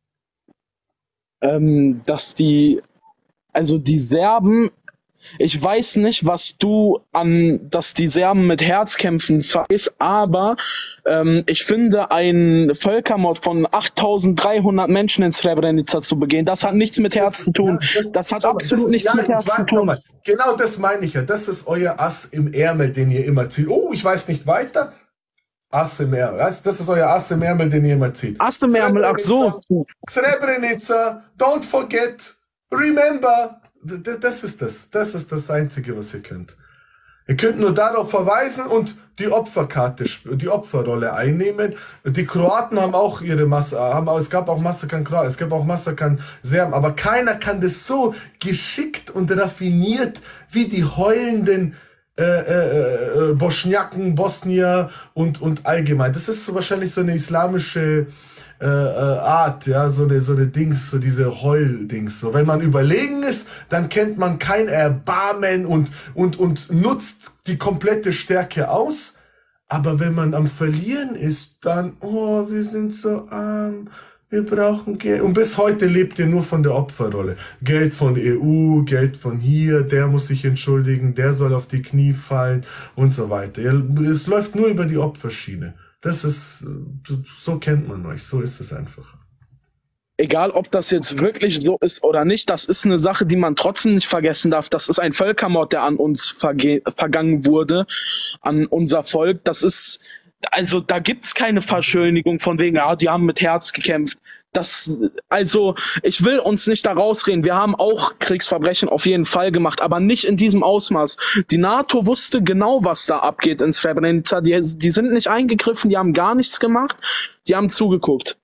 Speaker 7: Dass die Serben, ich weiß nicht, dass die Serben mit Herz kämpfen, aber ich finde, ein Völkermord von 8.300 Menschen in Srebrenica zu begehen, das hat nichts mit Herz zu tun. Das hat absolut nichts mit Herz zu tun.
Speaker 2: Genau das meine ich ja. Das ist euer Ass im Ärmel, den ihr immer zieht. Oh, ich weiß nicht weiter. Ass im Ärmel. Das ist euer Ass im Ärmel, den ihr immer zieht.
Speaker 7: Ass im Ärmel, ach so.
Speaker 2: Srebrenica, don't forget, remember. Das ist das Einzige, was ihr könnt. Ihr könnt nur darauf verweisen und die Opferrolle einnehmen. Die Kroaten haben auch ihre es gab auch Massaker an Kroaten, es gab auch Massaker an Serben, aber keiner kann das so geschickt und raffiniert wie die heulenden Bosniaken, Bosnier und allgemein. Das ist so wahrscheinlich so eine islamische Art, ja, so eine Dings, so diese Heul-Dings. So, wenn man überlegen ist, dann kennt man kein Erbarmen und nutzt die komplette Stärke aus. Aber wenn man am Verlieren ist, dann, oh, wir sind so arm, wir brauchen Geld. Und bis heute lebt ihr nur von der Opferrolle. Geld von EU, Geld von hier, der muss sich entschuldigen, der soll auf die Knie fallen und so weiter. Es läuft nur über die Opferschiene. Das ist, so kennt man euch, so ist es einfach.
Speaker 7: Egal, ob das jetzt wirklich so ist oder nicht, das ist eine Sache, die man trotzdem nicht vergessen darf. Das ist ein Völkermord, der an uns vergangen wurde, an unser Volk. Das ist, also da gibt's keine Verschönigung von wegen, ja, die haben mit Herz gekämpft. Ich will uns nicht da rausreden. Wir haben auch Kriegsverbrechen auf jeden Fall gemacht, aber nicht in diesem Ausmaß. Die NATO wusste genau, was da abgeht in Srebrenica. Die sind nicht eingegriffen, die haben gar nichts gemacht. Die haben zugeguckt.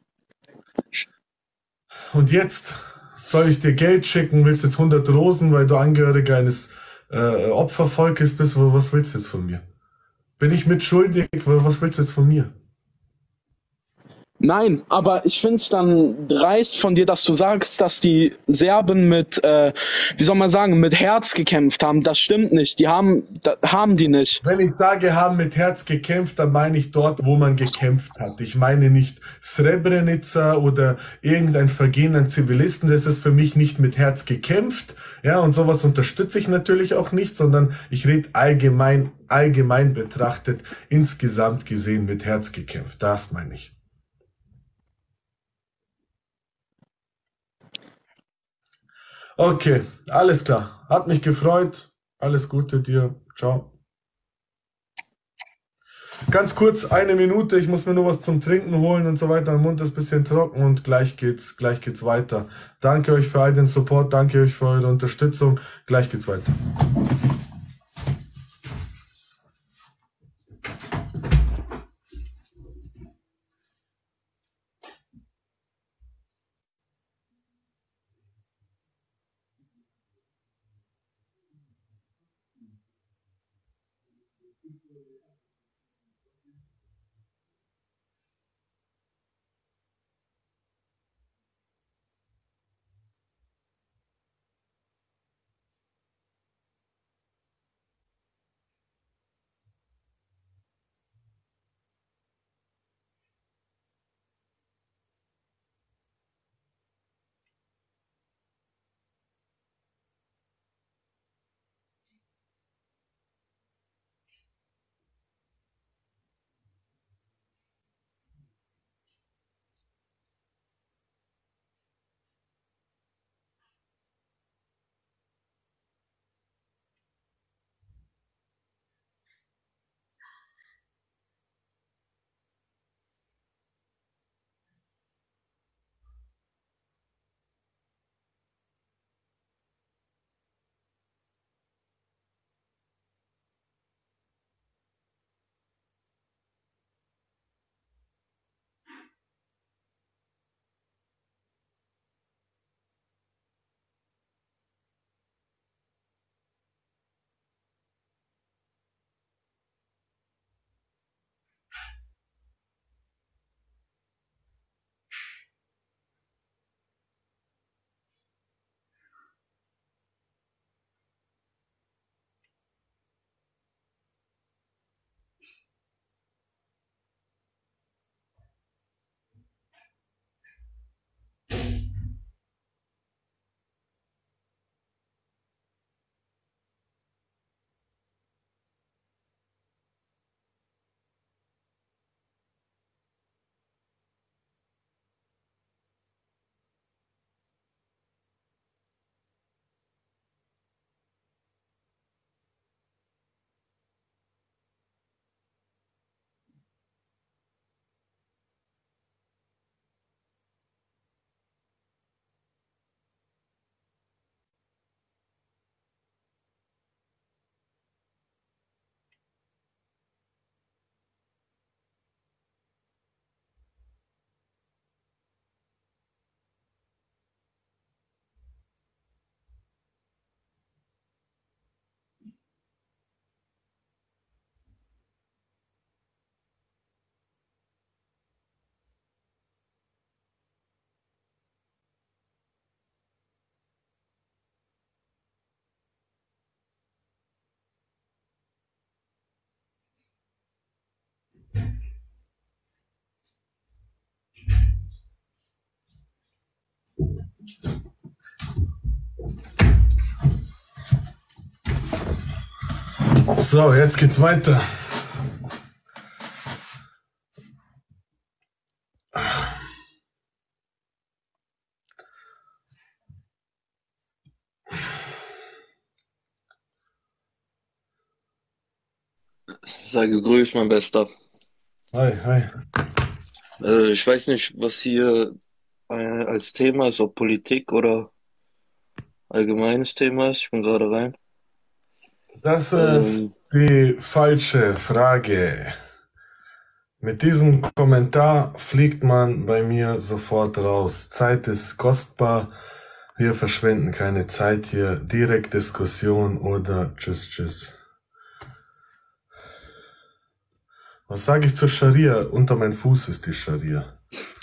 Speaker 2: Und jetzt soll ich dir Geld schicken, willst jetzt 100 Rosen, weil du Angehöriger eines Opfervolkes bist. Was willst du jetzt von mir? Bin ich mitschuldig? Was willst du jetzt von mir?
Speaker 7: Nein, aber ich finde es dann dreist von dir, dass du sagst, dass die Serben mit, wie soll man sagen, mit Herz gekämpft haben. Das stimmt nicht. Haben die nicht.
Speaker 2: Wenn ich sage, haben mit Herz gekämpft, dann meine ich dort, wo man gekämpft hat. Ich meine nicht Srebrenica oder irgendein Vergehen an Zivilisten. Das ist für mich nicht mit Herz gekämpft. Ja, und sowas unterstütze ich natürlich auch nicht, sondern ich rede allgemein betrachtet, insgesamt gesehen mit Herz gekämpft. Das meine ich. Okay, alles klar. Hat mich gefreut. Alles Gute dir. Ciao. Ganz kurz, 1 Minute. Ich muss mir nur was zum Trinken holen und so weiter. Mein Mund ist ein bisschen trocken und gleich geht's weiter. Danke euch für all den Support. Danke euch für eure Unterstützung. Gleich geht's weiter. So, jetzt geht's weiter.
Speaker 3: Sei gegrüßt, mein Bester.
Speaker 2: Hi, hi.
Speaker 3: Ich weiß nicht, was hier als Thema ist, ob Politik oder allgemeines Thema ist. Ich bin gerade rein.
Speaker 2: Das ist die falsche Frage. Mit diesem Kommentar fliegt man bei mir sofort raus. Zeit ist kostbar. Wir verschwenden keine Zeit hier. Direkt Diskussion oder tschüss, tschüss. Was sage ich zur Scharia? Unter meinem Fuß ist die Scharia.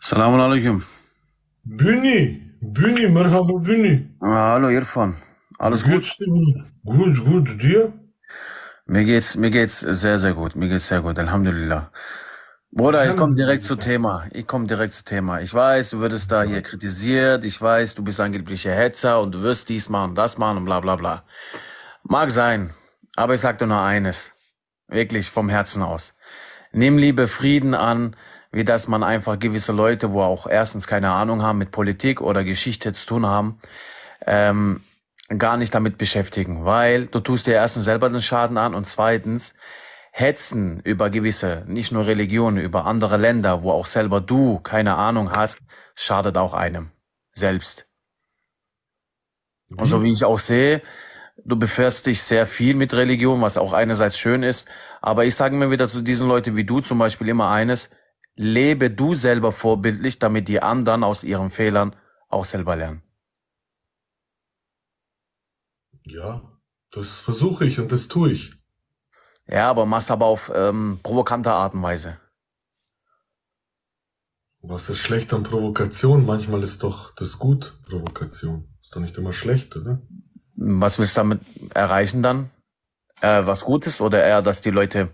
Speaker 8: Assalamu alaikum.
Speaker 2: Büni, Merhaba Büni.
Speaker 8: Hallo Irfan. Alles
Speaker 2: Wie
Speaker 8: gut?
Speaker 2: geht's dir? Gut, dir?
Speaker 8: Mir geht's sehr, sehr gut. Mir geht's sehr gut. Alhamdulillah. Bruder, ich komme direkt zu Thema. Ich weiß, du würdest da hier kritisiert. Ich weiß, du bist angeblicher Hetzer und du wirst dies machen, das machen und bla, bla, bla. Mag sein. Aber ich sag dir nur eines. Wirklich vom Herzen aus. Nimm lieber Frieden an, wie dass man einfach gewisse Leute, wo auch erstens keine Ahnung haben mit Politik oder Geschichte zu tun haben, gar nicht damit beschäftigen, weil du tust dir erstens selber den Schaden an und zweitens Hetzen über gewisse, nicht nur Religionen, über andere Länder, wo auch selber du keine Ahnung hast, schadet auch einem selbst. Und so wie ich auch sehe, du befährst dich sehr viel mit Religion, was auch einerseits schön ist, aber ich sage mir wieder zu diesen Leuten wie du zum Beispiel immer eines: Lebe du selber vorbildlich, damit die anderen aus ihren Fehlern auch selber lernen.
Speaker 2: Ja, das versuche ich und das tue ich.
Speaker 8: Ja, aber mach's aber auf provokante Art und Weise.
Speaker 2: Was ist schlecht an Provokation? Manchmal ist doch das gut, Provokation. Ist doch nicht immer schlecht, oder?
Speaker 8: Was willst du damit erreichen dann? Was Gutes oder eher, dass die Leute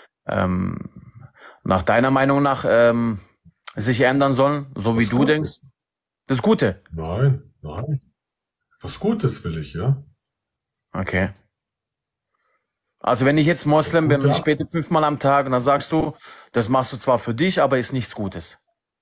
Speaker 8: nach deiner Meinung nach sich ändern sollen, so wie du denkst? Das Gute?
Speaker 2: Nein. Was Gutes will ich, ja.
Speaker 8: Okay. Also wenn ich jetzt Moslem bin und ich bete 5-mal am Tag und dann sagst du, das machst du zwar für dich, aber ist nichts Gutes.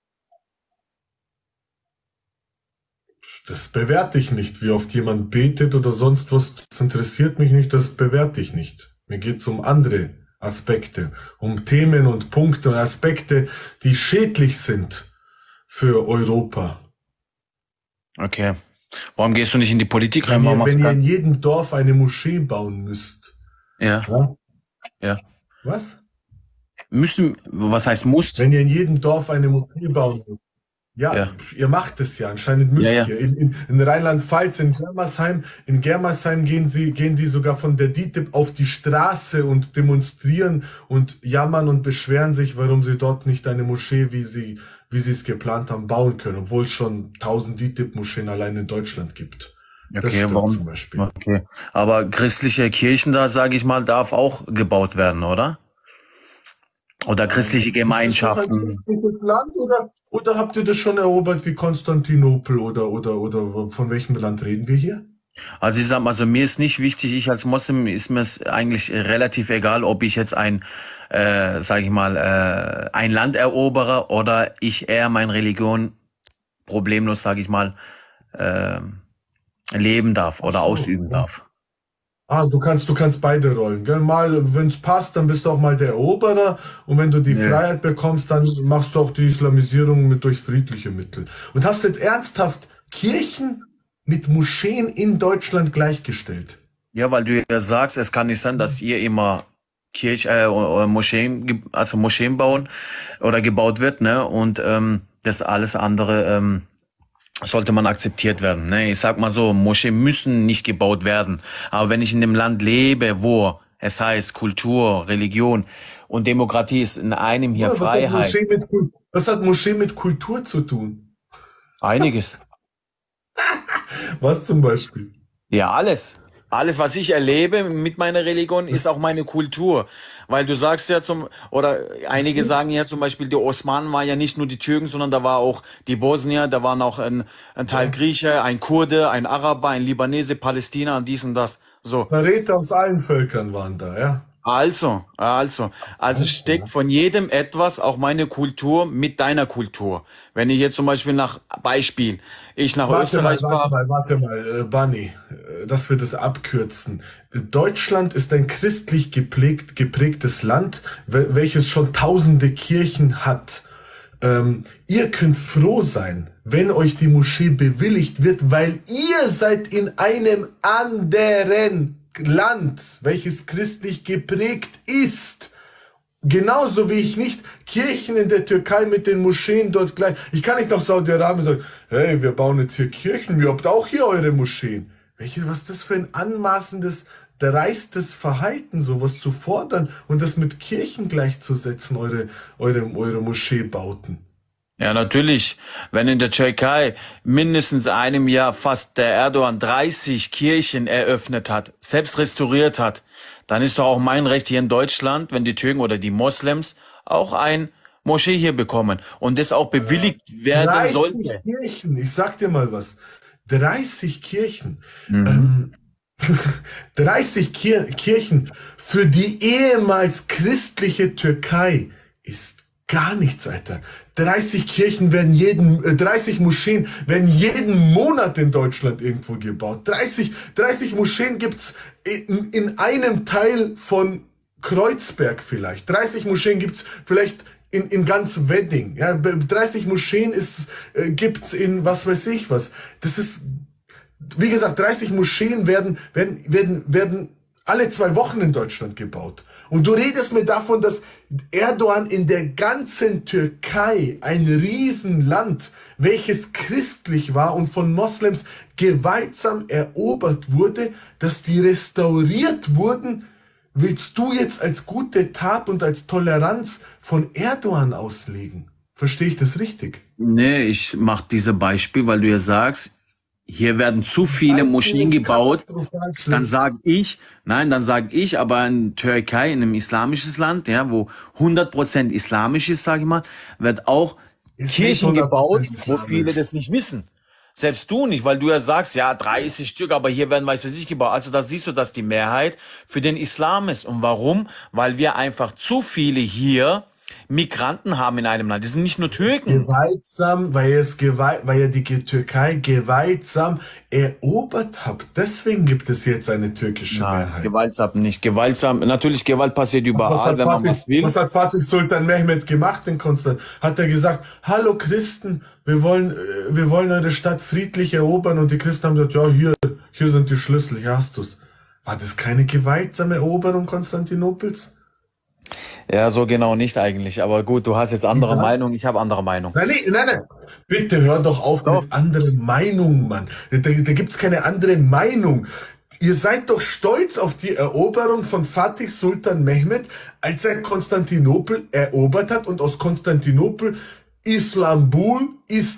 Speaker 2: Das bewerte ich nicht, wie oft jemand betet oder sonst was. Das interessiert mich nicht, das bewerte ich nicht. Mir geht's um andere Aspekte, um Themen und Punkte und Aspekte, die schädlich sind für Europa.
Speaker 8: Okay. Warum gehst du nicht in die Politik rein?
Speaker 2: Wenn ihr in jedem Dorf eine Moschee bauen müsst.
Speaker 8: Ja.
Speaker 2: Was?
Speaker 8: Was heißt musst?
Speaker 2: Wenn ihr in jedem Dorf eine Moschee bauen müsst. Ja, ihr macht es ja, anscheinend müsst ihr. In Rheinland-Pfalz, in Germersheim gehen die sogar von der DITIB auf die Straße und demonstrieren und jammern und beschweren sich, warum sie dort nicht eine Moschee, wie sie es geplant haben, bauen können, obwohl es schon 1000 DITIB-Moscheen allein in Deutschland gibt.
Speaker 8: Okay, warum? Zum Beispiel. Okay. Aber christliche Kirchen, da sage ich mal, darf auch gebaut werden, oder? Oder christliche Gemeinschaften.
Speaker 2: Ist das noch ein christliches Land oder habt ihr das schon erobert wie Konstantinopel oder von welchem Land reden wir hier?
Speaker 8: Also ich sag mal, mir ist nicht wichtig, ich als Moslem ist mir es eigentlich relativ egal, ob ich jetzt ein Land erobere oder ich eher meine Religion problemlos, sage ich mal, leben darf oder ausüben darf.
Speaker 2: Du kannst beide Rollen. Gell? Mal, wenn es passt, dann bist du auch mal der Eroberer und wenn du die Freiheit bekommst, dann machst du auch die Islamisierung durch friedliche Mittel. Und hast jetzt ernsthaft Kirchen mit Moscheen in Deutschland gleichgestellt?
Speaker 8: Ja, weil du ja sagst, es kann nicht sein, dass ihr immer Moscheen bauen oder gebaut wird, ne? Und das alles andere sollte man akzeptiert werden. Ne? Ich sag mal so, Moscheen müssen nicht gebaut werden. Aber wenn ich in dem Land lebe, wo es heißt Kultur, Religion und Demokratie ist in einem hier Freiheit.
Speaker 2: Was hat Moschee mit Kultur zu tun?
Speaker 8: Einiges.
Speaker 2: Was zum Beispiel?
Speaker 8: Ja, alles. Alles, was ich erlebe mit meiner Religion, ist auch meine Kultur. Weil du sagst ja einige sagen ja zum Beispiel, die Osmanen waren ja nicht nur die Türken, sondern da war auch die Bosnier, da waren auch ein Teil Grieche, ein Kurde, ein Araber, ein Libanese, Palästina und dies und das. So.
Speaker 2: Verräter aus allen Völkern waren da, ja.
Speaker 8: Also steckt von jedem etwas, auch meine Kultur mit deiner Kultur. Wenn ich jetzt zum Beispiel nach Österreich fahre.
Speaker 2: Warte mal, Bunny, dass wir das abkürzen. Deutschland ist ein christlich geprägtes Land, welches schon tausende Kirchen hat. Ihr könnt froh sein, wenn euch die Moschee bewilligt wird, weil ihr seid in einem anderen Land, welches christlich geprägt ist. Genauso wie ich nicht Kirchen in der Türkei mit den Moscheen dort gleich. Ich kann nicht nach Saudi-Arabien sagen, hey, wir bauen jetzt hier Kirchen, ihr habt auch hier eure Moscheen. Was ist das für ein anmaßendes, dreistes Verhalten, sowas zu fordern und das mit Kirchen gleichzusetzen, eure Moscheebauten.
Speaker 8: Ja, natürlich. Wenn in der Türkei mindestens einem Jahr fast der Erdogan 30 Kirchen eröffnet hat, selbst restauriert hat, dann ist doch auch mein Recht hier in Deutschland, wenn die Türken oder die Moslems auch ein Moschee hier bekommen und das auch bewilligt werden
Speaker 2: 30
Speaker 8: sollte.
Speaker 2: Kirchen, ich sag dir mal was. 30 Kirchen.
Speaker 8: Mhm.
Speaker 2: 30 Kirchen für die ehemals christliche Türkei ist gar nichts, Alter. 30 Kirchen werden 30 Moscheen werden jeden Monat in Deutschland irgendwo gebaut. 30 Moscheen gibt's in einem Teil von Kreuzberg vielleicht. 30 Moscheen gibt's vielleicht in ganz Wedding. Ja, 30 Moscheen gibt's in was weiß ich was. Das ist, wie gesagt, 30 Moscheen werden alle 2 Wochen in Deutschland gebaut. Und du redest mir davon, dass Erdogan in der ganzen Türkei, ein Riesenland, welches christlich war und von Moslems gewaltsam erobert wurde, dass die restauriert wurden, willst du jetzt als gute Tat und als Toleranz von Erdogan auslegen? Verstehe ich das richtig?
Speaker 8: Nee, ich mache diese Beispiel, weil du ja sagst, hier werden zu viele Moscheen gebaut. Dann sage ich, aber in Türkei, in einem islamisches Land, ja, wo 100% islamisch ist, sage ich mal, wird auch Kirchen gebaut, wo viele das nicht wissen. Selbst du nicht, weil du ja sagst, ja, 30 Stück, aber hier werden, weiß ich nicht, gebaut. Also da siehst du, dass die Mehrheit für den Islam ist. Und warum? Weil wir einfach zu viele hier Migranten haben in einem Land. Das sind nicht nur Türken.
Speaker 2: Gewaltsam, weil ihr die Türkei gewaltsam erobert habt. Deswegen gibt es jetzt eine türkische Mehrheit.
Speaker 8: Gewaltsam nicht. Gewaltsam, natürlich, Gewalt passiert überall, wenn man was will.
Speaker 2: Was hat Fatih Sultan Mehmet gemacht in Konstanz? Hat er gesagt, hallo Christen, wir wollen eure Stadt friedlich erobern, und die Christen haben gesagt, ja, hier sind die Schlüssel, hier hast du's. War das keine gewaltsame Eroberung Konstantinopels?
Speaker 8: Ja, so genau nicht eigentlich. Aber gut, du hast jetzt andere Meinung, ich habe andere Meinung.
Speaker 2: Nein. Bitte hör doch auf mit anderen Meinungen, Mann. Da gibt's keine andere Meinung. Ihr seid doch stolz auf die Eroberung von Fatih Sultan Mehmet, als er Konstantinopel erobert hat und aus Konstantinopel Istanbul,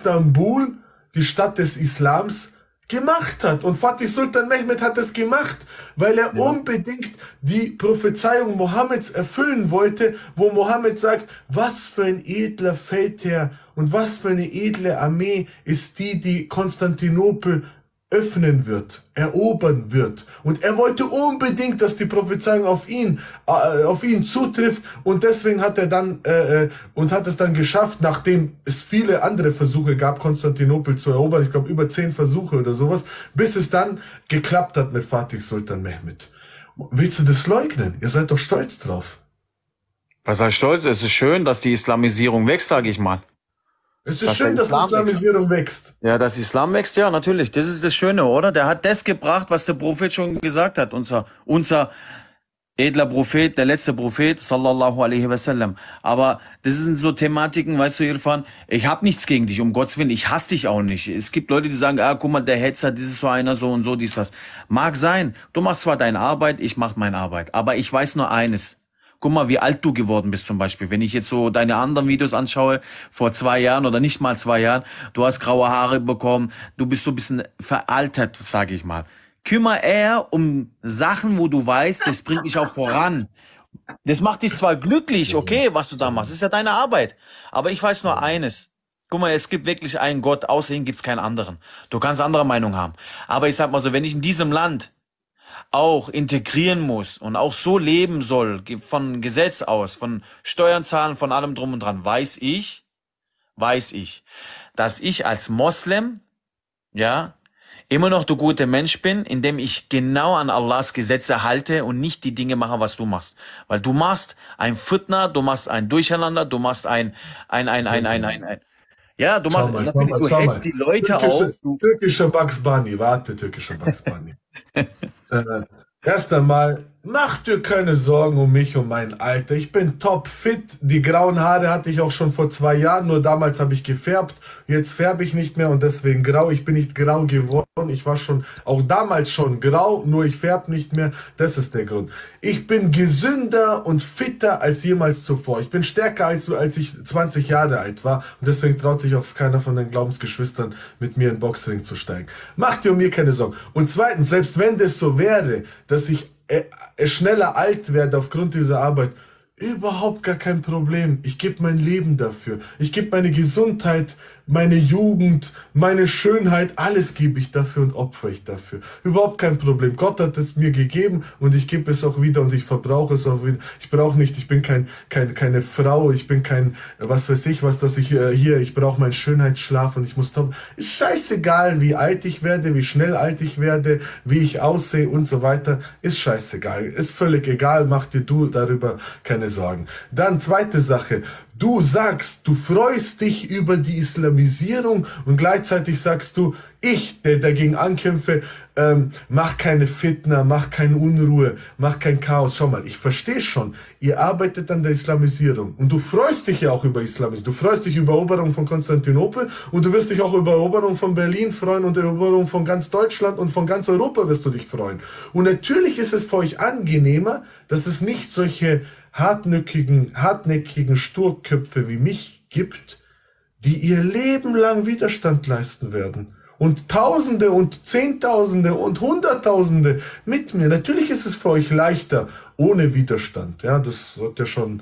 Speaker 2: die Stadt des Islams, gemacht hat. Und Fatih Sultan Mehmet hat das gemacht, weil er unbedingt die Prophezeiung Mohammeds erfüllen wollte, wo Mohammed sagt, was für ein edler Feldherr und was für eine edle Armee ist die Konstantinopel öffnen wird, erobern wird. Und er wollte unbedingt, dass die Prophezeiung auf ihn zutrifft, und deswegen hat er dann hat es dann geschafft, nachdem es viele andere Versuche gab, Konstantinopel zu erobern, ich glaube über 10 Versuche oder sowas, bis es dann geklappt hat mit Fatih Sultan Mehmet. Willst du das leugnen? Ihr seid doch stolz drauf.
Speaker 8: Was heißt stolz? Es ist schön, dass die Islamisierung wächst, sage ich mal.
Speaker 2: Es ist schön, dass die Islamisierung wächst.
Speaker 8: Ja, dass Islam wächst, ja, natürlich. Das ist das Schöne, oder? Der hat das gebracht, was der Prophet schon gesagt hat. Unser edler Prophet, der letzte Prophet, sallallahu alaihi wasallam. Aber das sind so Thematiken, weißt du, Irfan, ich habe nichts gegen dich, um Gottes Willen, ich hasse dich auch nicht. Es gibt Leute, die sagen, guck mal, der Hetzer, das ist so einer, so und so, dies, das. Mag sein, du machst zwar deine Arbeit, ich mach meine Arbeit. Aber ich weiß nur eines. Guck mal, wie alt du geworden bist zum Beispiel. Wenn ich jetzt so deine anderen Videos anschaue, vor 2 Jahren oder nicht mal 2 Jahren, du hast graue Haare bekommen, du bist so ein bisschen veraltet, sage ich mal. Kümmer eher um Sachen, wo du weißt, das bringt dich auch voran. Das macht dich zwar glücklich, okay, was du da machst, das ist ja deine Arbeit. Aber ich weiß nur eines. Guck mal, es gibt wirklich einen Gott, außer ihm gibt's keinen anderen. Du kannst andere Meinung haben. Aber ich sag mal so, wenn ich in diesem Land auch integrieren muss und auch so leben soll, von Gesetz aus, von Steuern zahlen, von allem drum und dran, weiß ich, dass ich als Moslem, ja, immer noch der gute Mensch bin, indem ich genau an Allahs Gesetze halte und nicht die Dinge mache, was du machst. Weil du machst ein Fitna, du machst ein Durcheinander, du machst ja, du machst, natürlich, du hältst die Leute auf.
Speaker 2: Türkischer Bugs Bunny, türkischer Bugs Bunny. Erst einmal, Mach dir keine Sorgen um mich, um mein Alter. Ich bin topfit. Die grauen Haare hatte ich auch schon vor 2 Jahren, nur damals habe ich gefärbt. Jetzt färbe ich nicht mehr und deswegen grau. Ich bin nicht grau geworden. Ich war schon auch damals schon grau, nur ich färbe nicht mehr. Das ist der Grund. Ich bin gesünder und fitter als jemals zuvor. Ich bin stärker als ich 20 Jahre alt war. Und deswegen traut sich auch keiner von den Glaubensgeschwistern mit mir in den Boxring zu steigen. Mach dir um mir keine Sorgen. Und zweitens, selbst wenn das so wäre, dass ich schneller alt werde aufgrund dieser Arbeit, überhaupt gar kein Problem. Ich gebe mein Leben dafür. Ich gebe meine Gesundheit, meine Jugend, meine Schönheit, alles gebe ich dafür und opfere ich dafür. Überhaupt kein Problem. Gott hat es mir gegeben und ich gebe es auch wieder und ich verbrauche es auch wieder. Ich brauche nicht, ich bin keine Frau, ich bin kein, was weiß ich was, dass ich ich brauche meinen Schönheitsschlaf und ich muss top. Ist scheißegal, wie alt ich werde, wie schnell alt ich werde, wie ich aussehe und so weiter. Ist scheißegal. Ist völlig egal, mach dir du darüber keine Sorgen. Dann zweite Sache. Du sagst, du freust dich über die Islamisierung und gleichzeitig sagst du, ich, der dagegen ankämpfe, mach keine Fitna, mach keine Unruhe, mach kein Chaos. Schau mal, ich verstehe schon, ihr arbeitet an der Islamisierung und du freust dich ja auch über Islamisierung. Du freust dich über Eroberung von Konstantinopel und du wirst dich auch über Eroberung von Berlin freuen und Eroberung von ganz Deutschland und von ganz Europa wirst du dich freuen. Und natürlich ist es für euch angenehmer, dass es nicht solche hartnäckigen Sturköpfe wie mich gibt, die ihr Leben lang Widerstand leisten werden. Und Tausende und Zehntausende und Hunderttausende mit mir. Natürlich ist es für euch leichter, ohne Widerstand. Ja, das hat ja schon,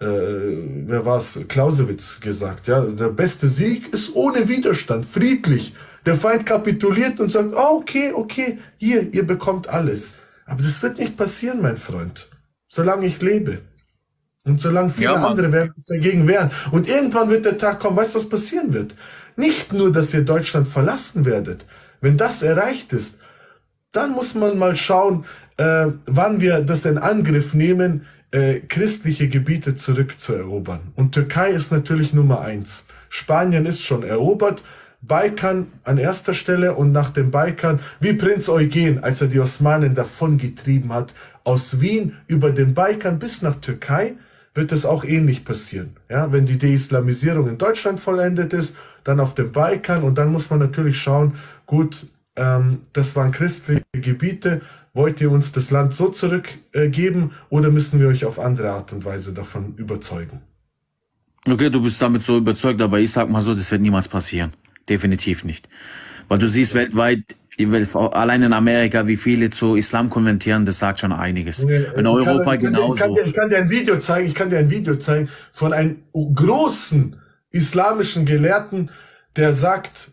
Speaker 2: wer war's? Clausewitz gesagt. Ja, der beste Sieg ist ohne Widerstand, friedlich. Der Feind kapituliert und sagt, oh, okay, hier, ihr bekommt alles. Aber das wird nicht passieren, mein Freund. Solange ich lebe. Und solange viele andere werden sich dagegen wehren. Und irgendwann wird der Tag kommen, weißt du, was passieren wird? Nicht nur, dass ihr Deutschland verlassen werdet. Wenn das erreicht ist, dann muss man mal schauen, wann wir das in Angriff nehmen, christliche Gebiete zurückzuerobern. Und Türkei ist natürlich Nummer 1. Spanien ist schon erobert. Balkan an erster Stelle und nach dem Balkan, wie Prinz Eugen, als er die Osmanen davongetrieben hat, aus Wien über den Balkan bis nach Türkei, wird es auch ähnlich passieren. Ja, wenn die Deislamisierung in Deutschland vollendet ist, dann auf dem Balkan und dann muss man natürlich schauen, gut, das waren christliche Gebiete, wollt ihr uns das Land so zurückgeben oder müssen wir euch auf andere Art und Weise davon überzeugen?
Speaker 8: Okay, du bist damit so überzeugt, aber ich sag mal so, das wird niemals passieren. Definitiv nicht. Weil du siehst weltweit, allein in Amerika, wie viele zu Islam konvertieren, das sagt schon einiges. In Europa genauso.
Speaker 2: Ich kann dir ein Video zeigen von einem großen islamischen Gelehrten, der sagt,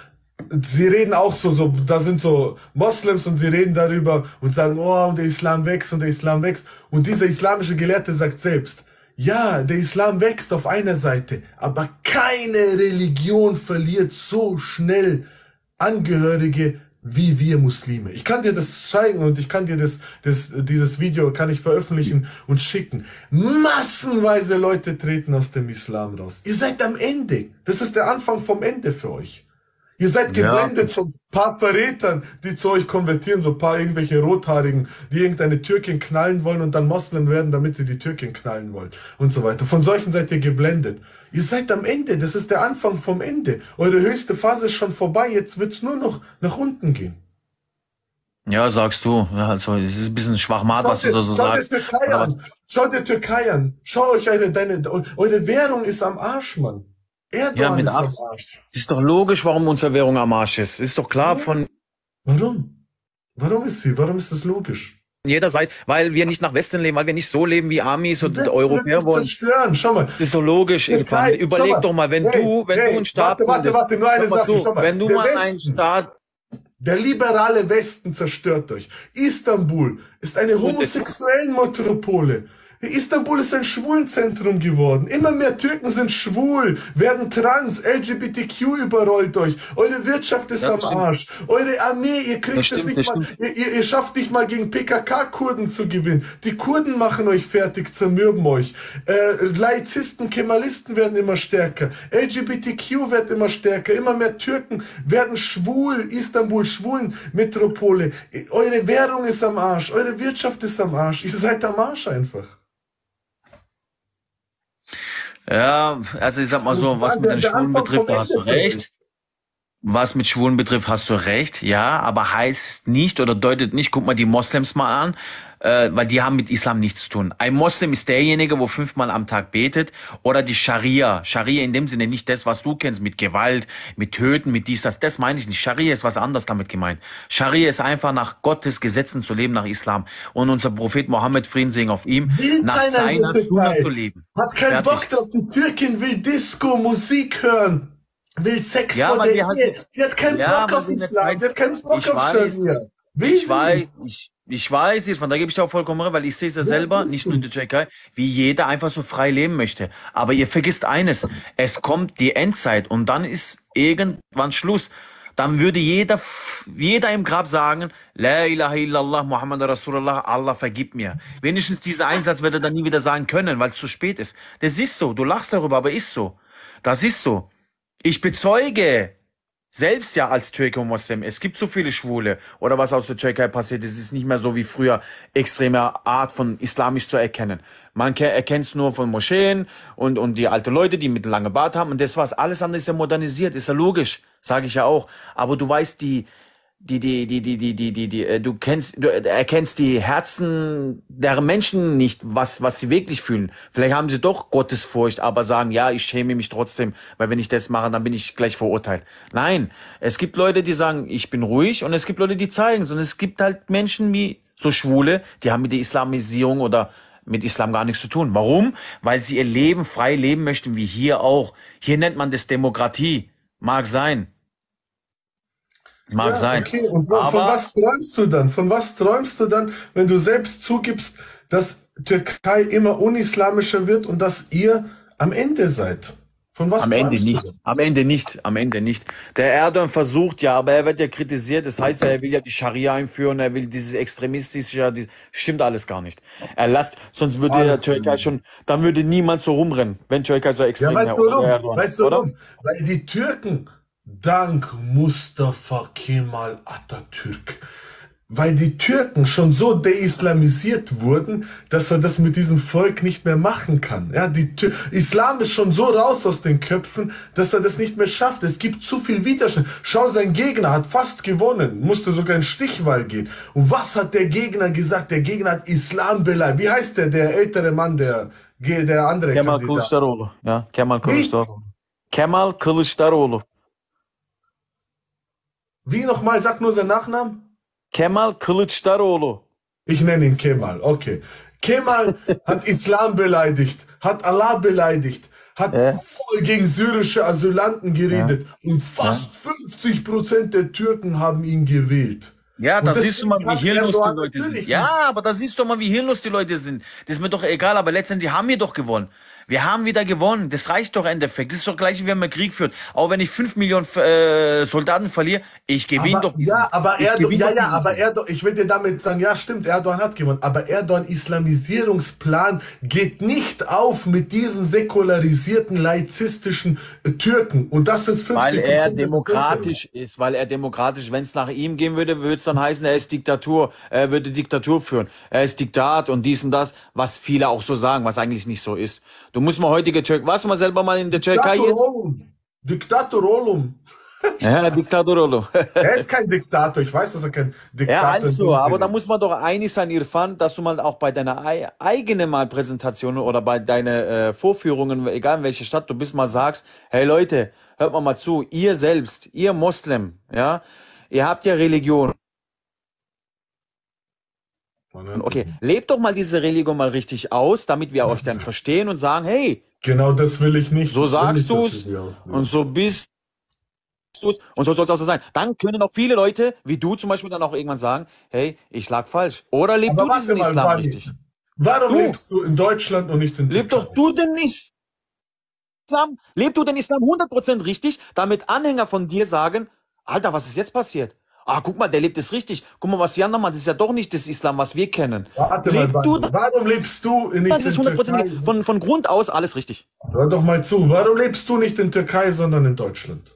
Speaker 2: sie reden auch so, da sind so Moslems und sie reden darüber und sagen, oh, der Islam wächst und der Islam wächst. Und dieser islamische Gelehrte sagt selbst, ja, der Islam wächst auf einer Seite, aber keine Religion verliert so schnell Angehörige wie wir Muslime. Ich kann dir das zeigen und ich kann dir dieses Video kann ich veröffentlichen und schicken. Massenweise Leute treten aus dem Islam raus. Ihr seid am Ende. Das ist der Anfang vom Ende für euch. Ihr seid geblendet von ein paar Verrätern, die zu euch konvertieren, so ein paar irgendwelche Rothaarigen, die irgendeine Türkin knallen wollen und dann Moslem werden, damit sie die Türkin knallen wollen und so weiter. Von solchen seid ihr geblendet. Ihr seid am Ende, das ist der Anfang vom Ende. Eure höchste Phase ist schon vorbei, jetzt wird's nur noch nach unten gehen.
Speaker 8: Ja, sagst du. Ja, also, es ist ein bisschen schwachmat, was du da so sagst.
Speaker 2: Schau dir Türkei an. Schau euch eure Währung ist am Arsch, Mann. Erdogan ist am Arsch.
Speaker 8: Ist doch logisch, warum unsere Währung am Arsch ist. Ist doch klar von...
Speaker 2: Warum? Warum ist das logisch?
Speaker 8: Jeder Seite, weil wir nicht nach Westen leben, weil wir nicht so leben wie Amis und Europäer wollen.
Speaker 2: Zerstören. Schau mal.
Speaker 8: Das ist so logisch, Irfan. Überleg doch mal, wenn du einen Staat...
Speaker 2: Warte, nur eine Sache. Schau mal.
Speaker 8: Wenn du mal einen Staat...
Speaker 2: Der liberale Westen zerstört euch. Istanbul ist eine homosexuelle Metropole. Istanbul ist ein Schwulenzentrum geworden. Immer mehr Türken sind schwul, werden trans, LGBTQ überrollt euch. Eure Wirtschaft ist am Arsch. Eure Armee, ihr kriegt es nicht mal, ihr schafft nicht mal gegen PKK-Kurden zu gewinnen. Die Kurden machen euch fertig, zermürben euch. Laizisten, Kemalisten werden immer stärker. LGBTQ wird immer stärker. Immer mehr Türken werden schwul. Istanbul, Schwulenmetropole. Eure Währung ist am Arsch. Eure Wirtschaft ist am Arsch. Ihr seid am Arsch einfach.
Speaker 8: Ja, also ich sag mal so, was mit den Schwulen betrifft, da hast du recht. Was mit Schwulen betrifft, hast du recht, ja, aber heißt nicht oder deutet nicht, guck mal die Moslems mal an, weil die haben mit Islam nichts zu tun. Ein Moslem ist derjenige, wo 5-mal am Tag betet, oder die Scharia. Scharia in dem Sinne nicht das, was du kennst, mit Gewalt, mit Töten, mit dies, das meine ich nicht. Scharia ist was anderes damit gemeint. Scharia ist einfach nach Gottes Gesetzen zu leben, nach Islam. Und unser Prophet Mohammed, Frieden seien auf ihm, nach seiner Sunna zu leben.
Speaker 2: Hat keinen Bock drauf, die Türkin will Disco, Musik hören. Will Sex vor der Ehe. Die hat keinen Bock auf Islam. Die hat keinen Bock auf Scharia.
Speaker 8: Ich weiß, von da gebe ich dir auch vollkommen recht, weil ich sehe es ja selber, nicht nur in der Türkei, wie jeder einfach so frei leben möchte. Aber ihr vergisst eines, es kommt die Endzeit und dann ist irgendwann Schluss. Dann würde jeder im Grab sagen, La ilaha illallah, Muhammad Rasulullah, Allah vergib mir. Wenigstens diesen Einsatz wird er dann nie wieder sagen können, weil es zu spät ist. Das ist so, du lachst darüber, aber ist so. Das ist so. Ich bezeuge selbst ja als Türke und Moslem, es gibt so viele Schwule oder was aus der Türkei passiert, es ist nicht mehr so wie früher extreme Art von islamisch zu erkennen. Man erkennt es nur von Moscheen und die alten Leute, die mit langen Bart haben und das war's. Alles andere ist ja modernisiert, ist ja logisch, sage ich ja auch. Aber du weißt du erkennst die Herzen der Menschen nicht, was sie wirklich fühlen. Vielleicht haben sie doch Gottesfurcht, aber sagen, ja, ich schäme mich trotzdem, weil wenn ich das mache, dann bin ich gleich verurteilt. Nein, es gibt Leute, die sagen, ich bin ruhig und es gibt Leute, die zeigen es. Und es gibt halt Menschen wie so Schwule, die haben mit der Islamisierung oder mit Islam gar nichts zu tun. Warum? Weil sie ihr Leben frei leben möchten, wie hier auch. Hier nennt man das Demokratie. Mag sein. Mag sein.
Speaker 2: Okay. Und von was träumst du dann? Von was träumst du dann, wenn du selbst zugibst, dass Türkei immer unislamischer wird und dass ihr am Ende seid? Von was
Speaker 8: am Ende
Speaker 2: träumst
Speaker 8: nicht.
Speaker 2: du?
Speaker 8: Am Ende nicht. Am Ende nicht. Der Erdogan versucht ja, aber er wird ja kritisiert. Das heißt, er will ja die Scharia einführen, er will dieses extremistische, ja, stimmt alles gar nicht. Sonst würde der Türkei schon, dann würde niemand so rumrennen, wenn Türkei so extrem
Speaker 2: Ja,
Speaker 8: wäre.
Speaker 2: weißt du warum? Weil die Türken dank Mustafa Kemal Atatürk, weil die Türken schon so deislamisiert wurden, dass er das mit diesem Volk nicht mehr machen kann. Ja, Islam ist schon so raus aus den Köpfen, dass er das nicht mehr schafft. Es gibt zu viel Widerstand. Schau, sein Gegner hat fast gewonnen, musste sogar in Stichwahl gehen. Und was hat der Gegner gesagt? Der Gegner hat Islam beleidigt. Wie heißt der ältere Mann, der andere
Speaker 8: Kemal
Speaker 2: Kandidat?
Speaker 8: Kılıçdaroğlu. Ja, Kemal Kılıçdaroğlu. Kemal Kılıçdaroğlu.
Speaker 2: Wie nochmal? Sag nur seinen Nachnamen.
Speaker 8: Kemal Kılıçdaroğlu.
Speaker 2: Ich nenne ihn Kemal, okay. Kemal hat Islam beleidigt, hat Allah beleidigt, hat voll gegen syrische Asylanten geredet und fast 50% der Türken haben ihn gewählt.
Speaker 8: Ja, da siehst du mal, wie hirnlos die
Speaker 2: Erdogan
Speaker 8: Leute sind.
Speaker 2: natürlich
Speaker 8: Ja, aber da siehst du mal, wie hirnlos die Leute sind. Das ist mir doch egal, aber letztendlich haben wir doch gewonnen. Wir haben wieder gewonnen. Das reicht doch im Endeffekt. Das ist doch gleich, wie wenn man Krieg führt. Auch wenn ich 5 Millionen Soldaten verliere, ich gewinne doch diesen.
Speaker 2: Ja, aber Erdogan, ich will dir damit sagen, ja stimmt, Erdogan hat gewonnen, aber Erdogan Islamisierungsplan geht nicht auf mit diesen säkularisierten, laizistischen Türken. Und das ist 50%.
Speaker 8: Weil er demokratisch ist, wenn es nach ihm gehen würde, würde es dann heißen, er ist er würde Diktatur führen. Er ist Diktat und dies und das, was viele auch so sagen, was eigentlich nicht so ist. Du musst mal heutige Türkei, warst du mal selber mal in der Türkei jetzt?
Speaker 2: Diktator Olum.
Speaker 8: Ja, Diktator Olum.
Speaker 2: Er ist kein Diktator, ich weiß, dass er kein Diktator ist.
Speaker 8: Ja, also, aber da muss man doch einig sein, Irfan, dass du mal auch bei deiner eigenen mal Präsentation oder bei deinen Vorführungen, egal in welcher Stadt du bist, mal sagst, hey Leute, hört mal zu, ihr selbst, ihr Moslem, ja, ihr habt ja Religion. Okay, lebt doch mal diese Religion mal richtig aus, damit wir euch dann verstehen und sagen, hey,
Speaker 2: genau das will ich nicht.
Speaker 8: So sagst du es und so bist du es und so soll es auch so sein. Dann können auch viele Leute, wie du zum Beispiel, dann auch irgendwann sagen, hey, ich lag falsch. Oder lebst du diesen Islam richtig?
Speaker 2: Warum
Speaker 9: Du,
Speaker 2: lebst du in Deutschland und nicht in
Speaker 9: leb doch
Speaker 2: Türkei?
Speaker 9: du den Islam, leb du den Islam 100% richtig, damit Anhänger von dir sagen, Alter, was ist jetzt passiert? Ah, guck mal, der lebt es richtig. Guck mal, was die anderen machen, das ist ja doch nicht das Islam, was wir kennen.
Speaker 2: Warte mal,
Speaker 9: Leb du,
Speaker 2: Bando. Warum lebst du nicht
Speaker 9: das ist
Speaker 2: in
Speaker 9: 100%
Speaker 2: Türkei?
Speaker 9: von Grund aus alles richtig.
Speaker 2: Hör doch mal zu. Warum lebst du nicht in Türkei, sondern in Deutschland?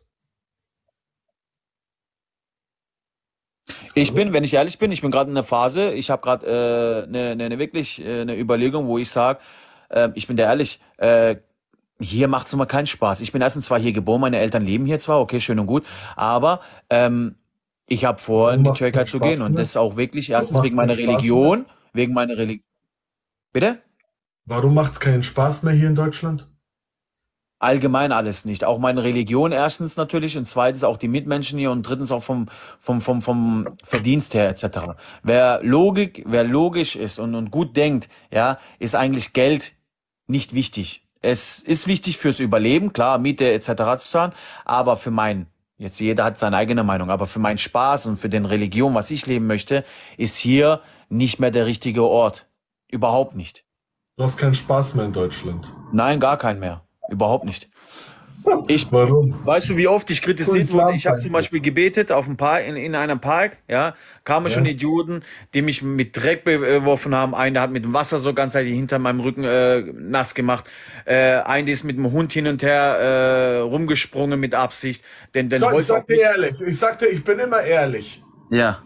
Speaker 9: Ich bin, wenn ich ehrlich bin, ich bin gerade in einer Phase, ich habe gerade wirklich eine Überlegung, wo ich sage, ich bin da ehrlich, hier macht es immer keinen Spaß. Ich bin erstens zwar hier geboren, meine Eltern leben hier zwar, okay, schön und gut, aber ich habe vor,
Speaker 2: Warum
Speaker 9: in die
Speaker 2: macht's
Speaker 9: Türkei
Speaker 2: keinen
Speaker 9: zu gehen
Speaker 2: Spaß
Speaker 9: und
Speaker 2: mehr?
Speaker 9: das ist auch wirklich
Speaker 2: Warum
Speaker 9: erstens
Speaker 2: macht's
Speaker 9: wegen meiner
Speaker 2: keinen Spaß mehr?
Speaker 9: Religion, wegen meiner Religion. Bitte?
Speaker 2: Warum macht es keinen Spaß mehr hier in Deutschland?
Speaker 9: Allgemein alles nicht. Auch meine Religion erstens natürlich und zweitens auch die Mitmenschen hier und drittens auch vom Verdienst her etc. Wer logisch ist und gut denkt, ja, ist eigentlich Geld nicht wichtig. Es ist wichtig fürs Überleben, klar, Miete etc. zu zahlen, aber jetzt jeder hat seine eigene Meinung, aber für meinen Spaß und für den Religion, was ich leben möchte, ist hier nicht mehr der richtige Ort. Überhaupt nicht.
Speaker 2: Du hast keinen Spaß mehr in Deutschland.
Speaker 9: Nein, gar keinen mehr. Überhaupt nicht.
Speaker 2: Warum?
Speaker 9: Weißt du, wie oft ich kritisiert
Speaker 2: So
Speaker 9: wurde? Ich habe zum
Speaker 2: islamfeindlich.
Speaker 9: Beispiel gebetet auf dem Park, in einem Park, ja, kamen schon Idioten, die mich mit Dreck beworfen haben. Einer hat mit dem Wasser so ganzheitlich hinter meinem Rücken nass gemacht. Einer ist mit dem Hund hin und her rumgesprungen mit Absicht.
Speaker 2: Schau, ich sag dir ehrlich, ich bin immer ehrlich.
Speaker 9: Ja.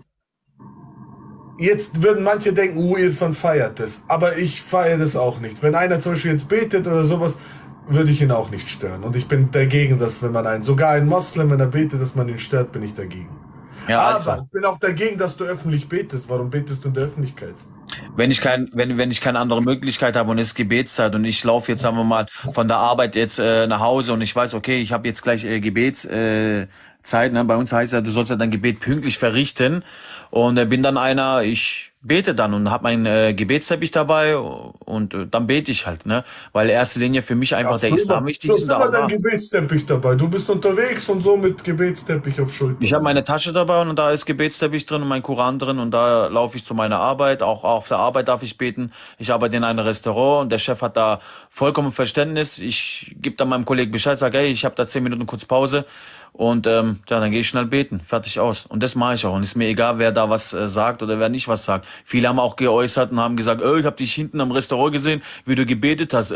Speaker 2: Jetzt würden manche denken, Irfan feiert das. Aber ich feiere das auch nicht. Wenn einer zum Beispiel jetzt betet oder sowas, würde ich ihn auch nicht stören. Und ich bin dagegen, dass wenn man sogar ein Moslem, wenn er betet, dass man ihn stört, bin ich dagegen.
Speaker 9: Ja,
Speaker 2: Aber
Speaker 9: also.
Speaker 2: ich bin auch dagegen, dass du öffentlich betest. Warum betest du in der Öffentlichkeit?
Speaker 9: Wenn ich keine andere Möglichkeit habe und es ist Gebetszeit und ich laufe jetzt, sagen wir mal, von der Arbeit jetzt nach Hause und ich weiß, okay, ich habe jetzt gleich Gebetszeit, ne? Bei uns heißt ja, du sollst ja dein Gebet pünktlich verrichten und bin dann ich bete dann und habe meinen Gebetsteppich dabei und dann bete ich halt, ne? Weil in erster Linie für mich einfach der Islam wichtig ist.
Speaker 2: Du hast immer deinen Gebetsteppich dabei. Du bist unterwegs und so mit Gebetsteppich auf Schulter.
Speaker 9: Ich habe meine Tasche dabei und da ist Gebetsteppich drin und mein Koran drin und da laufe ich zu meiner Arbeit. Auch auf der Arbeit darf ich beten. Ich arbeite in einem Restaurant und der Chef hat da vollkommen Verständnis. Ich gebe dann meinem Kollegen Bescheid, sage, hey, ich habe da 10 Minuten kurz Pause und dann gehe ich schnell beten, fertig aus. Und das mache ich auch. Und ist mir egal, wer da was sagt oder wer nicht was sagt. Viele haben auch geäußert und haben gesagt, ich habe dich hinten am Restaurant gesehen, wie du gebetet hast.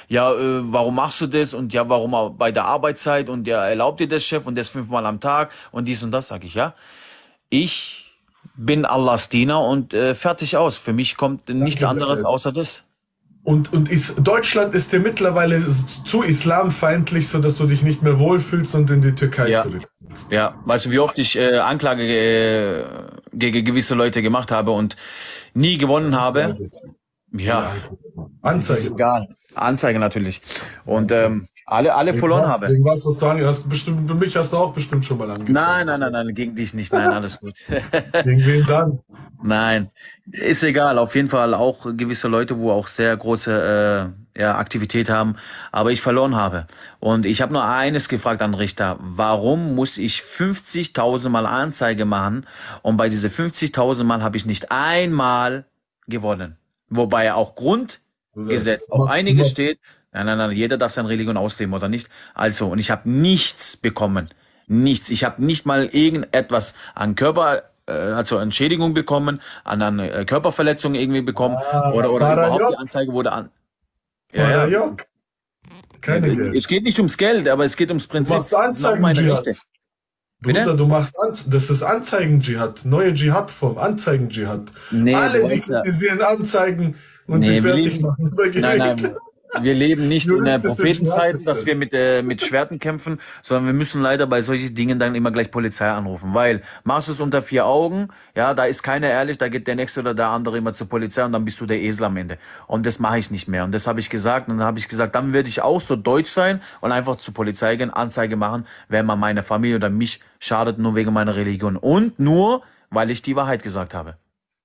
Speaker 9: Warum machst du das? Und ja, warum bei der Arbeitszeit? Und ja, erlaubt dir das, Chef? Und das 5-mal am Tag? Und dies und das, sage ich, ja. Ich bin Allahs Diener und fertig aus. Für mich kommt nichts anderes außer das.
Speaker 2: Und Deutschland ist dir mittlerweile zu islamfeindlich, sodass du dich nicht mehr wohlfühlst und in die Türkei zurückziehst.
Speaker 9: Ja, weißt du, wie oft ich Anklage gegen gewisse Leute gemacht habe und nie gewonnen habe? Ja.
Speaker 2: Anzeige.
Speaker 9: Ist egal. Anzeige natürlich. Und alle verloren habe.
Speaker 2: Gegen was hast du angezeigt? Bestimmt, mich hast du auch bestimmt schon mal angezeigt.
Speaker 9: Nein, gegen dich nicht. Nein, alles gut.
Speaker 2: Gegen wen dann?
Speaker 9: Nein, ist egal. Auf jeden Fall auch gewisse Leute, wo auch sehr große Aktivität haben, aber ich verloren habe. Und ich habe nur eines gefragt an den Richter. Warum muss ich 50.000 Mal Anzeige machen? Und bei diese 50.000 Mal habe ich nicht einmal gewonnen. Wobei auch Grundgesetz auf einiges steht. Nein, jeder darf seine Religion ausleben oder nicht. Also, und ich habe nichts bekommen. Nichts. Ich habe nicht mal irgendetwas an Entschädigung bekommen, an eine Körperverletzung irgendwie bekommen oder überhaupt die Anzeige wurde an. Ja.
Speaker 2: Keine Geld.
Speaker 9: Es geht nicht ums Geld, aber es geht ums Prinzip.
Speaker 2: Du machst Anzeigen-Dschihad. Bruder, du machst das ist Anzeigen-Dschihad, neue Dschihad-Form, Anzeigen-Dschihad.
Speaker 9: Nee,
Speaker 2: alle, die kritisieren Anzeigen und sie fertig machen.
Speaker 9: Nein. Wir leben nicht in der Prophetenzeit, dass wir mit Schwerten kämpfen, sondern wir müssen leider bei solchen Dingen dann immer gleich Polizei anrufen, weil machst du es unter 4 Augen, ja, da ist keiner ehrlich, da geht der Nächste oder der andere immer zur Polizei und dann bist du der Esel am Ende. Und das mache ich nicht mehr. Und das habe ich gesagt. Und dann habe ich gesagt, dann werde ich auch so deutsch sein und einfach zur Polizei gehen, Anzeige machen, wenn man meine Familie oder mich schadet, nur wegen meiner Religion. Und nur, weil ich die Wahrheit gesagt habe.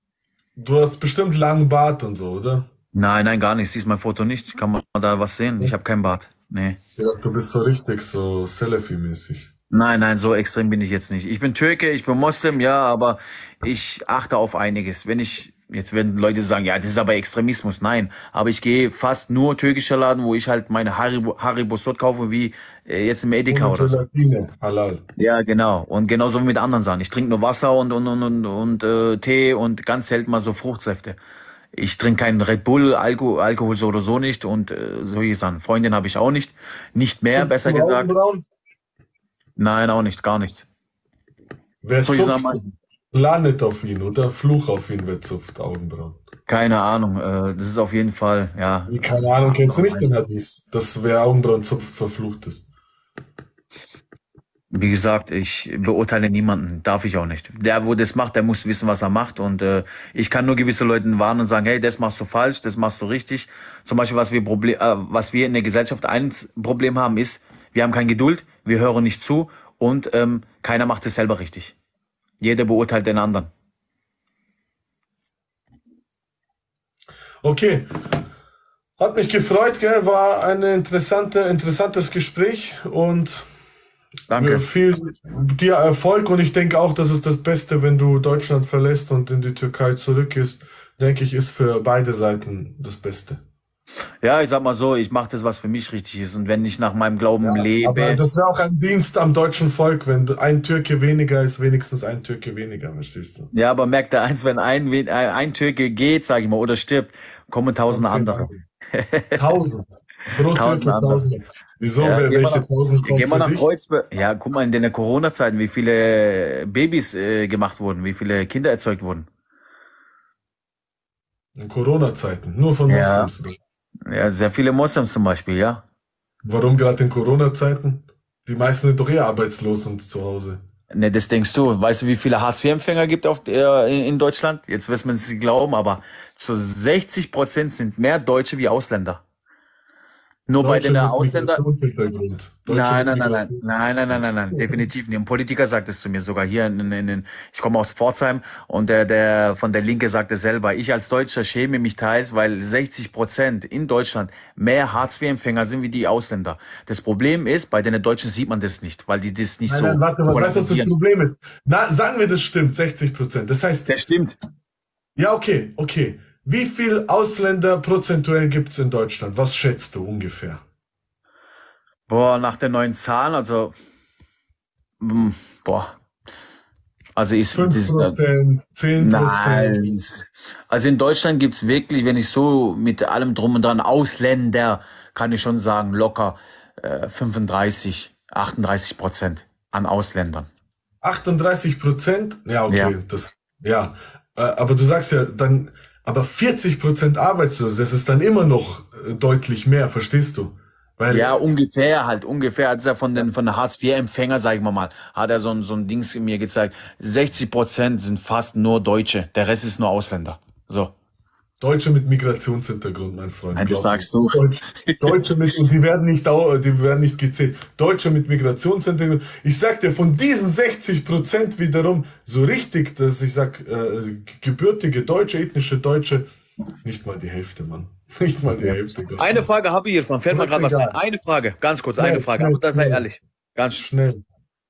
Speaker 2: Du hast bestimmt langen Bart und so, oder?
Speaker 9: Nein, gar nicht. Siehst mein Foto nicht? Kann man da was sehen? Ich habe keinen Bart. Nee.
Speaker 2: Ja, du bist so richtig so Salafi-mäßig.
Speaker 9: Nein, so extrem bin ich jetzt nicht. Ich bin Türke, ich bin Moslem, ja, aber ich achte auf einiges. Wenn ich Jetzt werden Leute sagen, ja, das ist aber Extremismus. Nein, aber ich gehe fast nur türkischer Laden, wo ich halt meine Haribos dort kaufe, wie jetzt im Edeka
Speaker 2: Ohne
Speaker 9: oder so.
Speaker 2: Gelatine, halal.
Speaker 9: Ja, genau. Und genauso wie mit anderen Sachen. Ich trinke nur Wasser und Tee und ganz selten mal so Fruchtsäfte. Ich trinke keinen Red Bull, Alkohol so oder so nicht und solche Sachen. Freundin habe ich auch nicht. Nicht mehr, besser gesagt.
Speaker 2: Augenbrauen?
Speaker 9: Nein, auch nicht, gar nichts.
Speaker 2: Wer
Speaker 9: Solche
Speaker 2: zupft,
Speaker 9: Sachen,
Speaker 2: landet auf ihn, oder? Fluch auf ihn, wer zupft Augenbrauen.
Speaker 9: keine Ahnung. Das ist auf jeden Fall, ja.
Speaker 2: Keine Ahnung, kennst du nicht den Hadith, dass wer Augenbrauen zupft, verflucht ist?
Speaker 9: Wie gesagt, ich beurteile niemanden, darf ich auch nicht. Der, wo das macht, der muss wissen, was er macht. Und ich kann nur gewisse Leuten warnen und sagen, hey, das machst du falsch, das machst du richtig. Zum Beispiel, was wir in der Gesellschaft ein Problem haben, ist, wir haben keine Geduld, wir hören nicht zu und keiner macht es selber richtig. Jeder beurteilt den anderen.
Speaker 2: Okay. Hat mich gefreut, gell? War ein interessantes Gespräch und
Speaker 9: Danke.
Speaker 2: viel dir Erfolg, und ich denke auch, dass es das Beste, wenn du Deutschland verlässt und in die Türkei zurückgehst, denke ich, ist für beide Seiten das Beste.
Speaker 9: Ja, ich sag mal so, ich mache das, was für mich richtig ist. Und wenn ich nach meinem Glauben
Speaker 2: Aber
Speaker 9: lebe,
Speaker 2: das wäre auch ein Dienst am deutschen Volk, wenn ein Türke weniger ist, wenigstens ein Türke weniger, verstehst du?
Speaker 9: ja, aber merkt der eins, wenn ein Türke geht, sag ich mal, oder stirbt, kommen tausende andere.
Speaker 2: 1000. Pro
Speaker 9: Tausend
Speaker 2: Türke
Speaker 9: andere.
Speaker 2: 1000. Wieso?
Speaker 9: Ja, geh mal
Speaker 2: Welche
Speaker 9: nach,
Speaker 2: 1000 kommen
Speaker 9: geh mal
Speaker 2: für
Speaker 9: nach
Speaker 2: dich?
Speaker 9: Kreuzberg. Ja, guck mal in den Corona-Zeiten, wie viele Babys gemacht wurden, wie viele Kinder erzeugt wurden.
Speaker 2: In Corona-Zeiten, nur von
Speaker 9: Ja,
Speaker 2: Moslems.
Speaker 9: ja, sehr viele Moslems zum Beispiel, ja.
Speaker 2: Warum gerade in Corona-Zeiten? Die meisten sind doch eher arbeitslos und zu Hause.
Speaker 9: Ne, das denkst du. Weißt du, wie viele Hartz-IV-Empfänger gibt in Deutschland? Jetzt wirst man es nicht glauben, aber zu 60% sind mehr Deutsche wie Ausländer. Nur bei
Speaker 2: Deutsche
Speaker 9: den
Speaker 2: mit
Speaker 9: Ausländern.
Speaker 2: Migrationshintergrund. Deutsche
Speaker 9: Nein,
Speaker 2: mit
Speaker 9: nein, nein, nein, nein, nein, nein, nein, nein, definitiv nicht. Ein Politiker sagt es zu mir sogar hier ich komme aus Pforzheim und der von der Linke sagt es selber. Ich als Deutscher schäme mich teils, weil 60% in Deutschland mehr Hartz-IV-Empfänger sind wie die Ausländer. Das Problem ist, bei den Deutschen sieht man das nicht, weil die das nicht
Speaker 2: Nein,
Speaker 9: so
Speaker 2: nein, warte, weißt du, was das
Speaker 9: polarisieren.
Speaker 2: Problem ist? Na, sagen wir, das stimmt, 60%. Das heißt,
Speaker 9: Das stimmt.
Speaker 2: ja, okay. Wie viel Ausländer prozentuell gibt es in Deutschland? Was schätzt du ungefähr?
Speaker 9: Boah, nach den neuen Zahlen, also, boah, also ist,
Speaker 2: 5%, 10%?
Speaker 9: nein. Also in Deutschland gibt's wirklich, wenn ich so mit allem drum und dran, Ausländer, kann ich schon sagen, locker 35, 38% an Ausländern.
Speaker 2: 38%? Ja, okay,
Speaker 9: Ja.
Speaker 2: ja. Aber du sagst ja dann, aber 40% Arbeitslose, das ist dann immer noch deutlich mehr, verstehst du? Weil,
Speaker 9: Ja, ungefähr hat er von der Hartz-IV-Empfänger, sag ich mal, hat er so ein Dings mir gezeigt. 60% sind fast nur Deutsche, der Rest ist nur Ausländer. So.
Speaker 2: Deutsche mit Migrationshintergrund, mein Freund.
Speaker 9: Nein, das
Speaker 2: glaub mir.
Speaker 9: sagst du.
Speaker 2: Deutsche und die werden nicht gezählt. Deutsche mit Migrationshintergrund. Ich sag dir, von diesen 60% wiederum, so richtig, dass ich sag, gebürtige Deutsche, ethnische Deutsche, nicht mal die Hälfte, Mann. Nicht mal die Hälfte. Gott.
Speaker 9: Eine Frage habe ich hier, fällt mir gerade was ein.
Speaker 2: Egal.
Speaker 9: Eine Frage, ganz kurz,
Speaker 2: Schnell,
Speaker 9: eine Frage,
Speaker 2: schnell,
Speaker 9: aber da sei
Speaker 2: schnell.
Speaker 9: ehrlich. Ganz
Speaker 2: Schnell.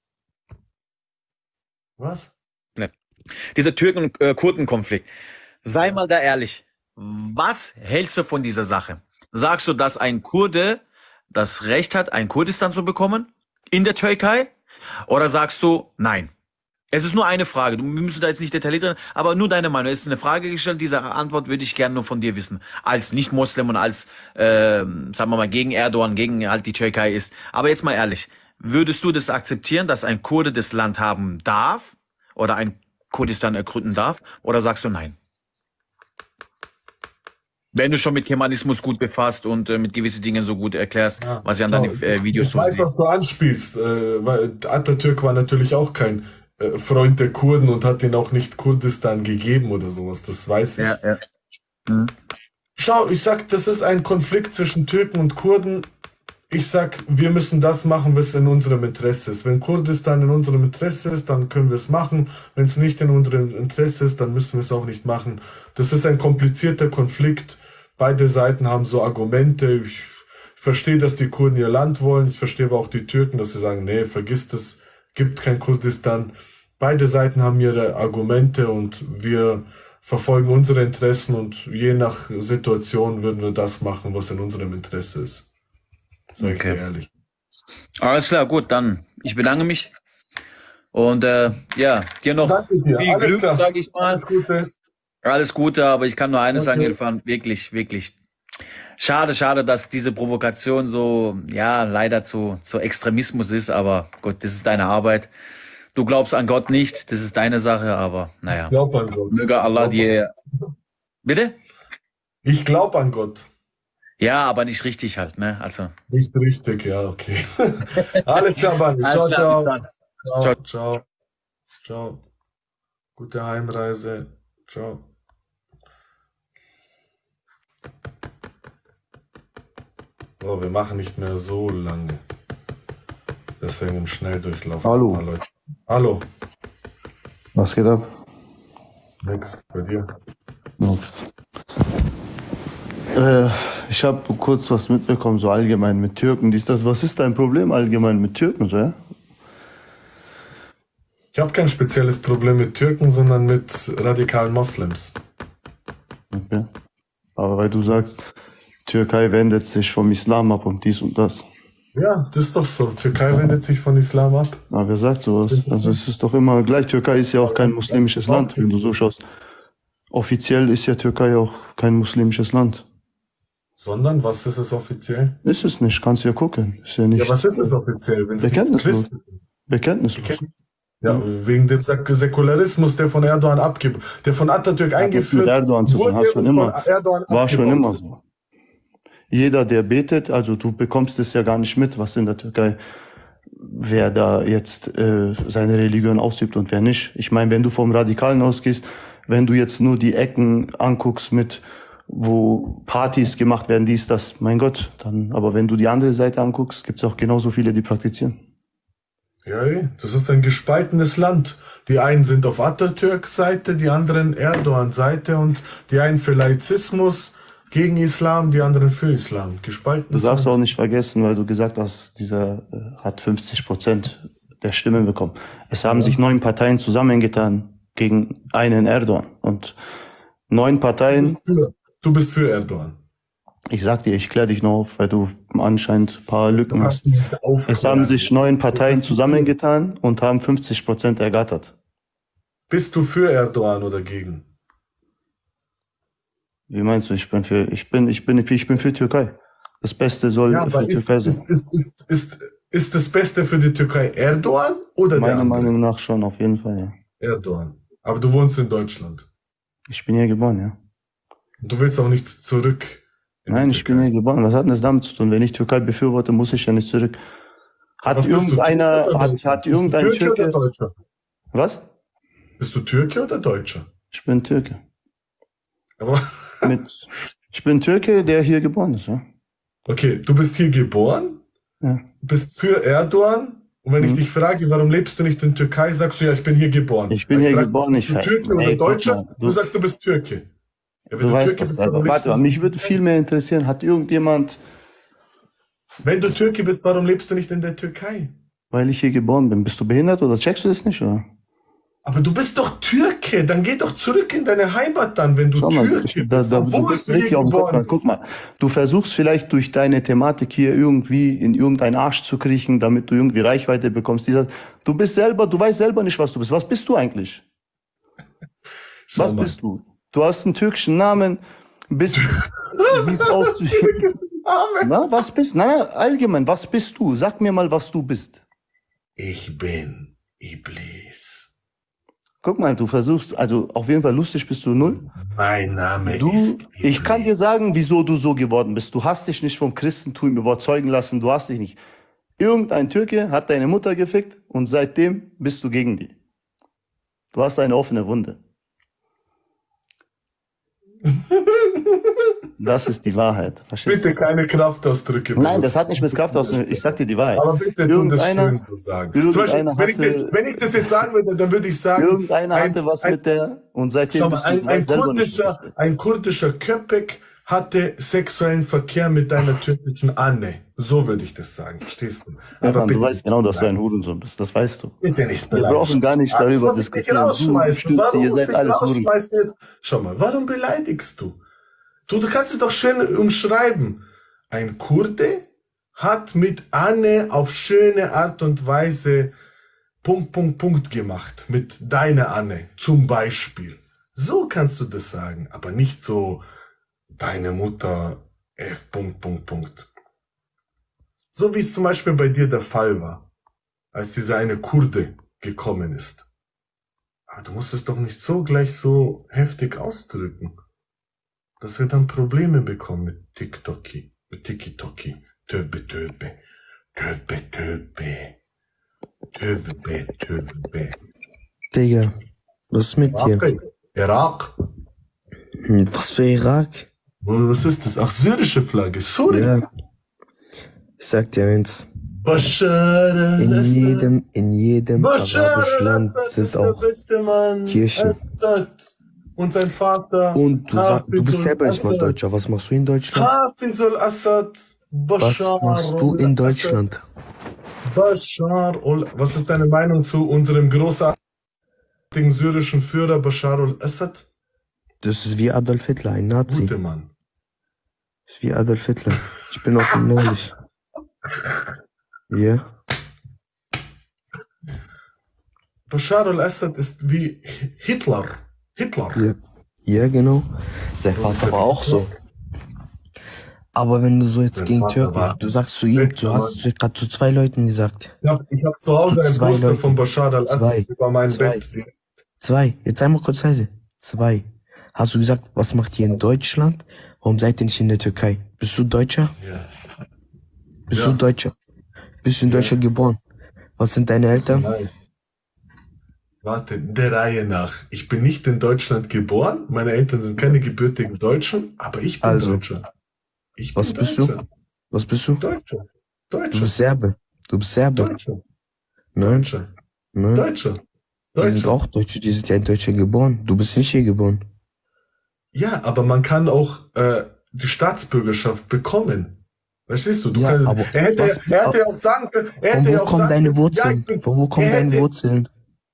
Speaker 2: Was?
Speaker 9: schnell. Dieser Türken- und Kurdenkonflikt. Sei mal da ehrlich. Was hältst du von dieser Sache? Sagst du, dass ein Kurde das Recht hat, ein Kurdistan zu bekommen in der Türkei? Oder sagst du, nein? Es ist nur eine Frage. Wir müssen da jetzt nicht detailliert drin, aber nur deine Meinung. Es ist eine Frage gestellt. Diese Antwort würde ich gerne nur von dir wissen. Als Nicht-Moslem und als, sagen wir mal, gegen Erdogan, gegen halt die Türkei ist. Aber jetzt mal ehrlich. Würdest du das akzeptieren, dass ein Kurde das Land haben darf? Oder ein Kurdistan ergründen darf? Oder sagst du nein? Wenn du schon mit Kemanismus gut befasst und mit gewissen Dingen so gut erklärst,
Speaker 2: Ja,
Speaker 9: was ich an deinen Videos
Speaker 2: ich
Speaker 9: so
Speaker 2: weiß,
Speaker 9: sehe.
Speaker 2: was du anspielst, weil Atatürk war natürlich auch kein Freund der Kurden und hat ihnen auch nicht Kurdistan gegeben oder sowas, das weiß ich.
Speaker 9: Ja, ja. Mhm.
Speaker 2: Schau, ich sag, das ist ein Konflikt zwischen Türken und Kurden. Ich sag, wir müssen das machen, was in unserem Interesse ist. Wenn Kurdistan in unserem Interesse ist, dann können wir es machen. Wenn es nicht in unserem Interesse ist, dann müssen wir es auch nicht machen. Das ist ein komplizierter Konflikt. Beide Seiten haben so Argumente. Ich verstehe, dass die Kurden ihr Land wollen. Ich verstehe aber auch die Türken, dass sie sagen, nee, vergiss das, gibt kein Kurdistan. Beide Seiten haben ihre Argumente und wir verfolgen unsere Interessen und je nach Situation würden wir das machen, was in unserem Interesse ist. Sag ich dir ehrlich.
Speaker 9: Alles klar, gut, dann ich bedanke mich und ja, dir noch viel Glück, sage ich mal. Alles Gute, aber ich kann nur eines sagen, Irfan, wirklich, wirklich schade, dass diese Provokation so, ja, leider zu Extremismus ist, aber gut, das ist deine Arbeit. Du glaubst an Gott nicht, das ist deine Sache, aber naja.
Speaker 2: Ich glaube an Gott.
Speaker 9: Möge Allah dir... Bitte?
Speaker 2: Ich glaube an Gott.
Speaker 9: Ja, aber nicht richtig halt, ne? Also.
Speaker 2: Nicht richtig, ja, okay. Alles klar, Bani. Ciao, ciao. Ciao. Ciao. Gute Heimreise. Ciao. So, wir machen nicht mehr so lange. Deswegen im Schnelldurchlauf.
Speaker 10: Hallo.
Speaker 2: Hallo.
Speaker 10: Was geht ab?
Speaker 2: Nix, bei dir?
Speaker 10: Nix. Ich habe kurz was mitbekommen, so allgemein mit Türken, dies, das. Was ist dein Problem allgemein mit Türken, so, ja?
Speaker 2: Ich habe kein spezielles Problem mit Türken, sondern mit radikalen Moslems.
Speaker 10: Okay. Aber weil du sagst, Türkei wendet sich vom Islam ab und dies und das.
Speaker 2: Ja, das ist doch so. Türkei wendet sich von Islam ab.
Speaker 10: Aber wer sagt sowas? Also es ist doch immer gleich. Türkei ist ja auch kein muslimisches Land, wenn du so schaust. Offiziell ist ja Türkei auch kein muslimisches Land.
Speaker 2: Sondern, was ist es offiziell?
Speaker 10: Ist es nicht, kannst du ja gucken. Ist ja nicht.
Speaker 2: Ja, was ist es offiziell?
Speaker 10: Bekenntnislos. Bekenntnislos.
Speaker 2: Ja, wegen dem Säkularismus, der von Erdogan abgibt, der von Atatürk eingeführt
Speaker 10: mit Erdogan zu tun, hat schon immer, war schon immer
Speaker 2: wurde.
Speaker 10: so. Jeder, der betet, also du bekommst es ja gar nicht mit, was in der Türkei, wer da jetzt seine Religion ausübt und wer nicht. Ich meine, wenn du vom Radikalen ausgehst, wenn du jetzt nur die Ecken anguckst mit, wo Partys gemacht werden, dies, das, mein Gott, dann, aber wenn du die andere Seite anguckst, gibt es auch genauso viele, die praktizieren.
Speaker 2: Ja, das ist ein gespaltenes Land. Die einen sind auf Atatürks Seite, die anderen Erdogan Seite und die einen für Laizismus gegen Islam, die anderen für Islam. Gespaltenes
Speaker 10: Du darfst
Speaker 2: Land.
Speaker 10: auch nicht vergessen, weil du gesagt hast, dieser hat 50% der Stimmen bekommen. Es haben sich 9 Parteien zusammengetan gegen einen Erdogan und 9 Parteien.
Speaker 2: Du bist für Erdogan.
Speaker 10: Ich sag dir, ich kläre dich noch auf, weil du anscheinend ein paar Lücken hast. Es haben sich 9 Parteien zusammengetan und haben 50% ergattert.
Speaker 2: Bist du für Erdogan oder gegen?
Speaker 10: Wie meinst du, ich bin für Türkei. Das Beste soll für Türkei sein.
Speaker 2: Ist das Beste für die Türkei Erdogan oder
Speaker 10: Meiner
Speaker 2: der andere?
Speaker 10: Meinung nach schon, auf jeden Fall, ja.
Speaker 2: Erdogan. Aber du wohnst in Deutschland.
Speaker 10: Ich bin hier geboren, ja.
Speaker 2: Du willst auch nicht zurück.
Speaker 10: Nein, ich bin hier geboren. Was hat denn das damit zu tun? Wenn ich Türkei befürworte, muss ich ja nicht zurück. Hat irgendeiner, hat irgendein
Speaker 2: Türke
Speaker 10: Türke...
Speaker 2: oder Deutscher?
Speaker 10: Was?
Speaker 2: Bist du Türke oder Deutscher?
Speaker 10: Ich bin Türke.
Speaker 2: Aber
Speaker 10: ich bin Türke, der hier geboren ist, ja.
Speaker 2: okay, du bist hier geboren,
Speaker 10: Ja.
Speaker 2: bist für Erdogan und wenn ich dich frage, warum lebst du nicht in Türkei, sagst du, ja, ich bin hier geboren.
Speaker 10: Ich bin
Speaker 2: Weil
Speaker 10: hier
Speaker 2: frag,
Speaker 10: geboren,
Speaker 2: bist du Türke oder
Speaker 10: guck
Speaker 2: Deutscher?
Speaker 10: mal,
Speaker 2: Du sagst, du bist Türke. Ja, wenn
Speaker 10: du weißt
Speaker 2: Türke
Speaker 10: doch,
Speaker 2: bist,
Speaker 10: aber
Speaker 2: warum lebst
Speaker 10: warte mal,
Speaker 2: du
Speaker 10: mich würde viel mehr interessieren, hat irgendjemand,
Speaker 2: Wenn du Türke bist, warum lebst du nicht in der Türkei?
Speaker 10: weil ich hier geboren bin, bist du behindert oder checkst du das nicht, oder?
Speaker 2: Aber du bist doch Türke, dann geh doch zurück in deine Heimat dann, wenn du
Speaker 10: Schau mal,
Speaker 2: Türke bist.
Speaker 10: du
Speaker 2: obwohl
Speaker 10: bist
Speaker 2: du
Speaker 10: richtig
Speaker 2: hier
Speaker 10: auf dem Kopf.
Speaker 2: geboren
Speaker 10: Guck mal, du versuchst vielleicht durch deine Thematik hier irgendwie in irgendeinen Arsch zu kriechen, damit du irgendwie Reichweite bekommst. Du bist selber, du weißt selber nicht, was du bist. Was bist du eigentlich? Was bist du? Du hast einen türkischen Namen, siehst aus wie... Na, was bist du? Nein, allgemein, was bist du? Sag mir mal, was du bist.
Speaker 2: Ich bin Iblis.
Speaker 10: Guck mal, du versuchst, also auf jeden Fall lustig bist du null.
Speaker 2: Mein Name ist Iblis.
Speaker 10: Ich kann dir sagen, wieso du so geworden bist. Du hast dich nicht vom Christentum überzeugen lassen, du hast dich nicht. Irgendein Türke hat deine Mutter gefickt und seitdem bist du gegen die. Du hast eine offene Wunde. Das ist die Wahrheit. Verstehst
Speaker 2: Bitte keine Kraftausdrücke.
Speaker 10: Nein, das hat nicht mit Kraftausdrücken. Ich sag dir die Wahrheit.
Speaker 2: Aber bitte tu das schön zu sagen. Zum Beispiel, wenn ich das jetzt sagen würde, dann würde ich sagen,
Speaker 10: irgendeiner hatte was mit der und seitdem
Speaker 2: schau mal, ein kurdischer Köpek hatte sexuellen Verkehr mit deiner türkischen Anne. So würde ich das sagen, verstehst du? Aber
Speaker 10: Stefan, du
Speaker 2: bitte
Speaker 10: weißt
Speaker 2: nicht
Speaker 10: genau, dass du ein
Speaker 2: beleidigen.
Speaker 10: Hurensohn bist. Das weißt du.
Speaker 2: Bitte nicht
Speaker 10: Wir brauchen
Speaker 2: beleidigen.
Speaker 10: gar nicht
Speaker 2: Jetzt
Speaker 10: darüber
Speaker 2: muss ich dich
Speaker 10: diskutieren.
Speaker 2: rausschmeißen.
Speaker 10: Du
Speaker 2: Warum
Speaker 10: ihr
Speaker 2: muss
Speaker 10: seid
Speaker 2: ich
Speaker 10: alles Huren.
Speaker 2: rausschmeißen jetzt? Schau mal, warum beleidigst du? Du kannst es doch schön umschreiben. Ein Kurde hat mit Anne auf schöne Art und Weise Punkt gemacht. Mit deiner Anne zum Beispiel. So kannst du das sagen, aber nicht so deine Mutter F. So wie es zum Beispiel bei dir der Fall war, als dieser eine Kurde gekommen ist. Aber du musst es doch nicht so gleich so heftig ausdrücken, dass wir dann Probleme bekommen mit TikToki, mit Tiki-Toki, Töbe.
Speaker 11: Digga, was ist mit dir?
Speaker 2: Irak?
Speaker 11: Was für Irak?
Speaker 2: Was ist das? Ach, syrische Flagge, sorry.
Speaker 11: Ja. Ich sag dir eins.
Speaker 2: Bashar
Speaker 11: In
Speaker 2: al-Assad.
Speaker 11: jedem
Speaker 2: Bashar
Speaker 11: arabischen Land
Speaker 2: al-Assad
Speaker 11: sind
Speaker 2: ist der
Speaker 11: auch
Speaker 2: beste Mann.
Speaker 11: Kirchen.
Speaker 2: Assad und sein Vater.
Speaker 11: Und du bist selber nicht mal
Speaker 2: Assad.
Speaker 11: Deutscher. Was machst du in Deutschland?
Speaker 2: Hafiz al-Assad.
Speaker 11: Was
Speaker 2: Bashar
Speaker 11: machst du in
Speaker 2: al-Assad.
Speaker 11: Deutschland?
Speaker 2: Was ist deine Meinung zu unserem großartigen syrischen Führer Bashar al-Assad?
Speaker 11: Das ist wie Adolf Hitler, ein Nazi.
Speaker 2: Gute Mann.
Speaker 11: Das ist wie Adolf Hitler. Ich bin auch neulich. Ja.
Speaker 2: Bashar al-Assad ist wie Hitler.
Speaker 11: Ja. Ja, genau. Sein Vater war auch so. Aber wenn du so jetzt
Speaker 2: Sein
Speaker 11: gegen
Speaker 2: Vater
Speaker 11: Türken,
Speaker 2: war
Speaker 11: du sagst zu ihm, du hast gerade zu 2 Leuten gesagt.
Speaker 2: Ich hab zu Hause ein
Speaker 11: Zwei
Speaker 2: Poster
Speaker 11: Leute.
Speaker 2: von Bashar al-Assad
Speaker 11: 2.
Speaker 2: über mein
Speaker 11: 2.
Speaker 2: Bett.
Speaker 11: 2. Jetzt einmal kurz leise. 2. Hast du gesagt, was macht ihr in Deutschland? Warum seid ihr nicht in der Türkei? Bist du Deutscher?
Speaker 2: Ja.
Speaker 11: Bist
Speaker 2: Ja.
Speaker 11: du Deutscher? Bist du in Deutschland geboren? Was sind deine Eltern?
Speaker 2: Nein. Warte, der Reihe nach. Ich bin nicht in Deutschland geboren. Meine Eltern sind keine gebürtigen Deutschen, aber ich bin
Speaker 11: Also,
Speaker 2: Deutscher. Ich
Speaker 11: was
Speaker 2: bin
Speaker 11: bist
Speaker 2: Deutscher.
Speaker 11: du? Was bist du?
Speaker 2: Deutscher.
Speaker 11: Du
Speaker 2: Deutscher.
Speaker 11: bist Serbe. Du bist Serbe.
Speaker 2: Deutscher.
Speaker 11: Nein,
Speaker 2: Deutscher.
Speaker 11: nein.
Speaker 2: Deutscher.
Speaker 11: Die sind
Speaker 2: Deutscher.
Speaker 11: auch Deutsche, die sind ja in Deutschland geboren. Du bist nicht hier geboren.
Speaker 2: Ja, aber man kann auch die Staatsbürgerschaft bekommen. Verstehst du?
Speaker 11: Ja, aber
Speaker 2: Er hätte ja auch sagen können,
Speaker 11: von wo kommen deine Wurzeln?
Speaker 2: ja,
Speaker 11: Von wo kommen deine Wurzeln?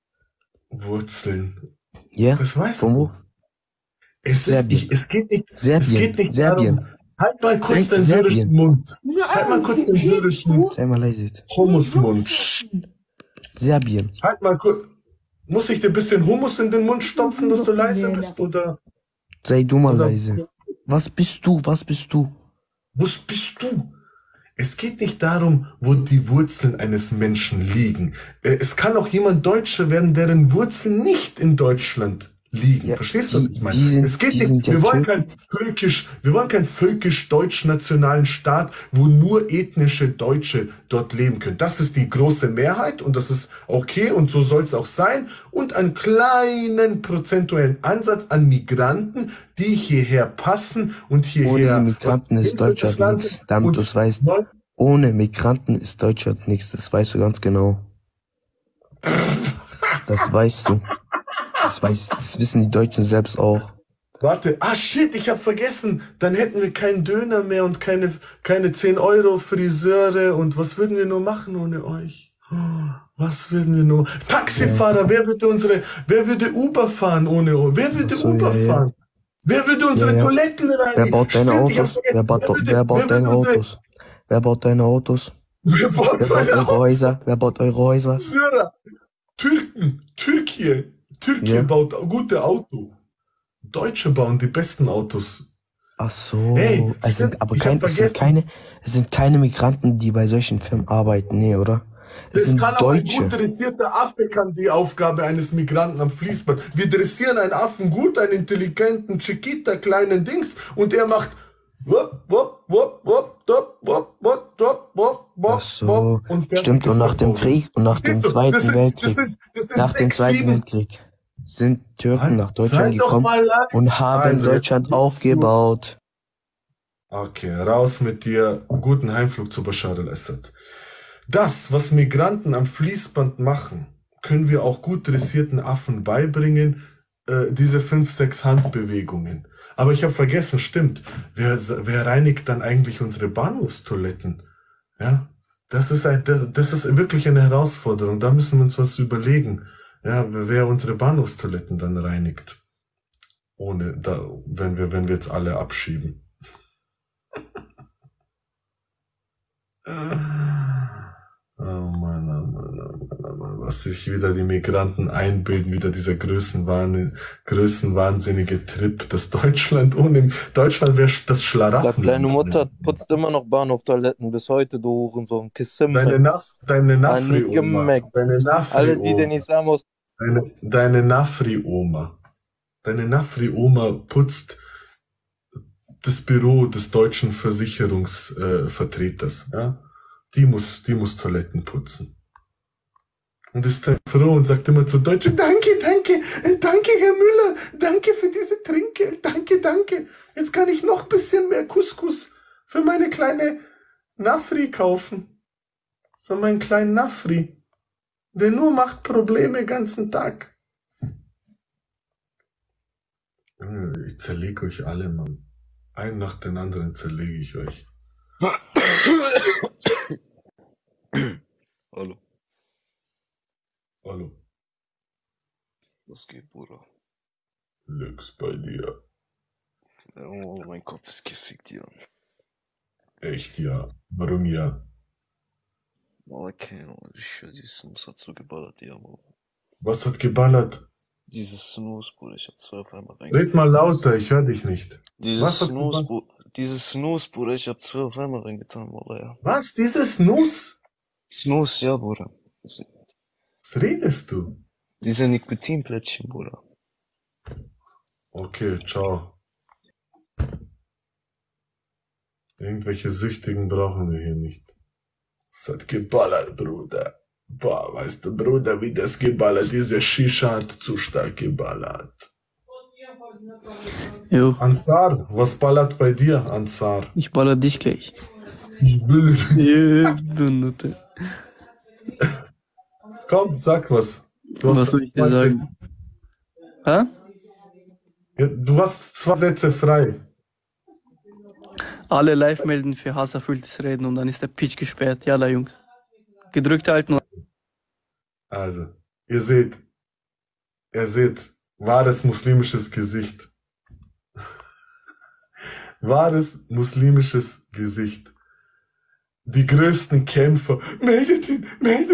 Speaker 2: Wurzeln.
Speaker 11: Ja,
Speaker 2: Das weißt
Speaker 11: von
Speaker 2: du.
Speaker 11: wo?
Speaker 2: Es geht nicht
Speaker 11: Serbien.
Speaker 2: darum. Halt mal kurz den
Speaker 11: Serbien.
Speaker 2: syrischen Mund. Halt mal kurz den syrischen
Speaker 11: Sei mal leise jetzt.
Speaker 2: Hummusmund.
Speaker 11: Serbien.
Speaker 2: Halt mal kurz. Muss ich dir ein bisschen Hummus in den Mund stopfen, dass du leise bist, oder?
Speaker 11: Sei du mal
Speaker 2: Oder-
Speaker 11: leise. Was bist du? Was bist du?
Speaker 2: Was bist du? Es geht nicht darum, wo die Wurzeln eines Menschen liegen. Es kann auch jemand Deutscher werden, deren Wurzeln nicht in Deutschland liegen.
Speaker 11: Ja,
Speaker 2: Verstehst du, was ich meine?
Speaker 11: die sind-
Speaker 2: Es geht
Speaker 11: die
Speaker 2: nicht,
Speaker 11: sind ja
Speaker 2: wir wollen keinen völkisch-deutsch-nationalen Staat, wo nur ethnische Deutsche dort leben können. Das ist die große Mehrheit und das ist okay und so soll es auch sein. Und einen kleinen prozentuellen Ansatz an Migranten, die hierher passen und hierher...
Speaker 11: Ohne Migranten ist Deutschland nichts, damit du es weißt. Ohne Migranten ist Deutschland nichts, das weißt du ganz genau. Das weißt du. Das wissen die Deutschen selbst auch.
Speaker 2: Warte, shit, ich hab vergessen. Dann hätten wir keinen Döner mehr und keine 10 Euro Friseure und was würden wir nur machen ohne euch? Was würden wir nur... Taxifahrer, wer würde Uber fahren ohne euch? Wer würde Uber fahren? Wer würde unsere Toiletten reinigen?
Speaker 11: Wer baut deine
Speaker 2: Stimmt, ich
Speaker 11: Autos?
Speaker 2: hab's vergessen.
Speaker 11: Wer baut deine Autos? Wer baut deine Autos?
Speaker 2: Wer baut
Speaker 11: eure Häuser? Wer baut eure Häuser?
Speaker 2: Syrer, Türkei baut gute Autos. Deutsche bauen die besten Autos.
Speaker 11: Ach so.
Speaker 2: Ey,
Speaker 11: es sind
Speaker 2: vergessen.
Speaker 11: keine Migranten, die bei solchen Firmen arbeiten, nee, oder? Es
Speaker 2: Das
Speaker 11: sind
Speaker 2: kann auch ein
Speaker 11: Deutsche.
Speaker 2: gut dressierter Affe kann die Aufgabe eines Migranten am Fließband. Wir dressieren einen Affen gut, einen intelligenten Chiquita, kleinen Dings, und er macht
Speaker 11: Ach so.
Speaker 2: und fährt
Speaker 11: Stimmt, und nach dem
Speaker 2: Auto.
Speaker 11: Krieg und nach dem
Speaker 2: Verstehst du?
Speaker 11: Zweiten Weltkrieg,
Speaker 2: das sind
Speaker 11: nach dem
Speaker 2: 6,
Speaker 11: Zweiten
Speaker 2: 7.
Speaker 11: Weltkrieg sind Türken nach
Speaker 2: Sei
Speaker 11: Deutschland
Speaker 2: doch
Speaker 11: gekommen
Speaker 2: mal leise.
Speaker 11: und haben
Speaker 2: Also,
Speaker 11: Deutschland
Speaker 2: jetzt-
Speaker 11: aufgebaut.
Speaker 2: Okay, raus mit dir. Guten Heimflug zu Bashar al-Assad. Das, was Migranten am Fließband machen, können wir auch gut dressierten Affen beibringen, diese 5, 6 Handbewegungen. Aber ich habe vergessen, stimmt. Wer reinigt dann eigentlich unsere Bahnhofstoiletten? Ja, das ist wirklich eine Herausforderung. Da müssen wir uns was überlegen. Ja, wer unsere Bahnhofstoiletten dann reinigt. Wenn wir jetzt alle abschieben. Oh Mann, oh Mann, oh Mann, oh Mann. Was sich wieder die Migranten einbilden, wieder dieser größenwahnsinnige Trip, dass Deutschland wäre das Schlaraffen.
Speaker 12: Deine Mutter putzt immer noch Bahnhoftoiletten bis heute, du Hurensohn.
Speaker 2: Deine Nafri-Oma.
Speaker 12: Alle, die den Islam aus...
Speaker 2: Deine Nafri-Oma. Deine Nafri-Oma putzt das Büro des deutschen Versicherungsvertreters, ja? Die muss Toiletten putzen. Und ist dann froh und sagt immer zu Deutschen, danke, Herr Müller, danke für diese Trinkgeld, danke. Jetzt kann ich noch ein bisschen mehr Couscous für meine kleine Nafri kaufen. Für meinen kleinen Nafri, der nur macht Probleme den ganzen Tag. Ich zerlege euch alle, Mann. Einen nach den anderen zerlege ich euch.
Speaker 3: Hallo.
Speaker 2: Hallo.
Speaker 3: Was geht, Bruder?
Speaker 2: Nix bei dir.
Speaker 3: Oh, mein Kopf ist gefickt, ja.
Speaker 2: Echt, ja. Warum ja?
Speaker 3: Okay, ich schwör, dieses Snooze hat so geballert, ja, Mann.
Speaker 2: Was hat geballert?
Speaker 3: Dieses Snooze, Bruder, ich hab 12 einmal
Speaker 2: Red mal lauter, ich höre dich nicht.
Speaker 3: Dieses Snooze, Bruder, ich hab 12 einmal reingetan, Bruder, ja.
Speaker 2: Was? Dieses Snooze?
Speaker 3: Snooze, ja, Bruder.
Speaker 2: Was redest du?
Speaker 3: Diese Nikotinplättchen, Bruder.
Speaker 2: Okay, ciao. Irgendwelche Süchtigen brauchen wir hier nicht. Es hat geballert, Bruder. Boah, weißt du, Bruder, wie das geballert, diese Shisha hat zu stark geballert.
Speaker 13: Jo.
Speaker 2: Ansar, was ballert bei dir, Ansar?
Speaker 13: Ich baller dich gleich.
Speaker 2: Ich will.
Speaker 13: Ja, du Nutte.
Speaker 2: Komm, sag was.
Speaker 13: Was soll ich dir sagen? Hä?
Speaker 2: Ja, du hast 2 Sätze frei.
Speaker 13: Alle live melden für hasserfülltes Reden und dann ist der Pitch gesperrt. Jalla, Jungs. Gedrückt halten.
Speaker 2: Also, ihr seht, wahres muslimisches Gesicht. Wahres muslimisches Gesicht. Die größten Kämpfer. Meldet ihn.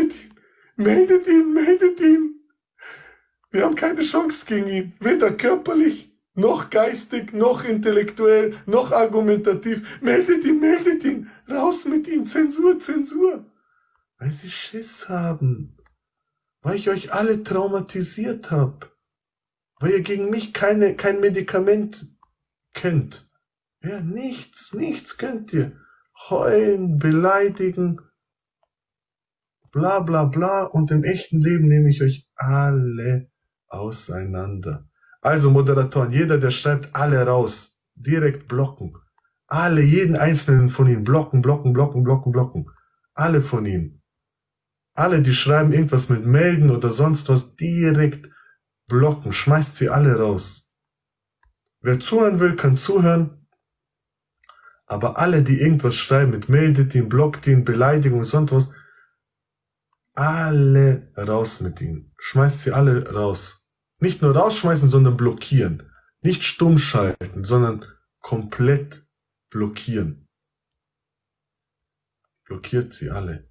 Speaker 2: Wir haben keine Chance gegen ihn. Weder körperlich, noch geistig, noch intellektuell, noch argumentativ. Meldet ihn. Raus mit ihm. Zensur. Weil sie Schiss haben. Weil ich euch alle traumatisiert habe. Weil ihr gegen mich kein Medikament könnt. Ja, nichts könnt ihr. Heulen, beleidigen, bla bla bla. Und im echten Leben nehme ich euch alle auseinander. Also Moderatoren, jeder, der schreibt, alle raus. Direkt blocken. Alle, jeden einzelnen von ihnen blocken. Alle von ihnen. Alle, die schreiben irgendwas mit melden oder sonst was, direkt blocken. Schmeißt sie alle raus. Wer zuhören will, kann zuhören. Aber alle, die irgendwas schreiben mit meldet ihn, blockt ihn, Beleidigung, sonst was, alle raus mit ihnen. Schmeißt sie alle raus. Nicht nur rausschmeißen, sondern blockieren. Nicht stumm schalten, sondern komplett blockieren. Blockiert sie alle.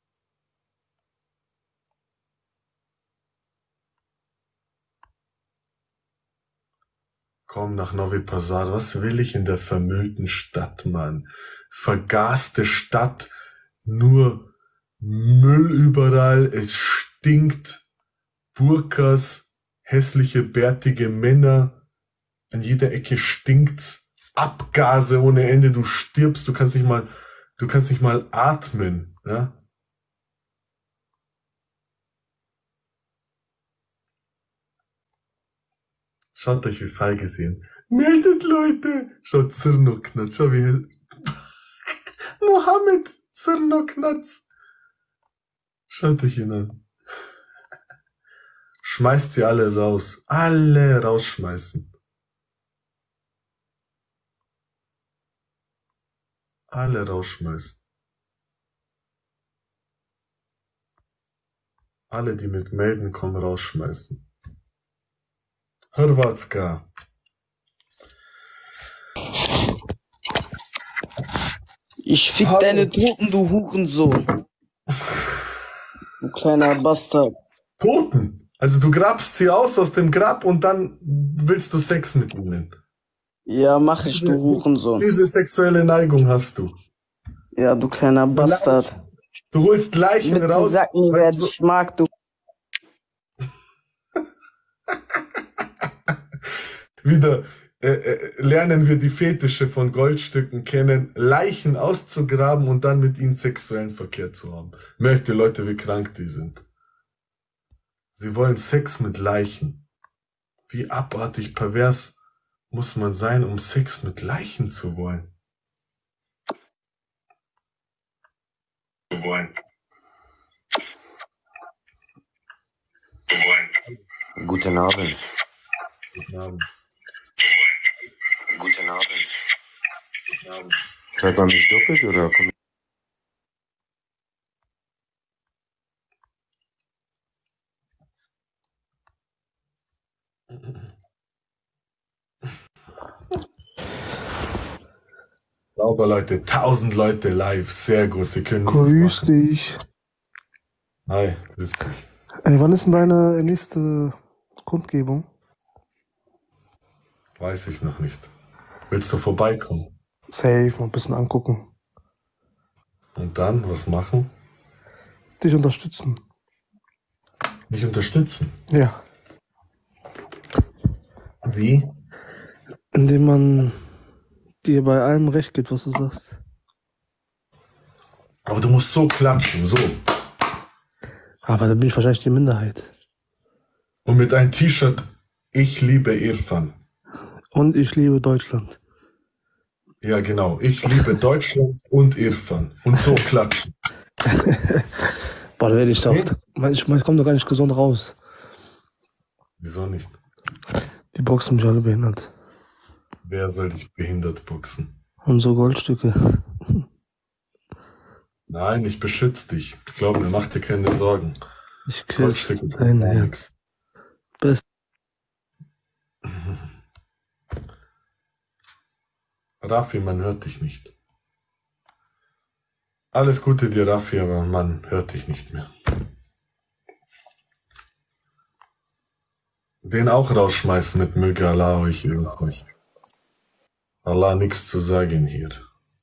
Speaker 2: Komm nach Novi Pazar, was will ich in der vermüllten Stadt, Mann? Vergaste Stadt, nur Müll überall, es stinkt, Burkas, hässliche, bärtige Männer, an jeder Ecke stinkt's, Abgase ohne Ende, du stirbst, du kannst nicht mal atmen, ja? Schaut euch, wie feige sehen. Meldet Leute! Schaut Zirnoknatz, schau wie... Mohammed Zirnoknatz. Schaut euch ihn an. Schmeißt sie alle raus. Alle rausschmeißen. Alle rausschmeißen. Alle, die mit melden kommen, rausschmeißen. Hrvatska.
Speaker 14: Ich fick deine Toten, du Hurensohn. Du kleiner Bastard.
Speaker 2: Toten? Also du grabst sie aus dem Grab und dann willst du Sex mit ihnen.
Speaker 14: Ja, mach ich, du Hurensohn.
Speaker 2: Diese sexuelle Neigung hast du.
Speaker 14: Ja, du kleiner Bastard.
Speaker 2: Du holst Leichen
Speaker 14: Mit
Speaker 2: raus.
Speaker 14: Sacken, wer dich mag, du.
Speaker 2: Wieder lernen wir die Fetische von Goldstücken kennen, Leichen auszugraben und dann mit ihnen sexuellen Verkehr zu haben. Merkt ihr, Leute, wie krank die sind. Sie wollen Sex mit Leichen. Wie abartig pervers muss man sein, um Sex mit Leichen zu wollen?
Speaker 15: Guten Abend.
Speaker 2: Guten Abend.
Speaker 15: Guten Abend. Seid man mich doppelt oder kommt?
Speaker 2: Sauber, Leute. 1000 Leute live. Sehr gut. Sie können
Speaker 16: Grüß dich.
Speaker 2: Hi, grüß dich.
Speaker 16: Ey, wann ist denn deine nächste Kundgebung?
Speaker 2: Weiß ich noch nicht. Willst du vorbeikommen?
Speaker 16: Safe, mal ein bisschen angucken.
Speaker 2: Und dann, was machen?
Speaker 16: Dich unterstützen.
Speaker 2: Mich unterstützen?
Speaker 16: Ja.
Speaker 2: Wie?
Speaker 16: Indem man dir bei allem recht gibt, was du sagst.
Speaker 2: Aber du musst so klatschen, so.
Speaker 16: Aber dann bin ich wahrscheinlich die Minderheit.
Speaker 2: Und mit einem T-Shirt, ich liebe Irfan.
Speaker 16: Und ich liebe Deutschland.
Speaker 2: Ja, genau. Ich liebe Deutschland und Irfan. Und so klatschen.
Speaker 16: Boah, da werde ich doch. Ich komme doch gar nicht gesund raus.
Speaker 2: Wieso nicht?
Speaker 16: Die boxen mich alle behindert.
Speaker 2: Wer soll dich behindert boxen?
Speaker 16: Und so Goldstücke.
Speaker 2: Nein, ich beschütze dich. Glaub mir, mach dir keine Sorgen.
Speaker 16: Ich küsse dein Herz. Best.
Speaker 2: Raffi, man hört dich nicht. Alles Gute dir, Raffi, aber man hört dich nicht mehr. Den auch rausschmeißen mit möge Allah euch irgendwas. Allah nichts zu sagen hier.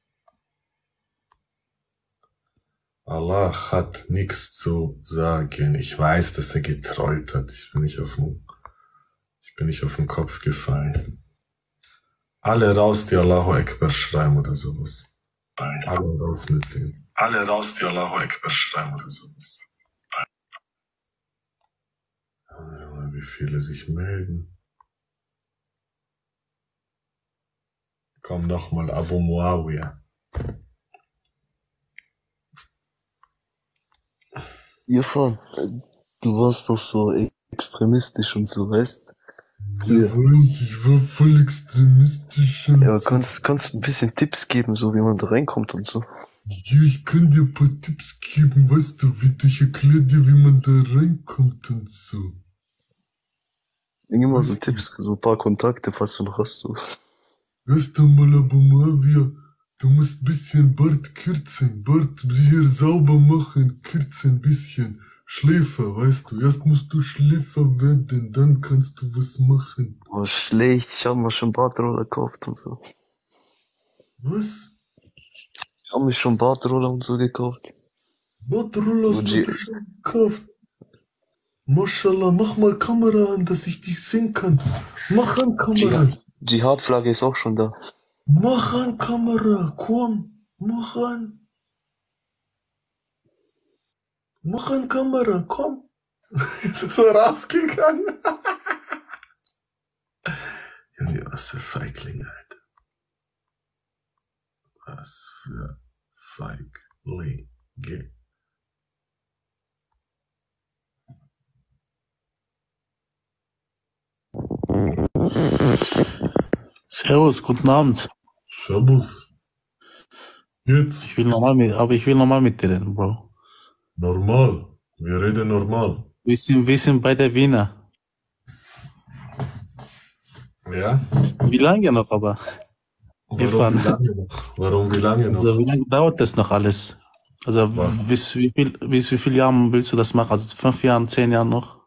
Speaker 2: Allah hat nichts zu sagen. Ich weiß, dass er getrollt hat. Ich bin nicht auf den Kopf gefallen. Alle raus, die Allahu Akbar schreiben oder sowas. Alle raus mit dem. Alle raus, die Allahu Akbar schreiben oder sowas. Ja, wie viele sich melden. Komm nochmal, Abu Muawiyah.
Speaker 3: Irfan, du warst doch so extremistisch und so, weißt?
Speaker 2: Ich war voll extremistisch.
Speaker 3: Ja, aber kannst du ein bisschen Tipps geben, so wie man da reinkommt und so?
Speaker 2: Ja, ich kann dir ein paar Tipps geben, weißt du, ich erkläre dir, wie man da reinkommt und so.
Speaker 3: Irgendwann so Tipps, so ein paar Kontakte, falls du noch hast, so.
Speaker 2: Erst einmal, Abu Muawiyah, du musst ein bisschen Bart kürzen, Bart hier sauber machen, kürzen ein bisschen. Schläfer, weißt du, erst musst du Schläfer werden, dann kannst du was machen.
Speaker 3: Oh, schlecht, ich hab mir schon Bartroller gekauft und so.
Speaker 2: Was?
Speaker 3: Ich hab mir schon Bartroller und so gekauft.
Speaker 2: Bartroller hast du schon gekauft? Mashallah, mach mal Kamera an, dass ich dich sehen kann. Mach an Kamera.
Speaker 3: Dschihad-Flagge ist auch schon da.
Speaker 2: Mach an Kamera, komm, mach an. Mach an Kamera, komm. Ist so rausgegangen. Junge, was für Feiglinge, Alter. Was für Feiglinge.
Speaker 17: Servus, guten Abend.
Speaker 2: Servus. Jetzt.
Speaker 17: Ich will normal mit dir reden, Bro.
Speaker 2: Normal. Wir reden normal.
Speaker 17: Wir sind bei der Wiener.
Speaker 2: Ja?
Speaker 17: Wie lange noch aber?
Speaker 2: Warum wie lange noch? Warum wie lange noch?
Speaker 17: Also, wie lange dauert das noch alles? Also, bis wie viel Jahren willst du das machen? Also, 5 Jahren, 10 Jahren noch?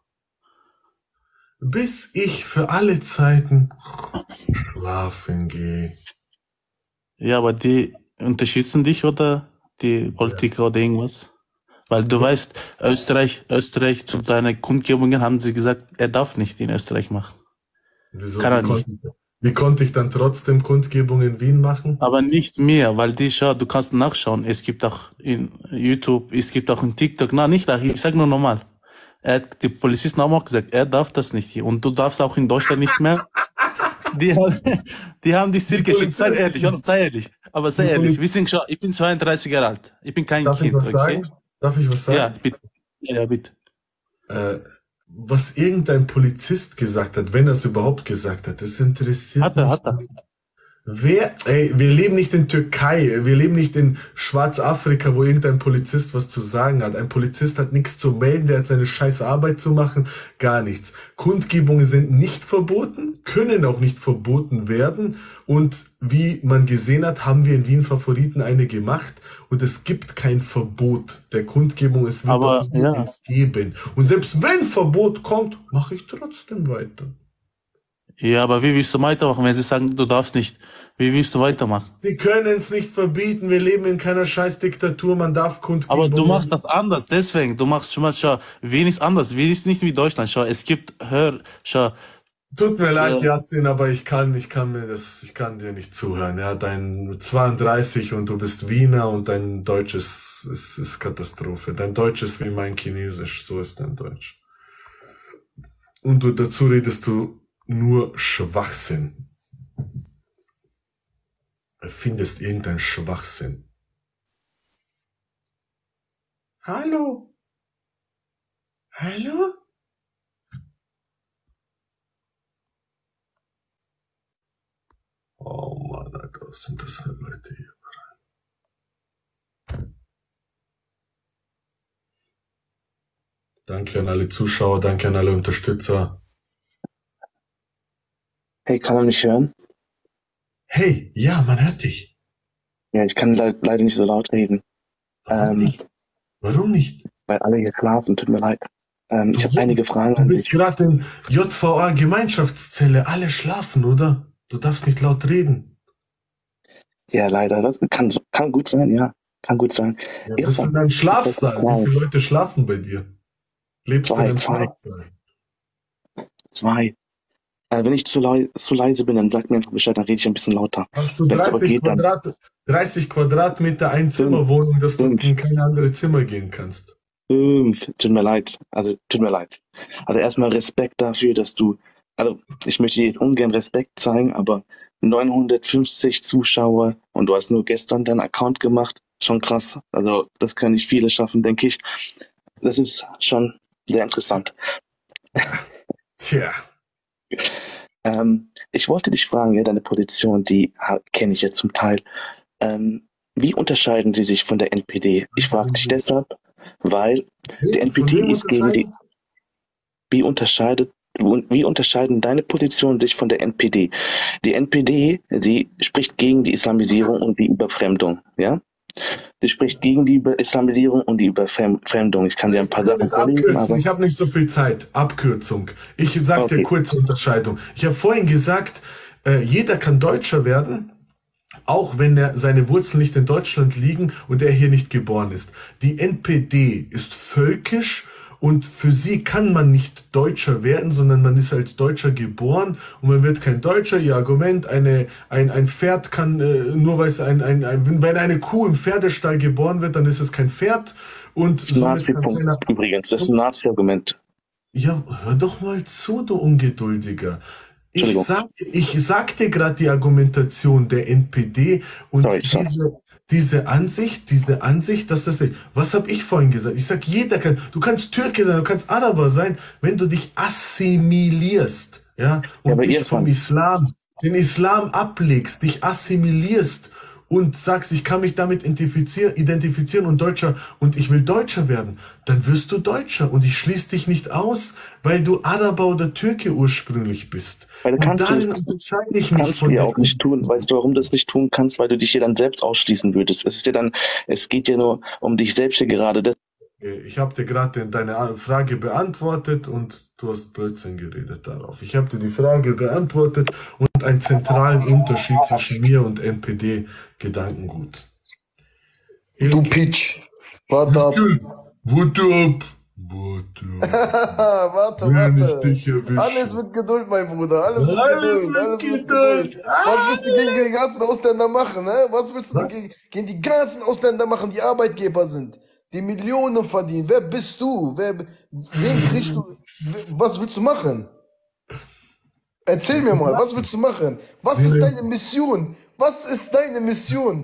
Speaker 2: Bis ich für alle Zeiten schlafen gehe.
Speaker 17: Ja, aber die unterstützen dich oder die Politiker oder irgendwas? Weil du weißt, Österreich zu deinen Kundgebungen haben sie gesagt, er darf nicht in Österreich machen.
Speaker 2: Wieso?
Speaker 17: Kann er nicht.
Speaker 2: Wie konnte ich dann trotzdem Kundgebungen in Wien machen?
Speaker 17: Aber nicht mehr, weil du kannst nachschauen. Es gibt auch in YouTube, es gibt auch in TikTok. Na, nicht nach, ich sag nur normal. Die Polizisten haben auch gesagt, er darf das nicht hier. Und du darfst auch in Deutschland nicht mehr. Die haben dich circa geschickt. Sei ehrlich. Aber sei ehrlich. Ich bin 32 Jahre alt. Ich bin kein Kind.
Speaker 2: Darf ich was sagen?
Speaker 17: Ja, bitte. Ja, bitte.
Speaker 2: Was irgendein Polizist gesagt hat, wenn er es überhaupt gesagt hat, das interessiert mich.
Speaker 17: Hat er.
Speaker 2: Wir leben nicht in Türkei, wir leben nicht in Schwarzafrika, wo irgendein Polizist was zu sagen hat. Ein Polizist hat nichts zu melden, der hat seine scheiß Arbeit zu machen, gar nichts. Kundgebungen sind nicht verboten, können auch nicht verboten werden und wie man gesehen hat, haben wir in Wien Favoriten eine gemacht und es gibt kein Verbot der Kundgebung, es wird auch nichts geben. Und selbst wenn Verbot kommt, mache ich trotzdem weiter.
Speaker 17: Ja, aber wie willst du weitermachen, wenn sie sagen, du darfst nicht? Wie willst du weitermachen?
Speaker 2: Sie können es nicht verbieten, wir leben in keiner scheiß Diktatur, man darf Kundgebungen.
Speaker 17: Aber du machst das anders, deswegen, du machst schon mal, schau, wenigstens anders, wenigstens nicht wie Deutschland, schau, es gibt,
Speaker 2: Tut mir leid, Yasin, aber ich kann dir nicht zuhören, ja, dein 32 und du bist Wiener und dein Deutsch ist Katastrophe. Dein Deutsch ist wie mein Chinesisch, so ist dein Deutsch. Und dazu redest du nur Schwachsinn. Erfindest irgendein Schwachsinn. Hallo? Hallo? Oh Mann, Alter, was sind das für Leute hier? Danke an alle Zuschauer, danke an alle Unterstützer.
Speaker 18: Hey, kann man mich hören?
Speaker 2: Hey, ja, man hört dich.
Speaker 18: Ja, ich kann leider nicht so laut reden.
Speaker 2: Warum nicht?
Speaker 18: Weil alle hier schlafen, tut mir leid. Ich habe einige Fragen
Speaker 2: Du
Speaker 18: an
Speaker 2: bist
Speaker 18: dich.
Speaker 2: gerade in JVA Gemeinschaftszelle, alle schlafen, oder? Du darfst nicht laut reden.
Speaker 18: Ja, leider, das kann gut sein, ja. Kann gut sein.
Speaker 2: Ja, bist du in deinem Schlafsaal? Wie viele Leute schlafen bei dir? Lebst du in einem Schlafsaal?
Speaker 18: 2. Wenn ich zu leise bin, dann sag mir einfach Bescheid, dann rede ich ein bisschen lauter.
Speaker 2: Hast du
Speaker 18: Wenn's aber
Speaker 2: 30 Quadratmeter Einzimmerwohnung, dass du in keine andere Zimmer gehen kannst?
Speaker 18: 5. Tut mir leid. Also erstmal Respekt dafür, dass du, ich möchte dir jetzt ungern Respekt zeigen, aber 950 Zuschauer und du hast nur gestern deinen Account gemacht. Schon krass. Also das können nicht viele schaffen, denke ich. Das ist schon sehr interessant.
Speaker 2: Tja.
Speaker 18: Ich wollte dich fragen, ja, deine Position, die kenne ich ja zum Teil. Wie unterscheiden sie sich von der NPD? Ich frage dich deshalb, weil die NPD ist gegen die. Wie unterscheiden deine Positionen sich von der NPD? Die NPD, sie spricht gegen die Islamisierung und die Überfremdung, ja? Sie spricht gegen die Islamisierung und die Überfremdung. Ich kann dir ein paar Sachen vorlesen. Aber
Speaker 2: ich habe nicht so viel Zeit. Abkürzung. Ich sage dir kurze Unterscheidung. Ich habe vorhin gesagt, jeder kann Deutscher werden, auch wenn seine Wurzeln nicht in Deutschland liegen und er hier nicht geboren ist. Die NPD ist völkisch und für sie kann man nicht Deutscher werden, sondern man ist als Deutscher geboren und man wird kein Deutscher. Ihr Argument, ein Pferd kann, nur weil es wenn eine Kuh im Pferdestall geboren wird, dann ist es kein Pferd. Und
Speaker 18: das ist ein Nazi-Punkt übrigens, das ist ein Nazi-Argument.
Speaker 2: Ja, hör doch mal zu, du Ungeduldiger. Ich sag dir gerade die Argumentation der NPD und diese Ansicht, dass das, was habe ich vorhin gesagt? Ich sag, jeder kann, du kannst Türke sein, du kannst Araber sein, wenn du dich assimilierst, ja, und dich vom Islam, den Islam ablegst, dich assimilierst und sagst, ich kann mich damit identifizieren und Deutscher und ich will Deutscher werden, dann wirst du Deutscher und ich schließe dich nicht aus, weil du Araber oder Türke ursprünglich bist.
Speaker 18: Weil
Speaker 2: und darin unterscheide ich mich
Speaker 18: von dir auch nicht tun. Weißt du, warum du das nicht tun kannst? Weil du dich hier dann selbst ausschließen würdest. Es geht ja nur um dich selbst hier gerade.
Speaker 2: Ich habe dir gerade deine Frage beantwortet und du hast Blödsinn geredet darauf. Ich habe dir die Frage beantwortet und einen zentralen Unterschied zwischen mir und NPD Gedankengut.
Speaker 11: Du Pitch. Warte ab.
Speaker 2: Warte ab.
Speaker 11: Warte. Alles mit Geduld, mein Bruder. Alles mit Geduld. Was willst du gegen die ganzen Ausländer machen? Was willst du gegen die ganzen Ausländer machen, die Arbeitgeber sind? Die Millionen verdienen. Wer bist du? Wen kriegst du? Was willst du machen? Erzähl mir mal, was willst du machen? Was ist deine Mission? Was ist deine Mission?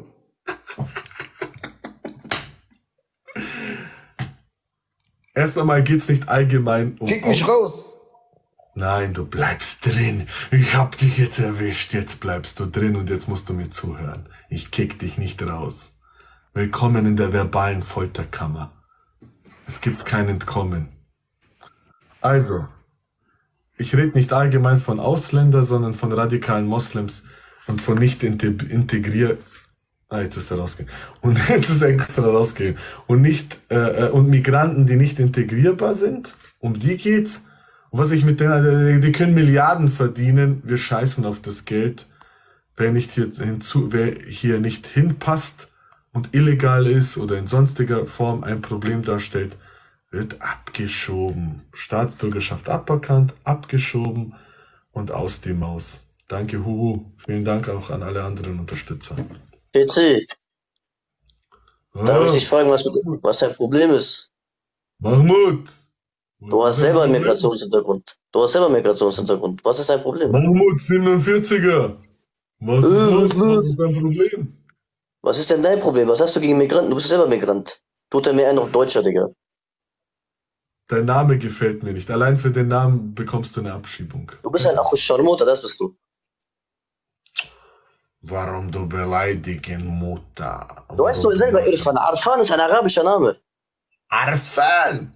Speaker 2: Erst einmal geht's nicht allgemein um...
Speaker 11: Kick mich raus!
Speaker 2: Nein, du bleibst drin. Ich hab dich jetzt erwischt. Jetzt bleibst du drin und jetzt musst du mir zuhören. Ich kick dich nicht raus. Willkommen in der verbalen Folterkammer. Es gibt kein Entkommen. Also, ich rede nicht allgemein von Ausländern, sondern von radikalen Moslems und von nicht integriert. Jetzt ist er rausgegangen. Und jetzt ist er extra rausgegangen. Und nicht und Migranten, die nicht integrierbar sind. Um die geht's. Und was ich mit denen, die können Milliarden verdienen. Wir scheißen auf das Geld. Wer hier nicht hinpasst und illegal ist oder in sonstiger Form ein Problem darstellt, wird abgeschoben. Staatsbürgerschaft aberkannt, abgeschoben und aus die Maus. Danke, Huhu. Vielen Dank auch an alle anderen Unterstützer.
Speaker 19: PC, darf ich dich fragen, was dein Problem ist?
Speaker 2: Mahmoud!
Speaker 19: Du hast selber einen Migrationshintergrund. Was ist dein Problem?
Speaker 2: Mahmoud, 47er! Was ist dein Problem?
Speaker 19: Was ist denn dein Problem? Was hast du gegen Migranten? Du bist selber Migrant. Tut er mir noch Deutscher, Digga.
Speaker 2: Dein Name gefällt mir nicht. Allein für den Namen bekommst du eine Abschiebung.
Speaker 19: Du bist ein Achus Scharmutter, das bist du.
Speaker 2: Warum du beleidigen Mutter?
Speaker 19: Du weißt doch selber, Irfan. Arfan ist ein arabischer Name.
Speaker 2: Arfan!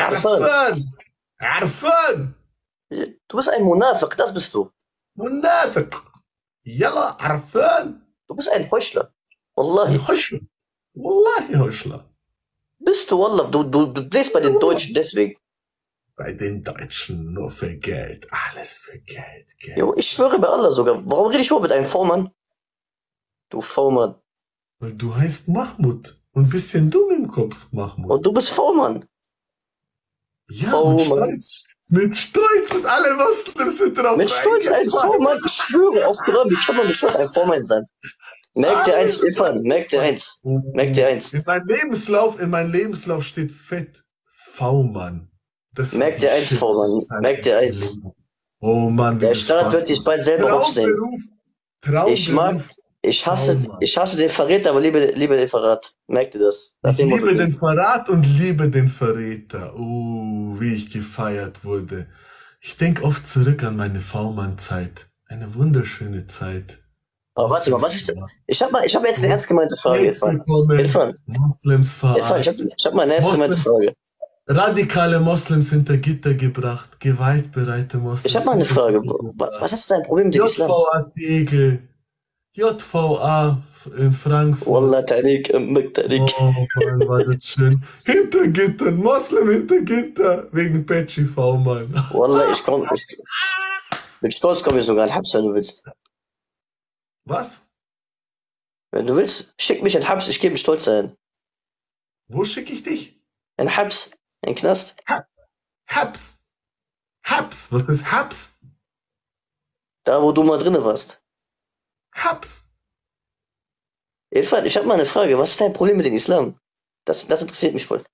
Speaker 2: Arfan!
Speaker 19: Du bist ein Munafiq, das bist du.
Speaker 2: Munafiq! Yalla, Arfan!
Speaker 19: Du bist ein Heuchler. Wallahi.
Speaker 2: Heuchler. Wallahi Heuchler.
Speaker 19: Bist du, Wallah. Du drehst bei den Deutschen deswegen.
Speaker 2: Bei den Deutschen nur für Geld. Alles für Geld.
Speaker 19: Jo, ich schwöre bei Allah sogar. Warum rede ich nur mit einem V-Mann? Du V-Mann.
Speaker 2: Weil du heißt Mahmoud. Und ein bisschen dumm im Kopf, Mahmoud.
Speaker 19: Und du bist V-Mann.
Speaker 2: Ja, mit Stolz und alle Moslems sind drauf.
Speaker 19: Mit Stolz ein V-Mann. Ich schwöre auf Koran, wie kann man mit Stolz ein V-Mann sein? Merk dir eins, Irfan. Merk dir eins.
Speaker 2: In meinem Lebenslauf steht fett V-Mann.
Speaker 19: Merk dir eins, V-Mann. Merk dir eins.
Speaker 2: Oh Mann,
Speaker 19: der Staat wird dich bald selber aufnehmen. Ich hasse den Verräter, aber liebe den Verrat. Merk dir das.
Speaker 2: Ich liebe den Verrat und liebe den Verräter. Wie ich gefeiert wurde. Ich denke oft zurück an meine V-Mann-Zeit. Eine wunderschöne Zeit.
Speaker 19: Aber warte mal, was ist das? Ich hab jetzt eine ernst gemeinte Frage, Irfan.
Speaker 2: Moslems
Speaker 19: ich hab mal eine ernst gemeinte Frage.
Speaker 2: Radikale Moslems hinter Gitter gebracht, gewaltbereite Moslems.
Speaker 19: Ich habe mal eine Frage. Was ist dein Problem mit dem Islam?
Speaker 2: JVA Tegel, JVA in Frankfurt.
Speaker 19: Wallah, Tariq, Tariq.
Speaker 2: Oh Mann, war das schön. Hinter Gittern, Moslem hinter Gitter, wegen Petschi V, Mann.
Speaker 19: Wallah, mit Stolz komme ich sogar in Habs, wenn du willst.
Speaker 2: Was?
Speaker 19: Wenn du willst, schick mich in Habs, ich gebe Stolz ein.
Speaker 2: Wo schicke ich dich?
Speaker 19: In Habs. Ein Knast?
Speaker 2: Habs. Was ist Habs?
Speaker 19: Da, wo du mal drinne warst.
Speaker 2: Habs.
Speaker 19: Irfan, ich habe mal eine Frage. Was ist dein Problem mit dem Islam? Das interessiert mich voll.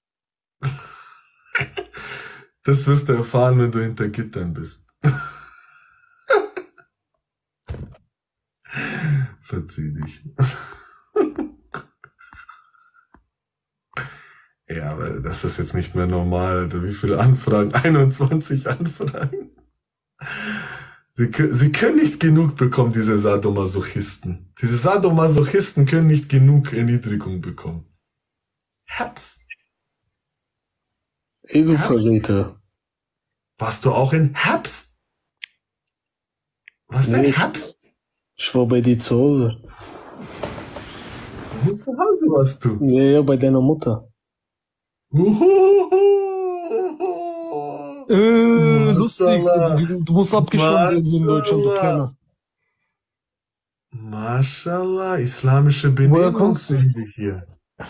Speaker 2: Das wirst du erfahren, wenn du hinter Gittern bist. Verzieh dich. Ja, aber das ist jetzt nicht mehr normal, Alter. Wie viele Anfragen? 21 Anfragen. Sie können nicht genug bekommen, diese Sadomasochisten. Diese Sadomasochisten können nicht genug Erniedrigung bekommen. Haps.
Speaker 16: Ey, du Verräter.
Speaker 2: Warst du auch in Haps? Was denn Haps?
Speaker 16: Ich war bei dir zu Hause.
Speaker 2: Wo zu Hause warst du?
Speaker 16: Ja, bei deiner Mutter. Lustig. Du musst abgeschoben werden in Deutschland, du Kleiner.
Speaker 2: Mashallah, islamische Benennung sehen wir hier.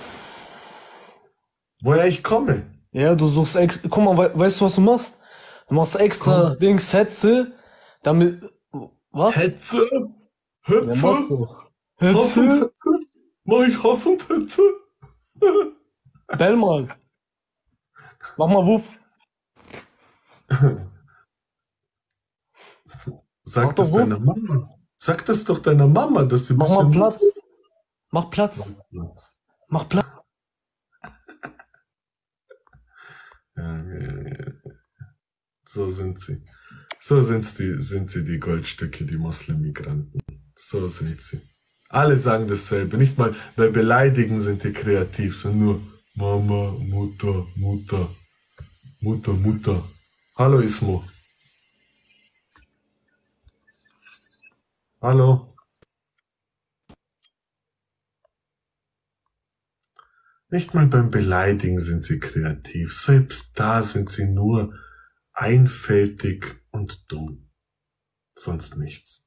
Speaker 2: Woher ich komme?
Speaker 16: Ja, du suchst extra. Guck mal, weißt du, was du machst? Du machst extra Dings, Hetze, damit. Was?
Speaker 2: Hetze? Hetze?
Speaker 16: Ja, mach doch.
Speaker 2: Hass und Hetze? Mach ich Hass und Hetze?
Speaker 16: Bell mal. Mach mal Wuff.
Speaker 2: Sag das deiner Mama. Sag das doch deiner Mama, dass sie.
Speaker 16: Mach mal Platz. Mach Platz. Mach Platz.
Speaker 2: Ja. So sind sie. So sind sie, die Goldstücke, die Moslem-Migranten. So sind sie. Alle sagen dasselbe. Nicht mal bei Beleidigen sind die kreativ, sondern nur Mama, Mutter, Mutter, Mutter, Mutter. Hallo Ismo. Hallo. Nicht mal beim Beleidigen sind sie kreativ. Selbst da sind sie nur einfältig und dumm. Sonst nichts.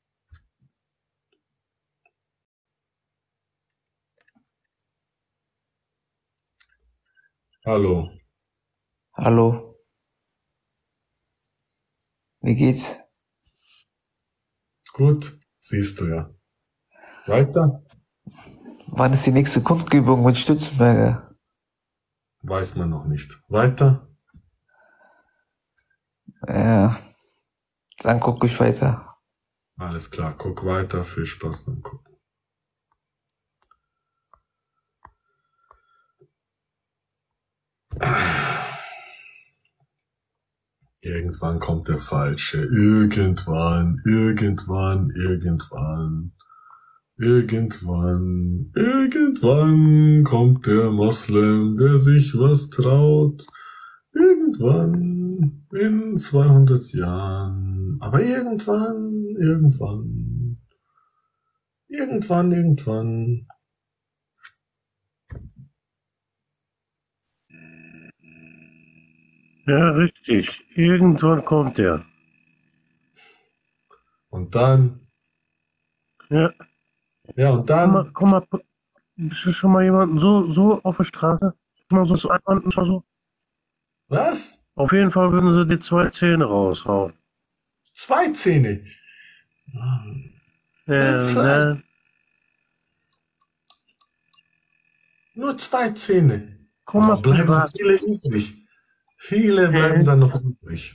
Speaker 2: Hallo.
Speaker 20: Hallo. Wie geht's?
Speaker 2: Gut, siehst du ja. Weiter?
Speaker 20: Wann ist die nächste Kundgebung mit Stützenberger?
Speaker 2: Weiß man noch nicht. Weiter?
Speaker 20: Ja, dann gucke ich weiter.
Speaker 2: Alles klar, guck weiter. Viel Spaß beim Gucken. Irgendwann kommt der Falsche. Irgendwann kommt der Moslem, der sich was traut. Irgendwann, in 200 Jahren. Aber irgendwann.
Speaker 6: Ja, richtig. Irgendwann kommt er.
Speaker 2: Und dann?
Speaker 6: Ja.
Speaker 2: Ja, und dann?
Speaker 6: Guck mal, bist du schon mal jemanden so auf der Straße? Mal so anwenden, schon so?
Speaker 2: Was?
Speaker 6: Auf jeden Fall würden sie dir 2 Zähne raushauen.
Speaker 2: 2 Zähne?
Speaker 6: Ja,
Speaker 2: Nur 2 Zähne.
Speaker 6: Guck mal,
Speaker 2: bleiben noch viele übrig. Viele bleiben dann noch übrig.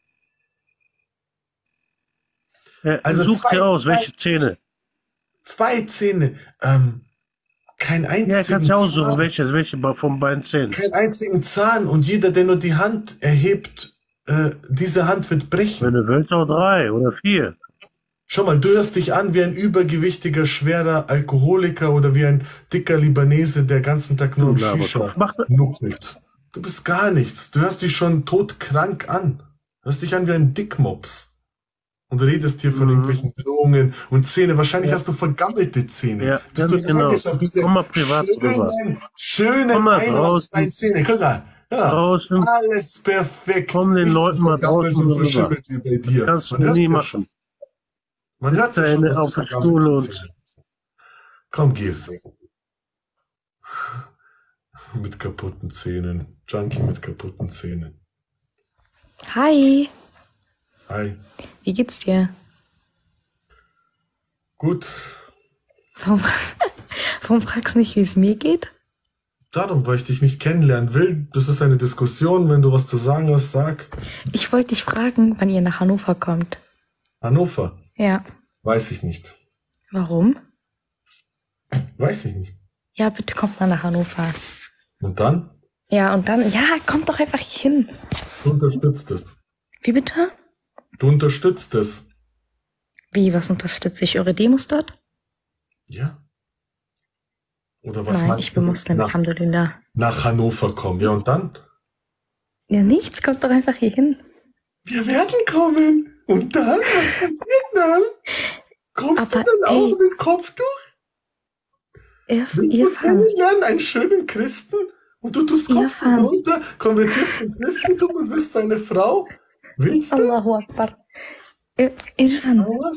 Speaker 6: Also such dir aus, welche Zähne.
Speaker 2: 2 Zähne. Kein einzigen
Speaker 6: Ja, kannst du aussuchen,
Speaker 2: Zahn.
Speaker 6: welche von beiden Zähnen.
Speaker 2: Keinen einzigen Zahn und jeder, der nur die Hand erhebt, diese Hand wird brechen.
Speaker 6: Wenn du willst, auch 3 oder 4.
Speaker 2: Schau mal, du hörst dich an wie ein übergewichtiger, schwerer Alkoholiker oder wie ein dicker Libanese, der ganzen Tag nur am Shisha nuckelt. Du bist gar nichts. Du hörst dich schon todkrank an. Du hörst dich an wie ein Dickmops. Und redest hier von irgendwelchen Drohungen und Zähne. Wahrscheinlich hast du vergammelte Zähne.
Speaker 6: Ja,
Speaker 2: bist du
Speaker 6: genau.
Speaker 2: auf diese
Speaker 6: Komm mal privat
Speaker 2: schönen einwandfreien Zähne. Guck mal. Ja,
Speaker 6: draußen.
Speaker 2: alles perfekt.
Speaker 6: Komm den
Speaker 2: Nicht
Speaker 6: Leuten
Speaker 2: so
Speaker 6: mal
Speaker 2: vergammelt
Speaker 6: draußen
Speaker 2: und
Speaker 6: rüber.
Speaker 2: verschimmelt wie bei dir.
Speaker 6: Das kannst
Speaker 2: Man
Speaker 6: du
Speaker 2: hört
Speaker 6: nie
Speaker 2: ja
Speaker 6: machen.
Speaker 2: schon. Man hört
Speaker 6: Sitzt
Speaker 2: ja
Speaker 6: da
Speaker 2: schon,
Speaker 6: auf der
Speaker 2: vergammelte
Speaker 6: Stuhl und
Speaker 2: Zähne. Komm, geh weg. Mit kaputten Zähnen. Junkie mit kaputten Zähnen.
Speaker 21: Hi,
Speaker 2: Hi.
Speaker 21: wie geht's dir?
Speaker 2: Gut.
Speaker 21: Warum fragst du nicht, wie es mir geht?
Speaker 2: Darum, weil ich dich nicht kennenlernen will. Das ist eine Diskussion. Wenn du was zu sagen hast, sag.
Speaker 21: Ich wollte dich fragen, wann ihr nach Hannover kommt.
Speaker 2: Hannover?
Speaker 21: Ja.
Speaker 2: Weiß ich nicht.
Speaker 21: Warum?
Speaker 2: Weiß ich nicht.
Speaker 21: Ja, bitte kommt mal nach Hannover.
Speaker 2: Und dann?
Speaker 21: Ja, und dann, ja, kommt doch einfach hier hin.
Speaker 2: Du unterstützt es.
Speaker 21: Wie bitte?
Speaker 2: Du unterstützt es.
Speaker 21: Wie, was unterstütze ich? Eure Demos dort?
Speaker 2: Ja. Oder was
Speaker 21: Nein,
Speaker 2: meinst
Speaker 21: ich bin
Speaker 2: du?
Speaker 21: Muslim, Alhamdulillah.
Speaker 2: Nach Hannover kommen. Ja, und dann?
Speaker 21: Ja, nichts, kommt doch einfach hier hin.
Speaker 2: Wir werden kommen. Und dann? Kommst
Speaker 21: Aber,
Speaker 2: du dann auch mit Kopftuch? Willst du kennenlernen, einen schönen Christen? Und du tust Kopftuch runter, konvertierst zum Christentum und wirst seine Frau? Willst du?
Speaker 21: Allahu Akbar. Irfan,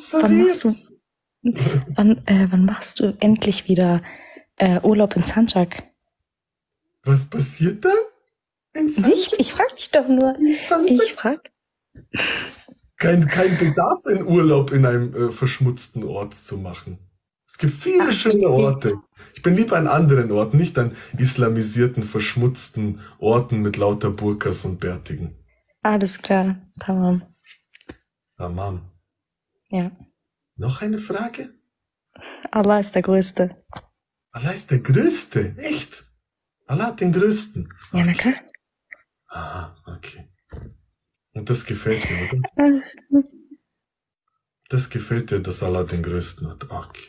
Speaker 21: wann machst du endlich wieder Urlaub in Sanjak?
Speaker 2: Was passiert dann?
Speaker 21: Nichts, ich frag dich doch nur. Ich frag.
Speaker 2: Kein Bedarf, einen Urlaub in einem verschmutzten Ort zu machen. Es gibt viele schöne Orte. Ich bin lieber an anderen Orten, nicht an islamisierten, verschmutzten Orten mit lauter Burkas und Bärtigen.
Speaker 21: Alles klar, tamam.
Speaker 2: Tamam.
Speaker 21: Ja.
Speaker 2: Noch eine Frage?
Speaker 21: Allah ist der Größte.
Speaker 2: Allah ist der Größte? Echt? Allah hat den Größten.
Speaker 21: Ja, na klar.
Speaker 2: Aha, okay. Und das gefällt dir, oder? Das gefällt dir, dass Allah den Größten hat. Okay.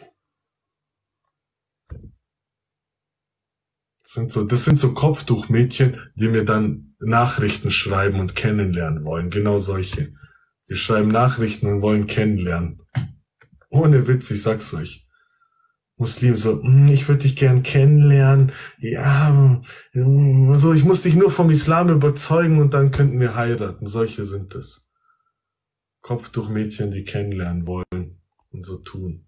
Speaker 2: Das sind so Kopftuchmädchen, die mir dann Nachrichten schreiben und kennenlernen wollen. Genau solche. Wir schreiben Nachrichten und wollen kennenlernen. Ohne Witz, ich sag's euch. Muslim so, ich würde dich gern kennenlernen. Ja, so, ich muss dich nur vom Islam überzeugen und dann könnten wir heiraten. Solche sind es. Kopftuchmädchen, die kennenlernen wollen und so tun.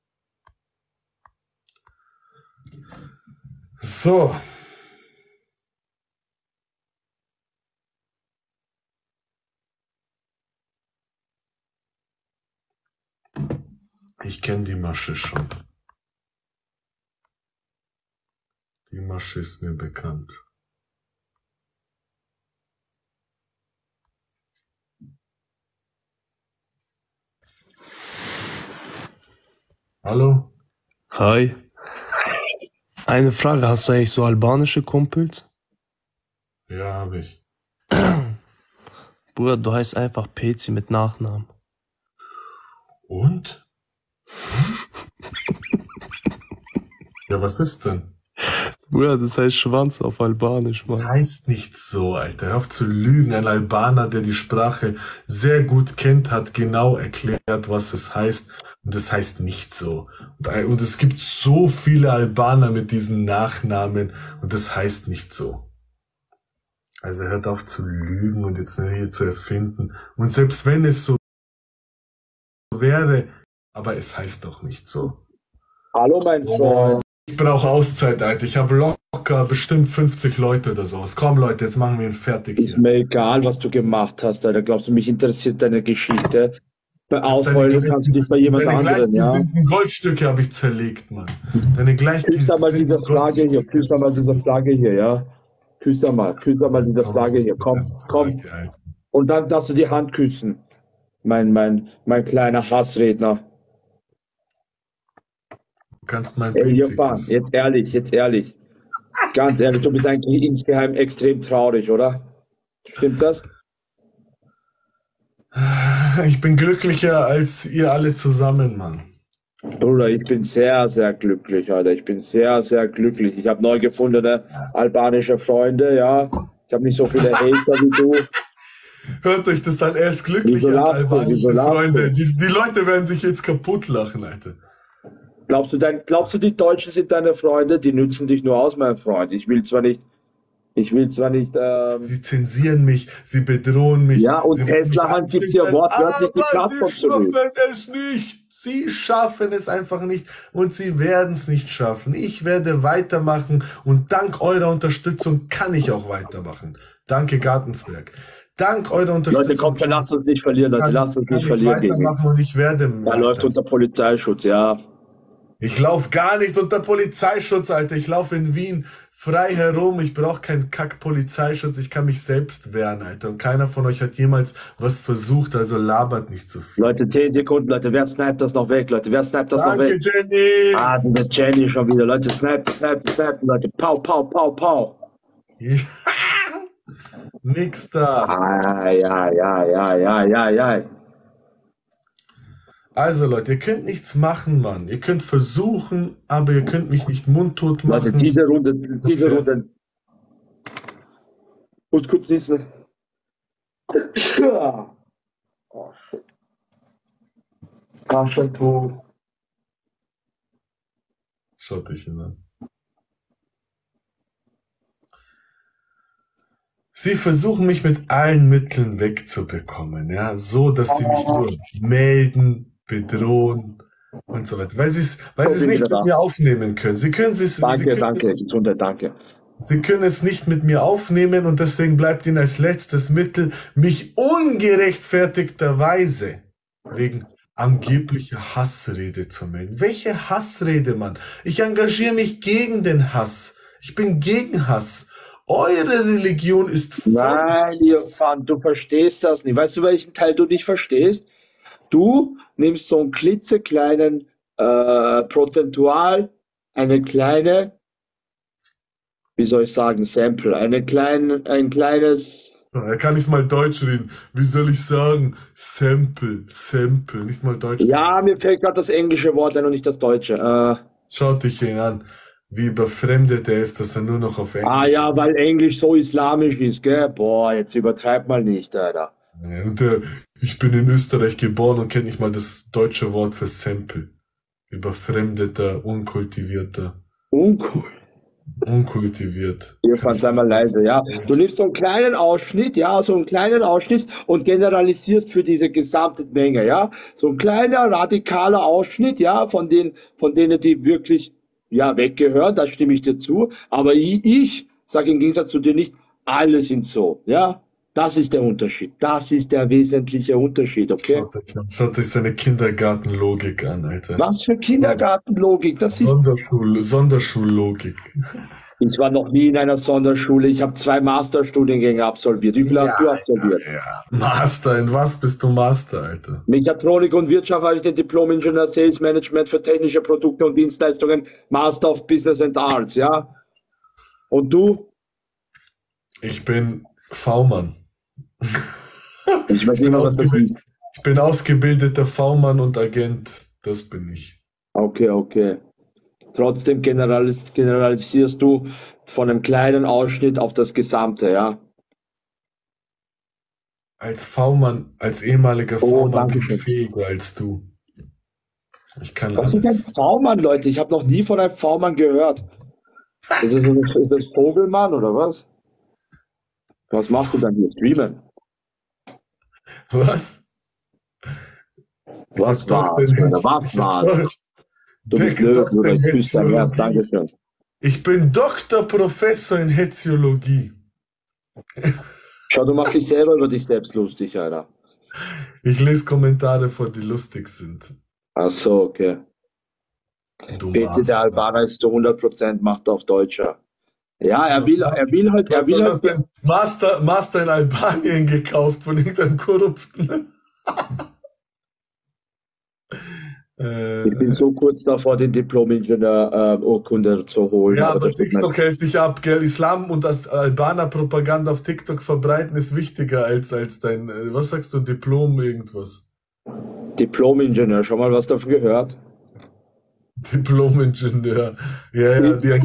Speaker 2: So. Ich kenne die Masche schon. Die Masche ist mir bekannt. Hallo?
Speaker 16: Hi. Eine Frage, hast du eigentlich so albanische Kumpels?
Speaker 2: Ja, habe ich.
Speaker 16: Bruder, du heißt einfach Pezi mit Nachnamen.
Speaker 2: Und? Ja, was ist denn?
Speaker 16: Bruder, das heißt Schwanz auf Albanisch, Mann.
Speaker 2: Das heißt nicht so, Alter. Hör auf zu lügen. Ein Albaner, der die Sprache sehr gut kennt, hat genau erklärt, was es heißt. Und das heißt nicht so. Und es gibt so viele Albaner mit diesen Nachnamen und das heißt nicht so. Also hört auf zu lügen und jetzt hier zu erfinden. Und selbst wenn es so wäre, aber es heißt doch nicht so.
Speaker 1: Hallo, mein Freund.
Speaker 2: Ich brauche Auszeit, Alter. Ich habe locker bestimmt 50 Leute oder sowas. Komm, Leute, jetzt machen wir ihn fertig hier.
Speaker 1: Ist mir egal, was du gemacht hast, Alter. Glaubst du, mich interessiert deine Geschichte? Bei Ausheulen kannst du dich bei jemand anderem, ja?
Speaker 2: Deine Goldstücke habe ich zerlegt, Mann. Deine
Speaker 1: Küss einmal diese Flagge hier, küss einmal diese Flagge hier, ja? Küss einmal diese Flagge hier. Komm. Und dann darfst du die Hand küssen. Mein kleiner Hassredner.
Speaker 2: Du kannst mein
Speaker 1: Ey, Jofan, jetzt ehrlich. Ganz ehrlich, du bist eigentlich insgeheim extrem traurig, oder? Stimmt das?
Speaker 2: Ich bin glücklicher als ihr alle zusammen, Mann.
Speaker 1: Bruder, ich bin sehr, sehr glücklich, Alter. Ich bin sehr, sehr glücklich. Ich habe neu gefundene albanische Freunde, ja. Ich habe nicht so viele Hater wie du.
Speaker 2: Hört euch das an, er ist glücklich, albanische Freunde. Die Leute werden sich jetzt kaputt lachen, Alter.
Speaker 1: Glaubst du, die Deutschen sind deine Freunde? Die nützen dich nur aus, mein Freund. Ich will zwar nicht.
Speaker 2: Sie zensieren mich, sie bedrohen mich.
Speaker 1: Ja, und Tesla gibt dir wortwörtlich die Plattform zurück.
Speaker 2: Sie schaffen es nicht. Sie schaffen es einfach nicht und sie werden es nicht schaffen. Ich werde weitermachen und dank eurer Unterstützung kann ich auch weitermachen. Danke, Gartenzwerg. Dank eurer Unterstützung.
Speaker 1: Leute, kommt, lasst uns nicht verlieren, Leute. Lasst uns nicht verlieren.
Speaker 2: Und ich werde.
Speaker 1: Er läuft unter Polizeischutz, ja.
Speaker 2: Ich laufe gar nicht unter Polizeischutz, Alter. Ich laufe in Wien frei herum. Ich brauche keinen Kack-Polizeischutz. Ich kann mich selbst wehren, Alter. Und keiner von euch hat jemals was versucht, also labert nicht so viel.
Speaker 1: Leute, 10 Sekunden, Leute. Wer sniped das noch weg, Leute? Wer sniped das noch weg?
Speaker 2: Danke, Jenny.
Speaker 1: Ah, diese Jenny schon wieder. Leute, snap, Leute. Pau.
Speaker 2: Nix da.
Speaker 1: Ja.
Speaker 2: Also Leute, ihr könnt nichts machen, Mann. Ihr könnt versuchen, aber ihr könnt mich nicht mundtot machen.
Speaker 1: Warte, diese Runde. Muss kurz niesen. Oh, shit. Taschentuch.
Speaker 2: Schaut euch ihn an. Sie versuchen mich mit allen Mitteln wegzubekommen, ja, so, dass sie mich nur melden, bedrohen und so weiter, weil sie es nicht mit mir aufnehmen können. Sie können es nicht mit mir aufnehmen und deswegen bleibt ihnen als letztes Mittel, mich ungerechtfertigterweise wegen angeblicher Hassrede zu melden. Welche Hassrede, Mann? Ich engagiere mich gegen den Hass. Ich bin gegen Hass. Eure Religion ist voll.
Speaker 1: Nein, Johann, du verstehst das nicht. Weißt du, welchen Teil du nicht verstehst? Du nimmst so einen klitzekleinen Prozentual, eine kleine, wie soll ich sagen, Sample, ein kleines...
Speaker 2: Er kann nicht mal Deutsch reden. Wie soll ich sagen? Sample, nicht mal Deutsch.
Speaker 1: Ja, mir fällt gerade das englische Wort ein und nicht das deutsche.
Speaker 2: Schaut dich ihn an. Wie befremdet er ist, dass er nur noch auf Englisch
Speaker 1: Ah ja, weil Englisch so islamisch ist, gell? Boah, jetzt übertreib mal nicht, Alter.
Speaker 2: Ja, und ich bin in Österreich geboren und kenne nicht mal das deutsche Wort für Sample. Überfremdeter, unkultivierter. Unkultiviert.
Speaker 1: Ihr fand einmal leise, ja. Du nimmst so einen kleinen Ausschnitt, ja, und generalisierst für diese gesamte Menge, ja. So ein kleiner, radikaler Ausschnitt, ja, von denen, die wirklich ja, weggehört, da stimme ich dir zu, aber ich sage im Gegensatz zu dir nicht, alle sind so, ja, das ist der Unterschied, das ist der wesentliche Unterschied, okay?
Speaker 2: Schaut euch seine Kindergartenlogik an, Alter.
Speaker 1: Was für Kindergartenlogik? Das ist
Speaker 2: Sonderschullogik.
Speaker 1: Ich war noch nie in einer Sonderschule, ich habe 2 Masterstudiengänge absolviert. Wie viel hast du absolviert?
Speaker 2: Ja. Master, in was bist du Master, Alter?
Speaker 1: Mechatronik und Wirtschaft habe ich den Diplom-Ingenieur Sales Management für technische Produkte und Dienstleistungen, Master of Business and Arts, ja? Und du?
Speaker 2: Ich bin V-Mann.
Speaker 1: Ich weiß nicht mehr, was das ist.
Speaker 2: Ich bin ausgebildeter V-Mann und Agent, das bin ich.
Speaker 1: Okay. Trotzdem generalisierst du von einem kleinen Ausschnitt auf das Gesamte, ja?
Speaker 2: Als V-Mann, als ehemaliger V-Mann bin ich fähiger als du. Ich kann
Speaker 1: Was ist ein V-Mann, Leute? Ich habe noch nie von einem V-Mann gehört. Ist das Vogelmann oder was? Was machst du dann hier? Streamen?
Speaker 2: Was?
Speaker 1: Was war's? Du bist Löwen, ich küsse dein Herz, Dankeschön.
Speaker 2: Ich bin Doktor, Professor in Heziologie.
Speaker 1: Schau, du machst dich selber über dich selbst lustig, Alter.
Speaker 2: Ich lese Kommentare vor, die lustig sind.
Speaker 1: Ach so, okay. PC der Albaner ist zu 100% macht auf Deutscher. Ja, er will halt.
Speaker 2: Master in Albanien gekauft von irgendeinem Korrupten.
Speaker 1: Ich bin so kurz davor, den Diplom-Ingenieur-Urkunde zu holen.
Speaker 2: Ja, aber TikTok hält dich ab, gell? Islam und das Albaner-Propaganda auf TikTok verbreiten ist wichtiger als dein, was sagst du, Diplom irgendwas?
Speaker 1: Diplom-Ingenieur, schon mal was davon gehört?
Speaker 2: Diplom-Ingenieur. Ja, die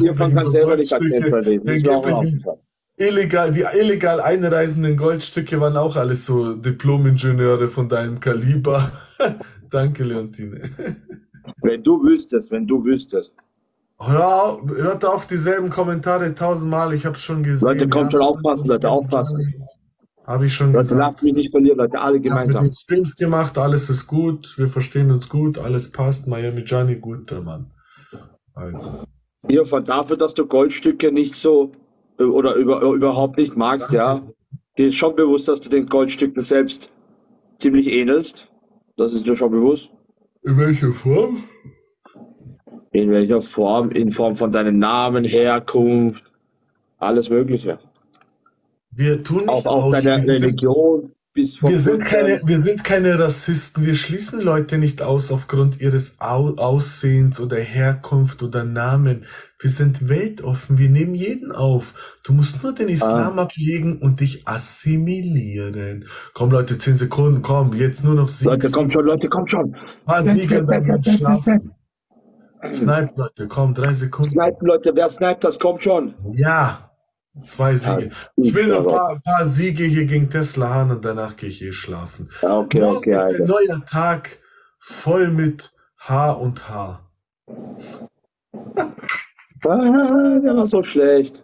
Speaker 2: illegal einreisenden Goldstücke waren auch alles so Diplom-Ingenieure von deinem Kaliber. Danke, Leontine.
Speaker 1: Wenn du wüsstest.
Speaker 2: Ja, hört auf dieselben Kommentare 1000-mal, ich hab's schon gesehen.
Speaker 1: Leute, kommt schon aufpassen, Leute, aufpassen.
Speaker 2: Habe ich schon gesagt.
Speaker 1: Leute, lasst mich nicht verlieren, Leute, alle gemeinsam.
Speaker 2: Ich habe Streams gemacht, alles ist gut, wir verstehen uns gut, alles passt, Miami Gianni, guter Mann. Also.
Speaker 1: Hier, dafür, dass du Goldstücke nicht so, oder überhaupt nicht magst, ja, dir ist schon bewusst, dass du den Goldstücken selbst ziemlich ähnelst. Das ist dir schon bewusst.
Speaker 2: In welcher Form?
Speaker 1: In welcher Form? In Form von deinem Namen, Herkunft, alles Mögliche.
Speaker 2: Wir tun nicht
Speaker 1: auch deine Religion.
Speaker 2: Wir sind keine Rassisten. Wir schließen Leute nicht aus aufgrund ihres Aussehens oder Herkunft oder Namen. Wir sind weltoffen, wir nehmen jeden auf. Du musst nur den Islam ablegen und dich assimilieren. Komm Leute, 10 Sekunden, komm, jetzt nur noch Sieg.
Speaker 1: Leute, kommt schon, Leute, kommt schon.
Speaker 2: Paar Siege, dann wird schlafen. Snipe, Leute, komm, 3 Sekunden.
Speaker 1: Snipen, Leute, wer sniped, das kommt schon.
Speaker 2: Ja, 2 Siege. Ich will noch ein paar Siege hier gegen Tesla haben und danach gehe ich schlafen.
Speaker 1: Ja, okay,
Speaker 2: Morgen
Speaker 1: okay,
Speaker 2: ist
Speaker 1: Alter.
Speaker 2: ein neuer Tag voll mit H und H.
Speaker 1: Der war so schlecht.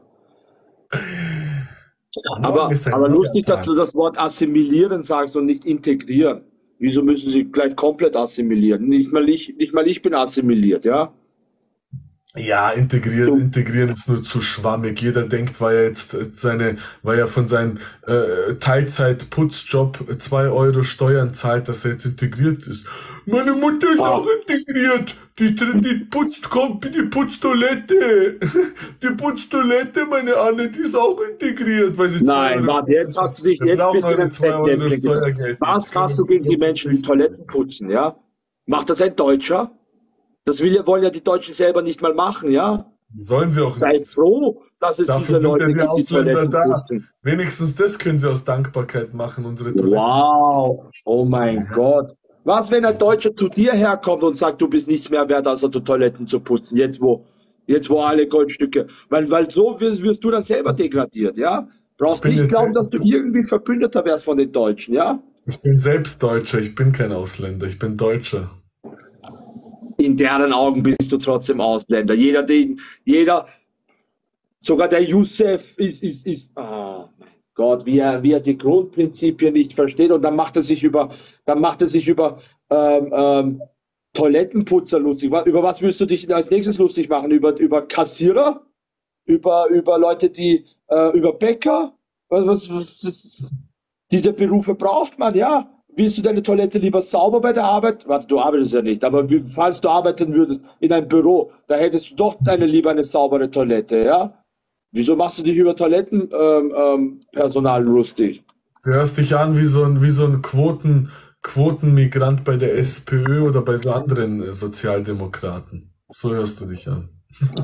Speaker 1: Aber lustig, dass du das Wort assimilieren sagst und nicht integrieren. Wieso müssen sie gleich komplett assimilieren? Nicht mal ich bin assimiliert, ja?
Speaker 2: Ja, integrieren ist nur zu schwammig. Jeder denkt, weil er von seinem Teilzeit-Putzjob 2 Euro Steuern zahlt, dass er jetzt integriert ist. Meine Mutter ist auch integriert. Die putzt Toilette. Die putzt Toilette, meine Anne, die ist auch integriert, weil sie
Speaker 1: Nein, warte, jetzt hast du dich, jetzt bist du ein Fettnäpfchen. Was hast du gegen die Menschen, die Toiletten putzen, ja? Macht das ein Deutscher? Das wollen ja die Deutschen selber nicht mal machen, ja?
Speaker 2: Sollen sie auch nicht.
Speaker 1: Seid froh, dass es diese Leute gibt, die Toiletten putzen.
Speaker 2: Wenigstens das können sie aus Dankbarkeit machen, unsere Toiletten.
Speaker 1: Wow, oh mein Gott. Was, wenn ein Deutscher zu dir herkommt und sagt, du bist nichts mehr wert, als die Toiletten zu putzen, jetzt wo alle Goldstücke, weil so wirst du dann selber degradiert, ja? Brauchst nicht glauben, dass du irgendwie Verbündeter wärst von den Deutschen, ja?
Speaker 2: Ich bin selbst Deutscher, ich bin kein Ausländer, ich bin Deutscher.
Speaker 1: In deren Augen bist du trotzdem Ausländer. Jeder, sogar der Youssef ist, oh mein Gott, wie er die Grundprinzipien nicht versteht, und dann macht er sich über Toilettenputzer lustig. Über was wirst du dich als nächstes lustig machen? Über Kassierer? Über Leute, über Bäcker? Diese Berufe braucht man, ja. Willst du deine Toilette lieber sauber bei der Arbeit? Warte, du arbeitest ja nicht, aber falls du arbeiten würdest in einem Büro, da hättest du doch lieber eine saubere Toilette, ja? Wieso machst du dich über Toilettenpersonal lustig?
Speaker 2: Du hörst dich an wie so ein Quotenmigrant bei der SPÖ oder bei so anderen Sozialdemokraten. So hörst du dich an.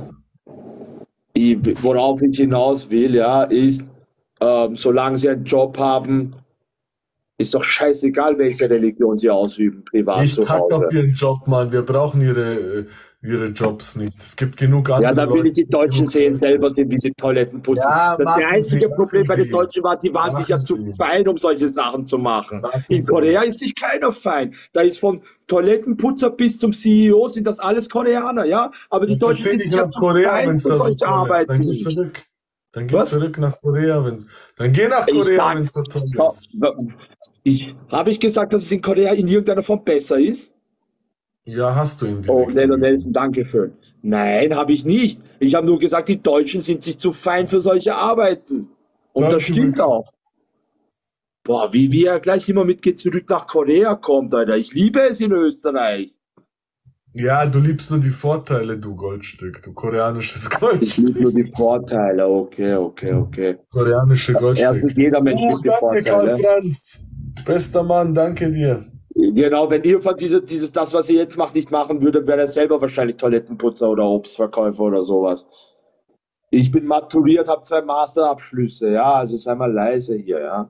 Speaker 1: Worauf ich hinaus will, ja, ist, solange sie einen Job haben, ist doch scheißegal, welche Religion sie ausüben, privat
Speaker 2: Ich
Speaker 1: zu
Speaker 2: kack
Speaker 1: Hause.
Speaker 2: auf ihren Job, Mann. Wir brauchen ihre Jobs nicht. Es gibt genug andere
Speaker 1: Ja, dann will
Speaker 2: Leute.
Speaker 1: ich die Deutschen sehen selber sind, wie sie Toiletten putzen.
Speaker 2: Ja,
Speaker 1: Das
Speaker 2: machen
Speaker 1: einzige
Speaker 2: Sie,
Speaker 1: Problem bei
Speaker 2: machen
Speaker 1: den Deutschen war, die waren sich ja zu
Speaker 2: Sie.
Speaker 1: fein, um solche Sachen zu machen. In
Speaker 2: Sie.
Speaker 1: Korea ist sich keiner fein. Da ist von Toilettenputzer bis zum CEO sind das alles Koreaner, ja? Aber die Deutschen
Speaker 2: Erzähl
Speaker 1: sind
Speaker 2: dich
Speaker 1: sich ja
Speaker 2: nach
Speaker 1: zu
Speaker 2: Korea,
Speaker 1: fein
Speaker 2: wenn es
Speaker 1: für
Speaker 2: da so
Speaker 1: solche
Speaker 2: toll ist.
Speaker 1: Arbeiten.
Speaker 2: Dann geh zurück. Dann geh
Speaker 1: Was?
Speaker 2: zurück nach Korea. Dann geh nach Korea, wenn es so toll ist.
Speaker 1: Habe ich gesagt, dass es in Korea in irgendeiner Form besser ist?
Speaker 2: Ja, hast du ihn
Speaker 1: Oh,
Speaker 2: direkt.
Speaker 1: Nello Nelson, danke schön. Nein, habe ich nicht. Ich habe nur gesagt, die Deutschen sind sich zu fein für solche Arbeiten. Und das stimmt auch. Boah, wie er gleich immer mitgeht, zurück nach Korea kommt, Alter. Ich liebe es in Österreich.
Speaker 2: Ja, du liebst nur die Vorteile, du Goldstück, du koreanisches Goldstück.
Speaker 1: Ich liebe nur die Vorteile, okay.
Speaker 2: Koreanische Goldstück.
Speaker 1: Erstens, jeder Mensch liebt die
Speaker 2: danke, Karl
Speaker 1: Vorteile.
Speaker 2: Franz. Bester Mann, danke dir.
Speaker 1: Genau, wenn Irfan das, was er jetzt macht, nicht machen würde, wäre er selber wahrscheinlich Toilettenputzer oder Obstverkäufer oder sowas. Ich bin maturiert, habe 2 Masterabschlüsse, ja, also sei mal leise hier, ja.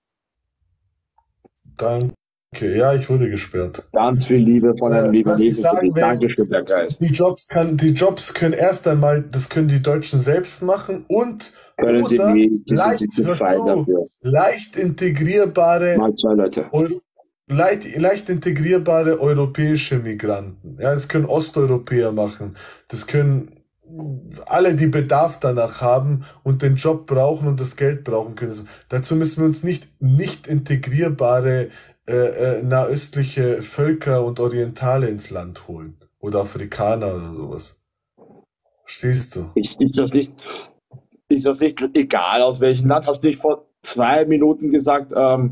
Speaker 2: Danke. Ja, ich wurde gesperrt.
Speaker 1: Ganz viel Liebe von einem lieben
Speaker 2: was ich
Speaker 1: Jesus.
Speaker 2: sagen will,
Speaker 1: Dankeschön, der Geist.
Speaker 2: Die Jobs können erst einmal, das können die Deutschen selbst machen und
Speaker 1: Können sie
Speaker 2: oder
Speaker 1: nicht, die sind zu
Speaker 2: hör
Speaker 1: fein
Speaker 2: zu,
Speaker 1: dafür.
Speaker 2: leicht integrierbare
Speaker 1: Mal 2 Leute.
Speaker 2: leicht integrierbare europäische Migranten. Ja, das können Osteuropäer machen. Das können alle, die Bedarf danach haben und den Job brauchen und das Geld brauchen können. Dazu müssen wir uns nicht integrierbare nahöstliche Völker und Orientale ins Land holen. Oder Afrikaner oder sowas. Verstehst du?
Speaker 1: Ist das nicht egal, aus welchem Land? Hast du nicht vor 2 Minuten gesagt,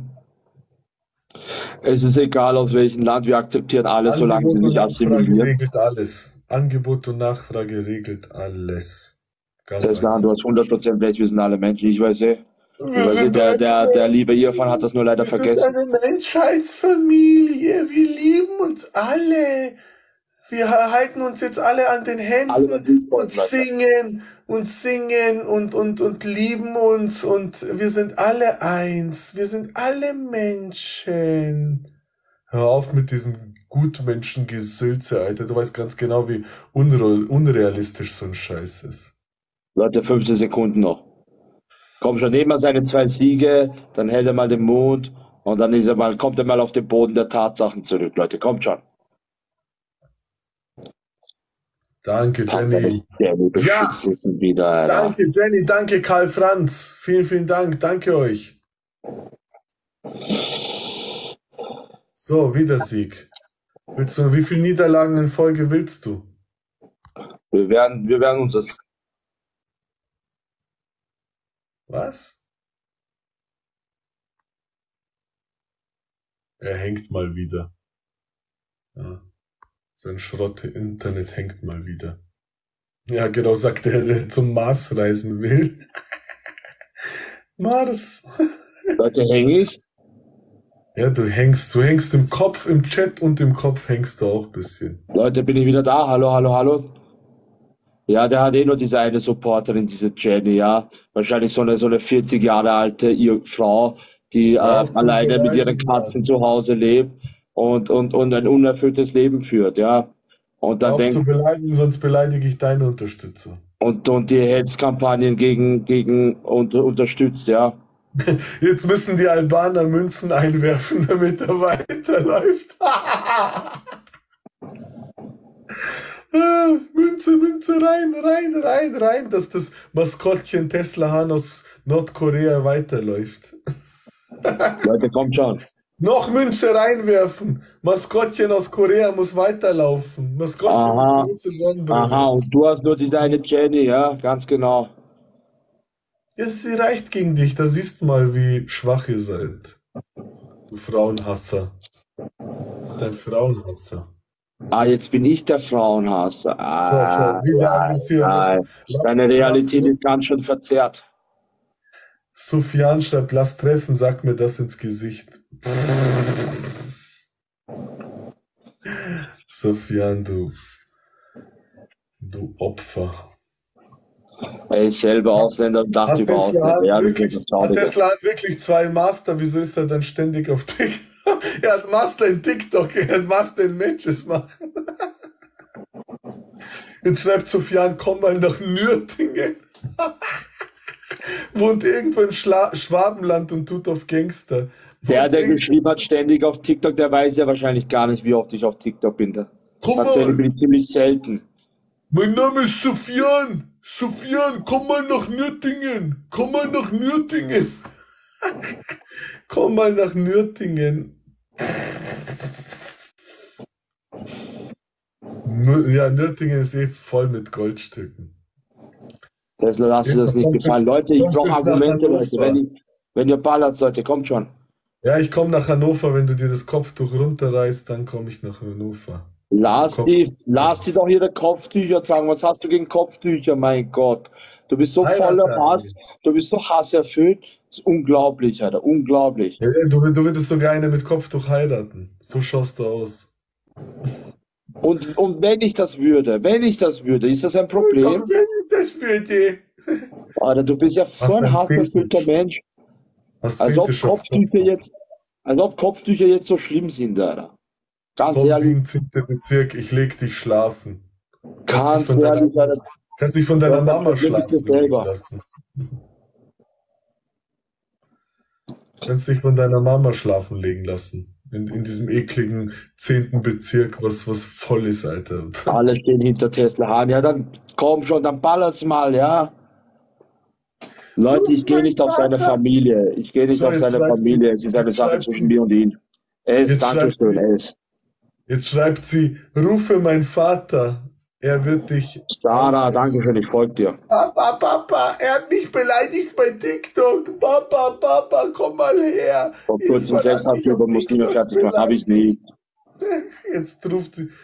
Speaker 1: es ist egal, aus welchem Land, wir akzeptieren alles, solange sie nicht assimilieren.
Speaker 2: Regelt alles. Angebot und Nachfrage regelt alles. Ganz
Speaker 1: Das Land, du hast 100% recht, wir sind alle Menschen, ich weiß der liebe Irfan hat das nur leider vergessen.
Speaker 2: Wir sind eine Menschheitsfamilie, wir lieben uns alle. wir halten uns jetzt alle an den Händen und singen und lieben uns und wir sind alle eins. Wir sind alle Menschen. Hör auf mit diesem Gutmenschengesülze, Alter. Du weißt ganz genau, wie unrealistisch so ein Scheiß ist.
Speaker 1: Leute, 15 Sekunden noch. Komm schon, nehmen wir seine 2 Siege, dann hält er mal den Mund und dann kommt er mal auf den Boden der Tatsachen zurück. Leute, kommt schon.
Speaker 2: Danke, Jenny. Ja,
Speaker 1: wieder,
Speaker 2: danke, Jenny. Danke, Karl Franz. Vielen, vielen Dank. Danke euch. So, wieder Sieg. Wie viele Niederlagen in Folge willst du?
Speaker 1: Wir werden uns das...
Speaker 2: Was? Er hängt mal wieder. Ja. Sein Schrott-Internet hängt mal wieder. Ja, genau, sagt er, der zum Mars reisen will. Mars.
Speaker 1: Leute, häng ich?
Speaker 2: Ja, du hängst im Kopf, im Chat und im Kopf hängst du auch ein bisschen.
Speaker 1: Leute, bin ich wieder da? Hallo, hallo, hallo? Ja, der hat nur diese eine Supporterin, diese Jenny, ja. Wahrscheinlich so eine 40 Jahre alte Frau, die alleine mit ihren Katzen zu Hause lebt und ein unerfülltes Leben führt, ja. Und dann
Speaker 2: zu beleidigen, sonst beleidige ich deine Unterstützer.
Speaker 1: Und die Hetzkampagnen gegen unterstützt, ja.
Speaker 2: Jetzt müssen die Albaner Münzen einwerfen, damit er weiterläuft. Münze, rein, dass das Maskottchen Tesla Hahn aus Nordkorea weiterläuft.
Speaker 1: Leute, kommt schon.
Speaker 2: Noch Münze reinwerfen. Maskottchen aus Korea muss weiterlaufen. Maskottchen mit große Sonnenbrille.
Speaker 1: Aha, und du hast nur diese eine Jenny, ja, ganz genau.
Speaker 2: Ja, sie reicht gegen dich. Da siehst du mal, wie schwach ihr seid. Du Frauenhasser. Du bist ein Frauenhasser.
Speaker 1: Ah, jetzt bin ich der Frauenhasser. Deine Realität ist ganz schön verzerrt.
Speaker 2: Sufjan schreibt, lass treffen, sag mir das ins Gesicht. Sufjan, du Opfer.
Speaker 1: Er ist selber Ausländer und dachte überhaupt nicht.
Speaker 2: Tesla hat wirklich 2 Master, wieso ist er dann ständig auf TikTok? Er hat Master in TikTok, er hat Master in Matches machen. Jetzt schreibt Sufjan, komm mal nach Nürtingen. Wohnt irgendwo im Schwabenland und tut auf Gangster.
Speaker 1: Der geschrieben hat, ständig auf TikTok, der weiß ja wahrscheinlich gar nicht, wie oft ich auf TikTok bin. Tatsächlich bin ich ziemlich selten.
Speaker 2: Mein Name ist Sufjan. Sufjan, komm mal nach Nürtingen. Komm mal nach Nürtingen. Komm mal nach Nürtingen. Ja, Nürtingen ist eh voll mit Goldstücken.
Speaker 1: Tesla, hast du das nicht gefallen? Leute, ich brauche Argumente, Leute. Wenn ihr ballert, Leute, kommt schon.
Speaker 2: Ja, ich komme nach Hannover. Wenn du dir das Kopftuch runterreißt, dann komme ich nach Hannover.
Speaker 1: Lass sie doch ihre Kopftücher tragen. Was hast du gegen Kopftücher, mein Gott? Du bist so voller Hass, du bist so hasserfüllt. Das ist unglaublich, Alter, unglaublich.
Speaker 2: Ja, du würdest sogar eine mit Kopftuch heiraten. So schaust du aus.
Speaker 1: Und wenn ich das würde, ist das ein Problem?
Speaker 2: Und wenn ich das würde.
Speaker 1: Alter, du bist ja voll ein hasserfüllter Mensch. Als ob Kopftücher jetzt so schlimm sind, Alter. Ganz ehrlich.
Speaker 2: 7. Bezirk, ich leg dich schlafen.
Speaker 1: Ganz ehrlich, Alter.
Speaker 2: Kannst dich von deiner Mama schlafen legen lassen. Kannst dich von deiner Mama schlafen legen lassen. In diesem ekligen 10. Bezirk, was voll ist, Alter.
Speaker 1: Alle stehen hinter Tesla Hahn. Ja, dann komm schon, dann ballert's mal, ja. Leute, ich gehe nicht auf seine Familie. Es ist eine Sache zwischen mir und ihm. Dankeschön.
Speaker 2: Jetzt schreibt sie, rufe mein Vater. Er wird dich...
Speaker 1: Sarah, dankeschön, ich folge dir.
Speaker 2: Papa, er hat mich beleidigt bei TikTok. Papa, komm mal her.
Speaker 1: Vor kurzem selbst hast du über Muslime fertig gemacht, habe ich nie.
Speaker 2: Jetzt ruft sie...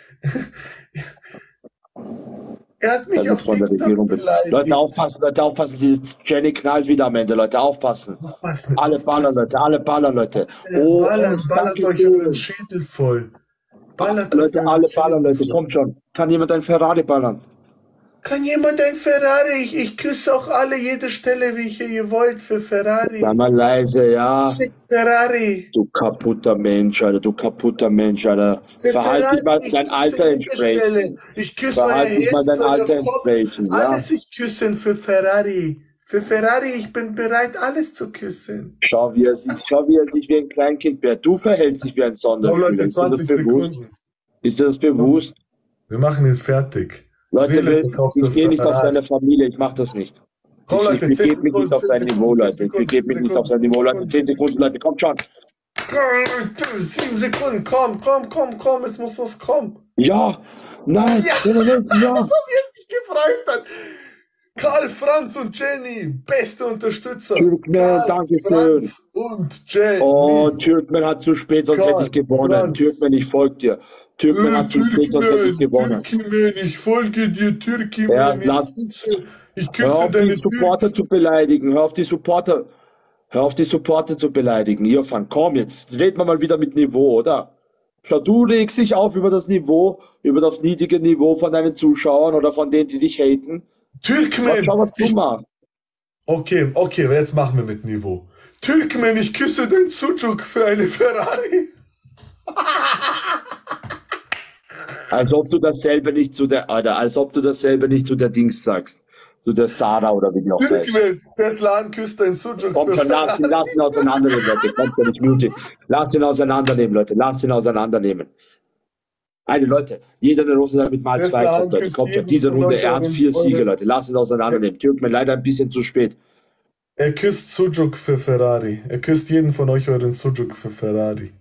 Speaker 2: Er hat mich auf TikTok beleidigt.
Speaker 1: Leute, aufpassen, diese Jenny knallt wieder am Ende, Leute, aufpassen. Alle ballern, Leute.
Speaker 2: Ballert euch euren Schädel voll. Ballert
Speaker 1: Leute, alle ballern, Leute, kommt schon. Kann jemand ein Ferrari ballern?
Speaker 2: Kann jemand ein Ferrari? Ich küsse auch alle, jede Stelle, wie ihr wollt, für Ferrari.
Speaker 1: Sei mal leise, ja.
Speaker 2: Schickt Ferrari.
Speaker 1: Du kaputter Mensch, Alter, du kaputter Mensch, Alter.
Speaker 2: Für
Speaker 1: Verhalt dich mal
Speaker 2: Ferrari,
Speaker 1: dein Alter entsprechend.
Speaker 2: Ich küsse euer
Speaker 1: Verhalt dich mal
Speaker 2: Herz,
Speaker 1: dein
Speaker 2: euer
Speaker 1: Alter
Speaker 2: Kopf.
Speaker 1: entsprechend, ja.
Speaker 2: Alles ich küssen für Ferrari. Für Ferrari, ich bin bereit, alles zu küssen.
Speaker 1: Schau, wie er sich wie ein Kleinkind behält. Du verhältst dich wie ein Sonderschüler.
Speaker 2: Leute,
Speaker 1: Ist dir das
Speaker 2: 20
Speaker 1: bewusst?
Speaker 2: Sekunden.
Speaker 1: Ist dir das bewusst?
Speaker 2: Wir machen ihn fertig.
Speaker 1: Leute,
Speaker 2: Seele
Speaker 1: ich
Speaker 2: verkauft
Speaker 1: gehe nicht auf
Speaker 2: Ferrari.
Speaker 1: seine Familie, ich mach das nicht.
Speaker 2: Komm, Leute,
Speaker 1: Ich
Speaker 2: 10
Speaker 1: begebe mich nicht auf sein Niveau, Leute. Ich begebe mich nicht auf sein Niveau, Leute. 10 Sekunden, Leute, kommt schon.
Speaker 2: 7 Sekunden, komm, es muss was kommen.
Speaker 1: Ja, nein,
Speaker 2: Ja,
Speaker 1: ja.
Speaker 2: so wie es sich gefreut hat. Karl, Franz und Jenny, beste Unterstützer.
Speaker 1: Türkmen, danke schön.
Speaker 2: Franz und Jenny.
Speaker 1: Oh, Türkmen hat zu spät, sonst hätte ich gewonnen.
Speaker 2: Franz.
Speaker 1: Türkmen, ich folge dir. Türkmen hat zu spät, sonst hätte ich gewonnen.
Speaker 2: Türkimen, ich folge dir, Türkimen.
Speaker 1: Erst lass.
Speaker 2: Ich
Speaker 1: Hör
Speaker 2: küsse
Speaker 1: auf,
Speaker 2: deine
Speaker 1: die Supporter zu beleidigen. Hör auf, die Supporter zu beleidigen. Irfan, komm jetzt. Reden wir mal wieder mit Niveau, oder? Schau, du regst dich auf über das Niveau, über das niedrige Niveau von deinen Zuschauern oder von denen, die dich haten.
Speaker 2: Türkmen.
Speaker 1: Schau, was du machst.
Speaker 2: Okay, jetzt machen wir mit Niveau. Türkmen, ich küsse den Sucuk für eine Ferrari.
Speaker 1: Als ob du dasselbe nicht zu der Dings sagst. Zu der Sarah oder wie die auch heißt.
Speaker 2: Türkmen, Teslan küsst den Sucuk.
Speaker 1: Komm schon, lass ihn auseinandernehmen, Leute. Kommt ja nicht mutig. Lass ihn auseinandernehmen, Leute. Lass ihn auseinandernehmen. Eine Leute, jeder eine Rose damit mal zwei kommt, Leute. Kommt schon, diese Runde, er hat 4 Siege, Leute. Lass ihn auseinandernehmen. Türkmen leider ein bisschen zu spät.
Speaker 2: Er küsst Sucuk für Ferrari. Er küsst jeden von euch euren Sucuk für Ferrari.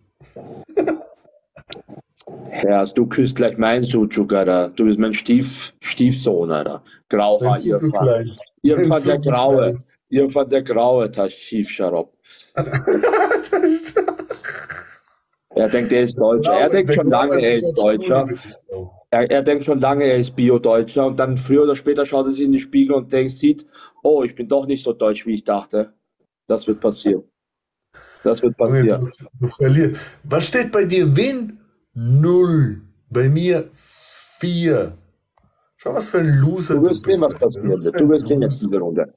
Speaker 1: Ja, du küsst gleich meinen Sucuk, Alter. Du bist mein Stiefsohn, Alter. Grauhaar, Irfan der Graue. Irfan der Graue, Taschif Sharab. Er denkt, er ist Deutscher. Er denkt schon lange, er ist Deutscher. Er denkt schon lange, er ist Bio-Deutscher. Und dann früher oder später schaut er sich in den Spiegel und sieht, oh, ich bin doch nicht so deutsch, wie ich dachte. Das wird passieren. Das wird passieren.
Speaker 2: Was steht bei dir? Win? 0. Bei mir 4. Schau, was für ein Loser
Speaker 1: du wirst sehen, was passieren wird. Du wirst sehen jetzt diese Runde.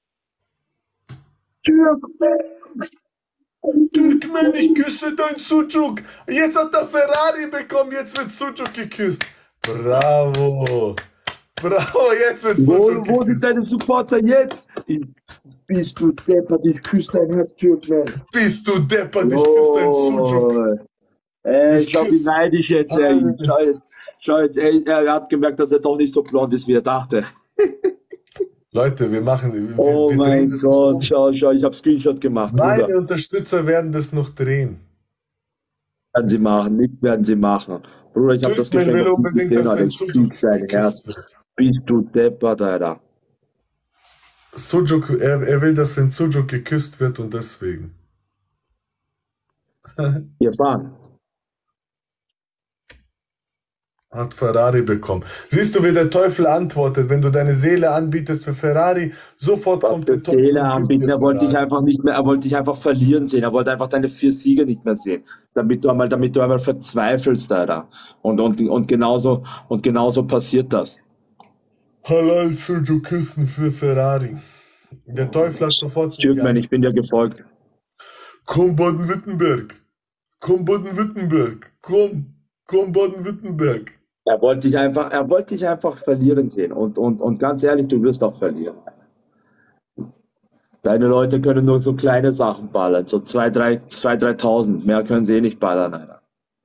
Speaker 2: Türkmen, ich küsse dein Sucuk. Jetzt hat er Ferrari bekommen, jetzt wird Sucuk geküsst. Bravo. Bravo, jetzt wird Sucuk
Speaker 1: Wo sind deine Supporter jetzt? Bist du deppert, ich küsse dein Herz, Türkmen.
Speaker 2: Bist du deppert, ich küsse dein Sucuk.
Speaker 1: Schau, wie neidisch jetzt er ist. Schau jetzt, er hat gemerkt, dass er doch nicht so blond ist, wie er dachte.
Speaker 2: Leute, wir machen.
Speaker 1: Oh mein Gott, schau, ich habe Screenshot gemacht.
Speaker 2: Meine
Speaker 1: Bruder.
Speaker 2: Unterstützer werden das noch drehen.
Speaker 1: Werden sie machen, nicht werden sie machen. Bruder, ich habe das Geschenk
Speaker 2: will unbedingt, dass
Speaker 1: dein Herz. Bist du deppert, Alter.
Speaker 2: Sucuk, er will, dass sein Sucuk geküsst wird und deswegen.
Speaker 1: Ihr fahren.
Speaker 2: Hat Ferrari bekommen. Siehst du, wie der Teufel antwortet, wenn du deine Seele anbietest für Ferrari, sofort kommt der Teufel.
Speaker 1: Seele anbieten, er wollte dich einfach nicht mehr, er wollte dich einfach verlieren sehen, er wollte einfach deine 4 Siege nicht mehr sehen, damit du einmal verzweifelst, Alter. Und genauso passiert das.
Speaker 2: Halal Sucuk küssen für Ferrari. Der Teufel hat sofort.
Speaker 1: Türkmen, ich bin dir gefolgt.
Speaker 2: Komm Baden-Württemberg. Komm Baden-Württemberg. Komm Baden-Württemberg.
Speaker 1: Er wollte dich einfach verlieren sehen. Und ganz ehrlich, du wirst auch verlieren. Deine Leute können nur so kleine Sachen ballern. So 2.000, 3.000. Mehr können sie eh nicht ballern, Alter.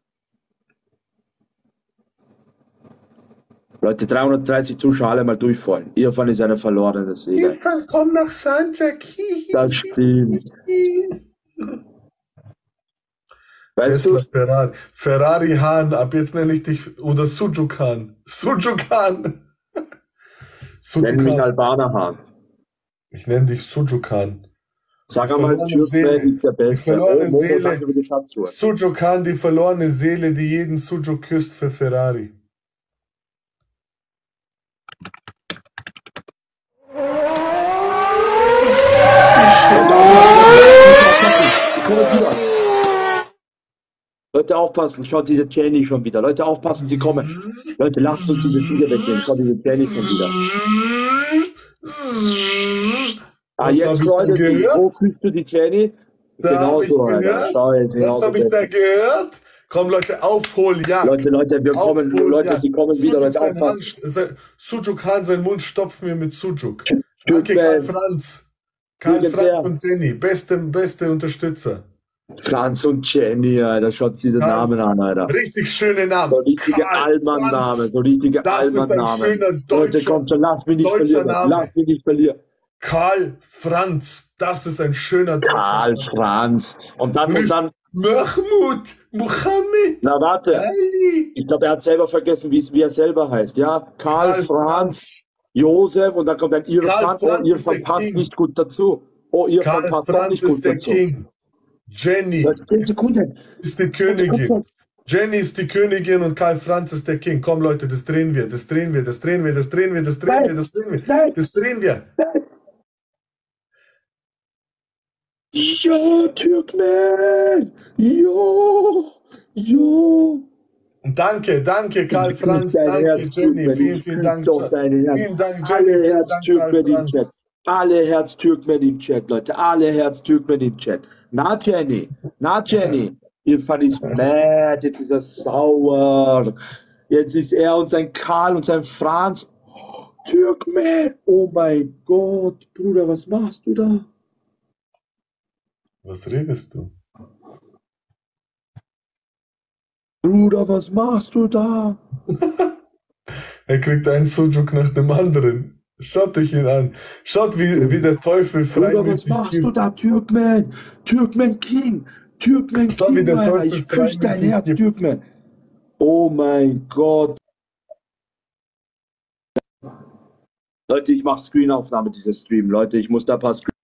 Speaker 1: Leute, 330 Zuschauer alle mal durchfallen. Irfan ist eine verlorene Seele.
Speaker 2: Irfan, komm nach Sanjak.
Speaker 1: Das stimmt. Weißt du?
Speaker 2: Ferrari Hahn, ab jetzt nenne ich dich, oder Sucuk Hahn. Sucuk Hahn.
Speaker 1: Nenn mich Albaner Hahn.
Speaker 2: Ich nenne dich Sucuk Hahn.
Speaker 1: Sag einmal, Türkmen ist der Beste.
Speaker 2: Die verlorene Seele. Sucuk Hahn, die verlorene Seele, die jeden Sucuk küsst für Ferrari.
Speaker 1: Leute, aufpassen. Schaut diese Jenny schon wieder. Leute, aufpassen, sie kommen. Leute, lasst uns diese Flieger wegnehmen. Schaut diese Jenny schon wieder. Ah, jetzt freut es sich. Wo küsst du die Jenny? Genau so, Alter.
Speaker 2: Was habe ich da gehört? Komm, Leute, aufholen, ja.
Speaker 1: Leute, wir kommen, Leute,
Speaker 2: ja.
Speaker 1: die kommen wieder, Leute, aufpassen.
Speaker 2: Sujuk Han, seinen Mund stopfen wir mit Sujuk. Danke, Karl Franz. Karl Franz und Jenny, beste Unterstützer.
Speaker 1: Franz und Jenny, Alter, schaut diese Namen an, Alter.
Speaker 2: Richtig schöne Namen.
Speaker 1: So richtige Allmann-Name, so richtige Allmann-Name.
Speaker 2: Das ist ein schöner
Speaker 1: Leute, kommt schon, lass mich nicht verlieren, lass mich nicht verlieren.
Speaker 2: Karl Franz, das ist ein schöner deutscher
Speaker 1: Karl Franz. Und dann
Speaker 2: Mahmoud, Mohammed.
Speaker 1: Na warte, ich glaube, er hat selber vergessen, wie er selber heißt, ja? Karl Franz, Josef, und dann kommt ein Irfan. Oh, Irfan passt nicht gut dazu. Oh, Irfan passt auch nicht gut dazu.
Speaker 2: King. Jenny ist die Königin. Jenny ist die Königin und Karl Franz ist der King. Komm Leute, das drehen wir.
Speaker 1: Ja, Türkmen! Jo!
Speaker 2: Danke, Karl Franz, danke Jenny, vielen Dank. Vielen Dank, Jenny, vielen Dank, Karl Franz.
Speaker 1: Alle Herztürkmen im Chat, Leute, alle Herztürkmen im Chat. Na Jenny, Irfan ist mad, jetzt ist er sauer. Jetzt ist er und sein Karl und sein Franz. Oh, Türkmen, oh mein Gott, Bruder, was machst du da?
Speaker 2: Was redest du?
Speaker 1: Bruder, was machst du da?
Speaker 2: Er kriegt einen Sujuk nach dem anderen. Schaut euch ihn an. Schaut, wie der Teufel frei
Speaker 1: Bruder, was machst du da, Türkmen? Türkmen King. Türkmen King, Alter. Ich küsse dein Herz, Türkmen. Oh mein Gott. Leute, ich mache Screenaufnahme dieses Stream. Leute, ich muss da ein paar Screen.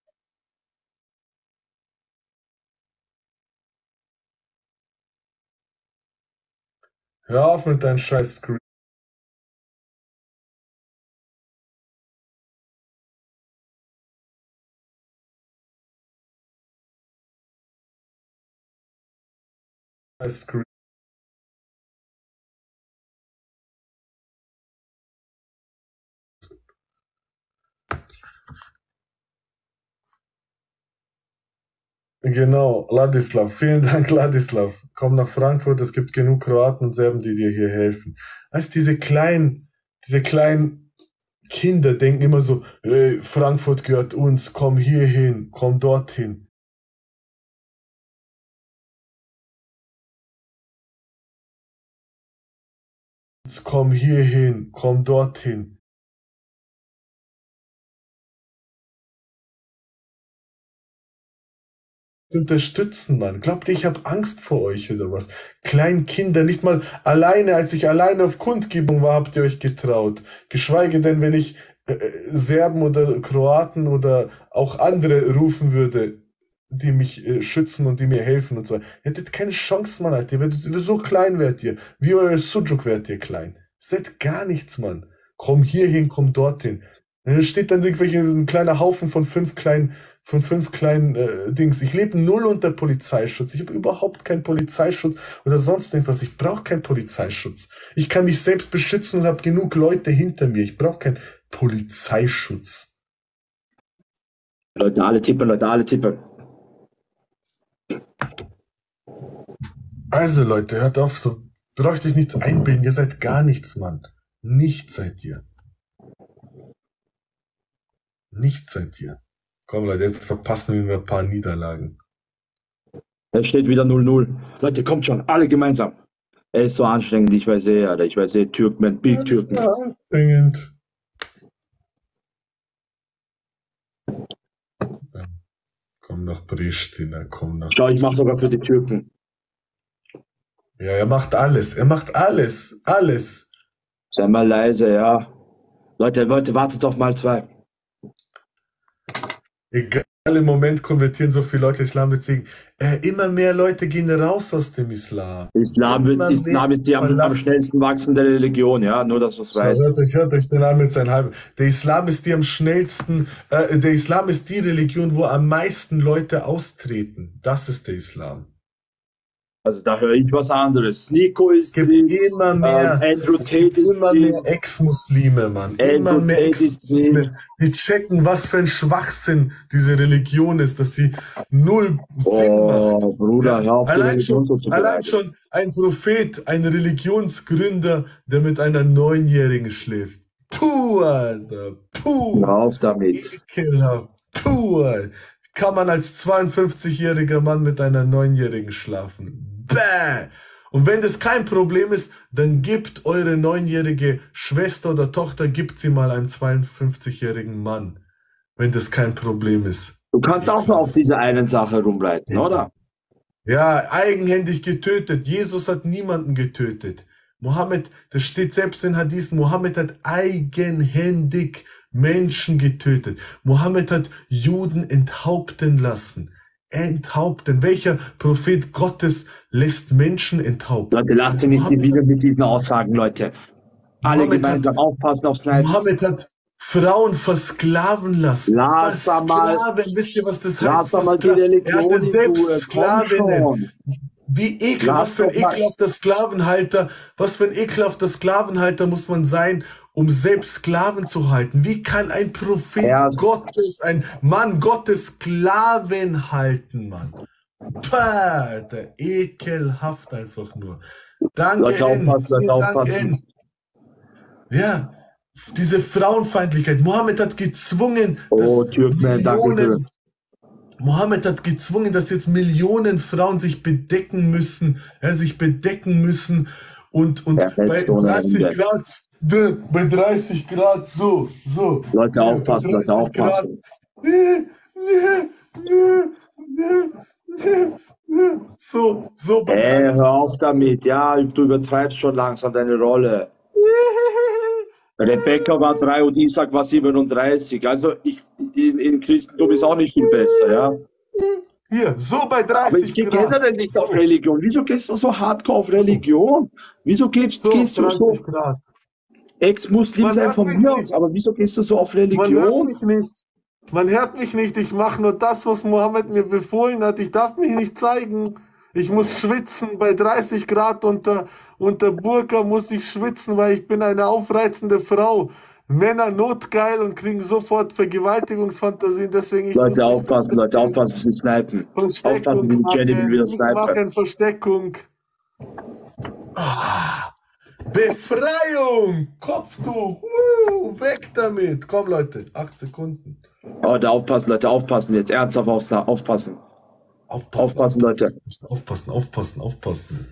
Speaker 2: Hör auf mit deinem scheiß Screen. Genau, Ladislav. Vielen Dank, Ladislav. Komm nach Frankfurt, es gibt genug Kroaten und Serben, die dir hier helfen. Weißt, diese kleinen Kinder denken immer so, hey, Frankfurt gehört uns, komm hier hin, komm dorthin. Komm hier hin, komm dorthin. Unterstützen, Mann. Glaubt ihr, ich habe Angst vor euch oder was? Kleinen Kinder, nicht mal alleine, als ich alleine auf Kundgebung war, habt ihr euch getraut. Geschweige denn, wenn ich Serben oder Kroaten oder auch andere rufen würde, die mich schützen und die mir helfen und so. Ihr hättet keine Chance, Mann, Alter. So klein wärt ihr. Wie euer Sujuk wärt ihr klein. Seid gar nichts, Mann. Komm hier hin, komm dorthin. Da steht dann ein kleiner Haufen von fünf kleinen Dings. Ich lebe null unter Polizeischutz. Ich habe überhaupt keinen Polizeischutz oder sonst irgendwas. Ich brauche keinen Polizeischutz. Ich kann mich selbst beschützen und habe genug Leute hinter mir. Ich brauche keinen Polizeischutz.
Speaker 1: Leute, alle tippen.
Speaker 2: Also Leute, hört auf, so braucht euch nichts einbilden. Ihr seid gar nichts, Mann. Nichts seid ihr. Nichts seid ihr. Komm Leute, jetzt verpassen wir ein paar Niederlagen.
Speaker 1: Es steht wieder 0-0. Leute, kommt schon, alle gemeinsam. Es ist so anstrengend, ich weiß Alter. Ich weiß Türkmen, Big Türkmen.
Speaker 2: Ja, anstrengend. Komm nach Pristina, komm nach...
Speaker 1: Schau, ich mach sogar für die Türken.
Speaker 2: Ja, er macht alles. Alles.
Speaker 1: Sei mal leise, ja. Leute, wartet auf mal 2.
Speaker 2: Egal, im Moment konvertieren so viele Leute Islam, deswegen immer mehr Leute gehen raus aus dem Islam.
Speaker 1: Islam ist die am schnellsten wachsende Religion, ja, nur dass du es weißt.
Speaker 2: Hört euch den an mit seinen Halben. Der Islam ist die am schnellsten, der Islam ist die Religion, wo am meisten Leute austreten. Das ist der Islam.
Speaker 1: Also da höre ich was anderes. Nico ist drin,
Speaker 2: immer mehr,
Speaker 1: Andrew
Speaker 2: es
Speaker 1: Tate
Speaker 2: gibt
Speaker 1: ist
Speaker 2: immer
Speaker 1: drin.
Speaker 2: mehr Ex-Muslime, Mann. Immer
Speaker 1: Andrew
Speaker 2: mehr
Speaker 1: Tate ist drin.
Speaker 2: Ex-Muslime. Die checken, was für ein Schwachsinn diese Religion ist, dass sie null Sinn macht.
Speaker 1: Oh, Bruder, hör auf, die
Speaker 2: Allein
Speaker 1: Religion so zu
Speaker 2: allein
Speaker 1: beleidigen.
Speaker 2: schon ein Prophet, ein Religionsgründer, der mit einer 9-Jährigen schläft. Puh, Alter. Puh.
Speaker 1: Hör auf damit.
Speaker 2: Ekelhaft. Puh, Alter. Kann man als 52-jähriger Mann mit einer 9-Jährigen schlafen? Bäh! Und wenn das kein Problem ist, dann gibt eure 9-jährige Schwester oder Tochter, gibt sie mal einem 52-jährigen Mann. Wenn das kein Problem ist.
Speaker 1: Du kannst auch nur auf dieser einen Sache rumreiten, oder?
Speaker 2: Ja, eigenhändig getötet. Jesus hat niemanden getötet. Mohammed, das steht selbst in Hadithen, Mohammed hat eigenhändig Menschen getötet. Mohammed hat Juden enthaupten lassen. Enthaupten. Welcher Prophet Gottes lässt Menschen enthaupten?
Speaker 1: Leute, lasst sie nicht wieder mit diesen Aussagen, Leute. Alle gemeinsam aufpassen aufs Leid.
Speaker 2: Mohammed hat Frauen versklaven lassen. Versklaven, wisst ihr, was das heißt? Er hatte selbst Sklavinnen. Wie ekelhaft, was für ein ekelhafter Sklavenhalter muss man sein, um selbst Sklaven zu halten? Wie kann ein Prophet Gottes, ein Mann Gottes Sklaven halten, Mann? Pah, Alter, ekelhaft einfach nur. Danke, N. Ja, diese Frauenfeindlichkeit. Mohammed hat gezwungen, Mohammed hat gezwungen, dass jetzt Millionen Frauen sich bedecken müssen, und bei 30 Grad, so.
Speaker 1: Leute, aufpassen, Leute, aufpassen.
Speaker 2: So.
Speaker 1: Hör auf damit, ja, du übertreibst schon langsam deine Rolle. Rebecca war 3 und Isaac war 37. Also in Christentum ist auch nicht viel besser, ja.
Speaker 2: Hier, so bei 30
Speaker 1: Aber ich gehe generell nicht auf Religion. Wieso gehst du so hardcore auf Religion? Wieso gehst du so Ex-Muslim sein von mir aus? Aber wieso gehst du so auf Religion?
Speaker 2: Man hört mich nicht. Ich mache nur das, was Mohammed mir befohlen hat. Ich darf mich nicht zeigen. Ich muss schwitzen. Bei 30 Grad unter Burka muss ich schwitzen, weil ich bin eine aufreizende Frau. Männer notgeil und kriegen sofort Vergewaltigungsfantasien. Deswegen
Speaker 1: Leute, aufpassen, sie snipen. Aufpassen, wie die Jenny wieder snipen.
Speaker 2: Ich mache Versteckung. Befreiung! Kopftuch! Weg damit! Komm, Leute, 8 Sekunden.
Speaker 1: Oh, da aufpassen, Leute, aufpassen jetzt. Ernsthaft aufpassen. Aufpassen, Leute.
Speaker 2: Aufpassen.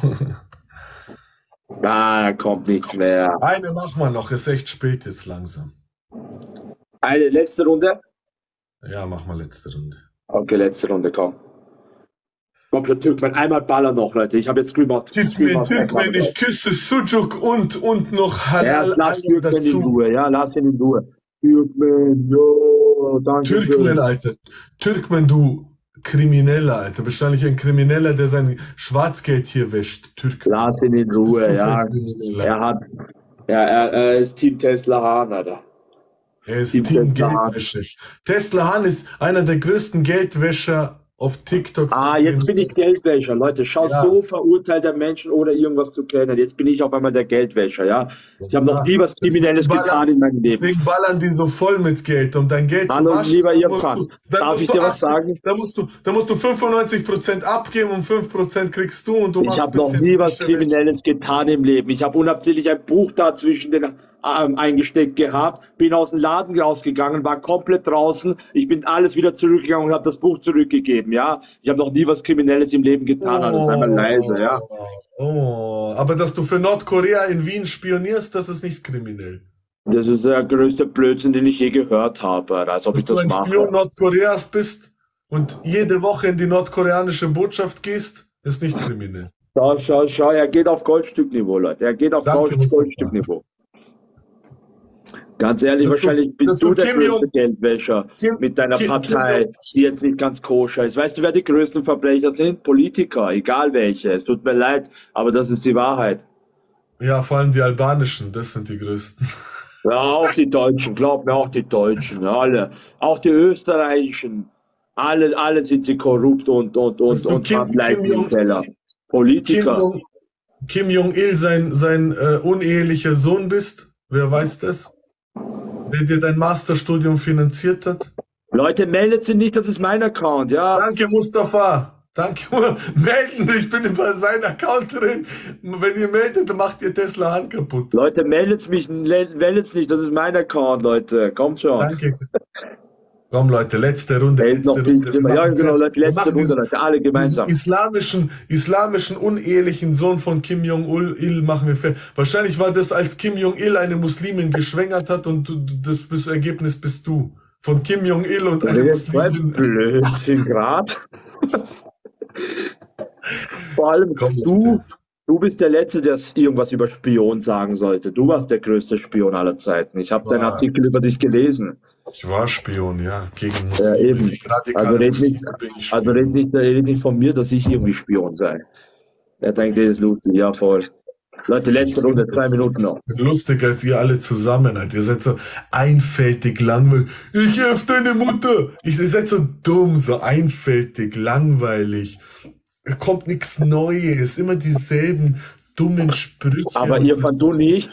Speaker 1: Da kommt nichts mehr.
Speaker 2: Eine machen wir noch, ist echt spät jetzt langsam.
Speaker 1: Eine letzte Runde?
Speaker 2: Ja, mach mal letzte Runde.
Speaker 1: Okay, letzte Runde, komm. Komm schon, Türkmen, einmal Baller noch, Leute. Ich habe jetzt Türkmen,
Speaker 2: ich küsse Sucuk und noch Halal.
Speaker 1: Ja, lass Türkmen in Ruhe, ja, lass ihn in Ruhe. Türkmen, jo, danke.
Speaker 2: Türkmen, Alter. Türkmen, du Krimineller, Alter. Wahrscheinlich ein Krimineller, der sein Schwarzgeld hier wäscht.
Speaker 1: Lass ihn in Ruhe, ja. Er ist Team Tesla Hahn, Alter.
Speaker 2: Er ist Team Geldwäsche. Tesla Hahn ist einer der größten Geldwäscher auf TikTok.
Speaker 1: Jetzt bin ich Geldwäscher, Leute. Schau, so verurteilter Menschen, ohne irgendwas zu kennen. Jetzt bin ich auf einmal der Geldwäscher, ja. Ich habe noch nie was Kriminelles getan in meinem Leben.
Speaker 2: Deswegen ballern die so voll mit Geld, um dein Geld zu waschen.
Speaker 1: Lieber ihr Frank, darf ich dir was sagen?
Speaker 2: Da musst du 95% abgeben und 5% kriegst du und du machst.
Speaker 1: Ich habe noch nie was Kriminelles getan im Leben. Ich habe unabsichtlich ein Buch da zwischen den eingesteckt gehabt, bin aus dem Laden rausgegangen, war komplett draußen, ich bin alles wieder zurückgegangen und habe das Buch zurückgegeben, ja. Ich habe noch nie was Kriminelles im Leben getan, also einmal leise, ja.
Speaker 2: Aber dass du für Nordkorea in Wien spionierst, das ist nicht kriminell.
Speaker 1: Das ist der größte Blödsinn, den ich je gehört habe, als ob ich das mache.
Speaker 2: Dass du ein Spion Nordkoreas bist und jede Woche in die nordkoreanische Botschaft gehst, ist nicht kriminell.
Speaker 1: Schau, er geht auf Goldstückniveau, Leute, er geht auf Goldstückniveau. Ganz ehrlich, wahrscheinlich bist du der größte Geldwäscher mit deiner Partei, die jetzt nicht ganz koscher ist. Weißt du, wer die größten Verbrecher sind? Politiker, egal welche. Es tut mir leid, aber das ist die Wahrheit.
Speaker 2: Ja, vor allem die albanischen, das sind die größten.
Speaker 1: Ja, auch die Deutschen, glaub mir, auch die Deutschen, alle. Auch die österreichischen. Alle sind sie korrupt und haben Leichen im Keller. Politiker.
Speaker 2: Kim Jong-il sein unehelicher Sohn bist? Wer weiß das? Der dir dein Masterstudium finanziert hat?
Speaker 1: Leute, meldet sich nicht, das ist mein Account, ja.
Speaker 2: Danke, Mustafa. Danke. Melden, ich bin über seinen Account drin. Wenn ihr meldet, dann macht ihr Tesla Hand kaputt.
Speaker 1: Leute, meldet's nicht, das ist mein Account, Leute. Kommt schon.
Speaker 2: Danke. Komm, Leute, letzte Runde.
Speaker 1: Ja, genau, letzte Runde, Leute, alle gemeinsam.
Speaker 2: Islamischen, unehelichen Sohn von Kim Jong-il machen wir fertig. Wahrscheinlich war das, als Kim Jong-il eine Muslimin geschwängert hat und das Ergebnis bist du. Von Kim Jong-il und einer Muslimin.
Speaker 1: Blödsinn grad. Vor allem du bist der Letzte, der irgendwas über Spion sagen sollte. Du warst der größte Spion aller Zeiten. Ich habe deinen Artikel über dich gelesen.
Speaker 2: Ich war Spion, ja. Gegen
Speaker 1: eben. Also red nicht von mir, dass ich irgendwie Spion sei. Er denkt, das ist lustig. Ja, voll. Leute, letzte Runde, 2 Minuten noch.
Speaker 2: Lustiger als ihr alle zusammen. Halt. Ihr seid so einfältig, langweilig. Ich helfe deine Mutter. Ihr seid so dumm, so einfältig, langweilig. Da kommt nichts Neues. Immer dieselben dummen Sprüche.
Speaker 1: Aber Irfan, du nicht.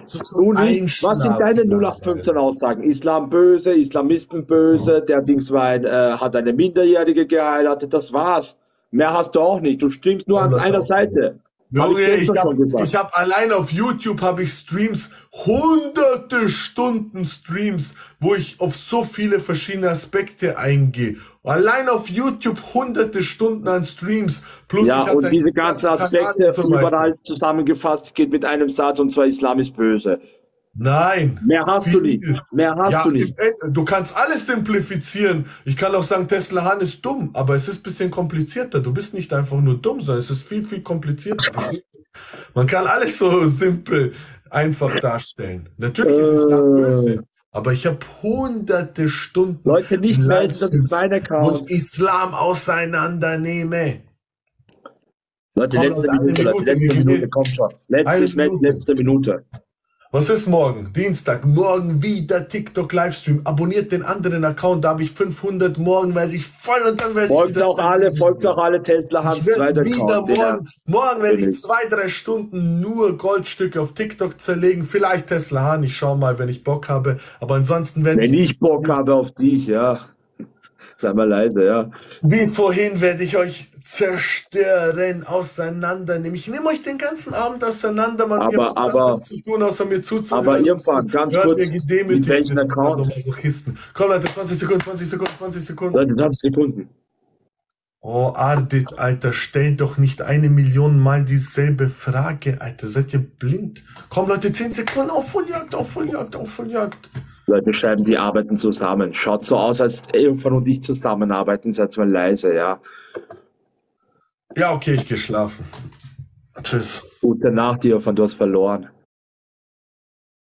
Speaker 1: Was sind deine 0815 Aussagen? Islam böse, Islamisten böse, der Dings hat eine Minderjährige geheiratet. Das war's. Mehr hast du auch nicht. Du streamst nur an einer Seite.
Speaker 2: Junge, ich hab allein auf YouTube habe ich Streams, hunderte Stunden Streams, wo ich auf so viele verschiedene Aspekte eingehe. Allein auf YouTube hunderte Stunden an Streams. Plus
Speaker 1: ja, und diese ganzen Aspekte überall zusammengefasst geht mit einem Satz, und zwar Islam ist böse.
Speaker 2: Nein.
Speaker 1: Mehr hast du nicht. Mehr hast du nicht.
Speaker 2: Du kannst alles simplifizieren. Ich kann auch sagen, Tesla Han ist dumm, aber es ist ein bisschen komplizierter. Du bist nicht einfach nur dumm, sondern es ist viel, viel komplizierter. Man kann alles so simpel einfach darstellen. Natürlich ist Islam böse, aber ich habe hunderte Stunden
Speaker 1: Leute nicht melden, das ist mein Account,
Speaker 2: wo ich Islam auseinandernehme.
Speaker 1: Leute, letzte Minute, kommt schon. Letzte Minute.
Speaker 2: Was ist morgen? Dienstag. Morgen wieder TikTok Livestream. Abonniert den anderen Account, da habe ich 500. Morgen werde ich voll und dann werde ich
Speaker 1: folgt auch alle Tesla Hans zweiter Account.
Speaker 2: Morgen werde ich 2-3 Stunden nur Goldstücke auf TikTok zerlegen. Vielleicht Tesla Han, ich schau mal, wenn ich Bock habe. Aber ansonsten
Speaker 1: wenn ich Bock habe auf dich, ja. Sei mal leise, ja.
Speaker 2: Wie vorhin werde ich euch zerstören, auseinandernehmen. Ich nehme euch den ganzen Abend auseinander, man hat nichts zu tun, außer mir zuzuhören.
Speaker 1: Aber irgendwann, ganz kurz,
Speaker 2: mit
Speaker 1: welchen Account?
Speaker 2: Komm Leute, 20 Sekunden.
Speaker 1: Leute, 20 Sekunden.
Speaker 2: Oh, Ardit, Alter, stell doch nicht 1 Million Mal dieselbe Frage, Alter. Seid ihr blind? Komm Leute, 10 Sekunden, auf Volljagd.
Speaker 1: Leute schreiben, die arbeiten zusammen. Schaut so aus, als Irfan und ich zusammenarbeiten. Seid mal leise, ja.
Speaker 2: Ja, okay, ich gehe schlafen. Tschüss.
Speaker 1: Gute Nacht, Irfan, du hast verloren.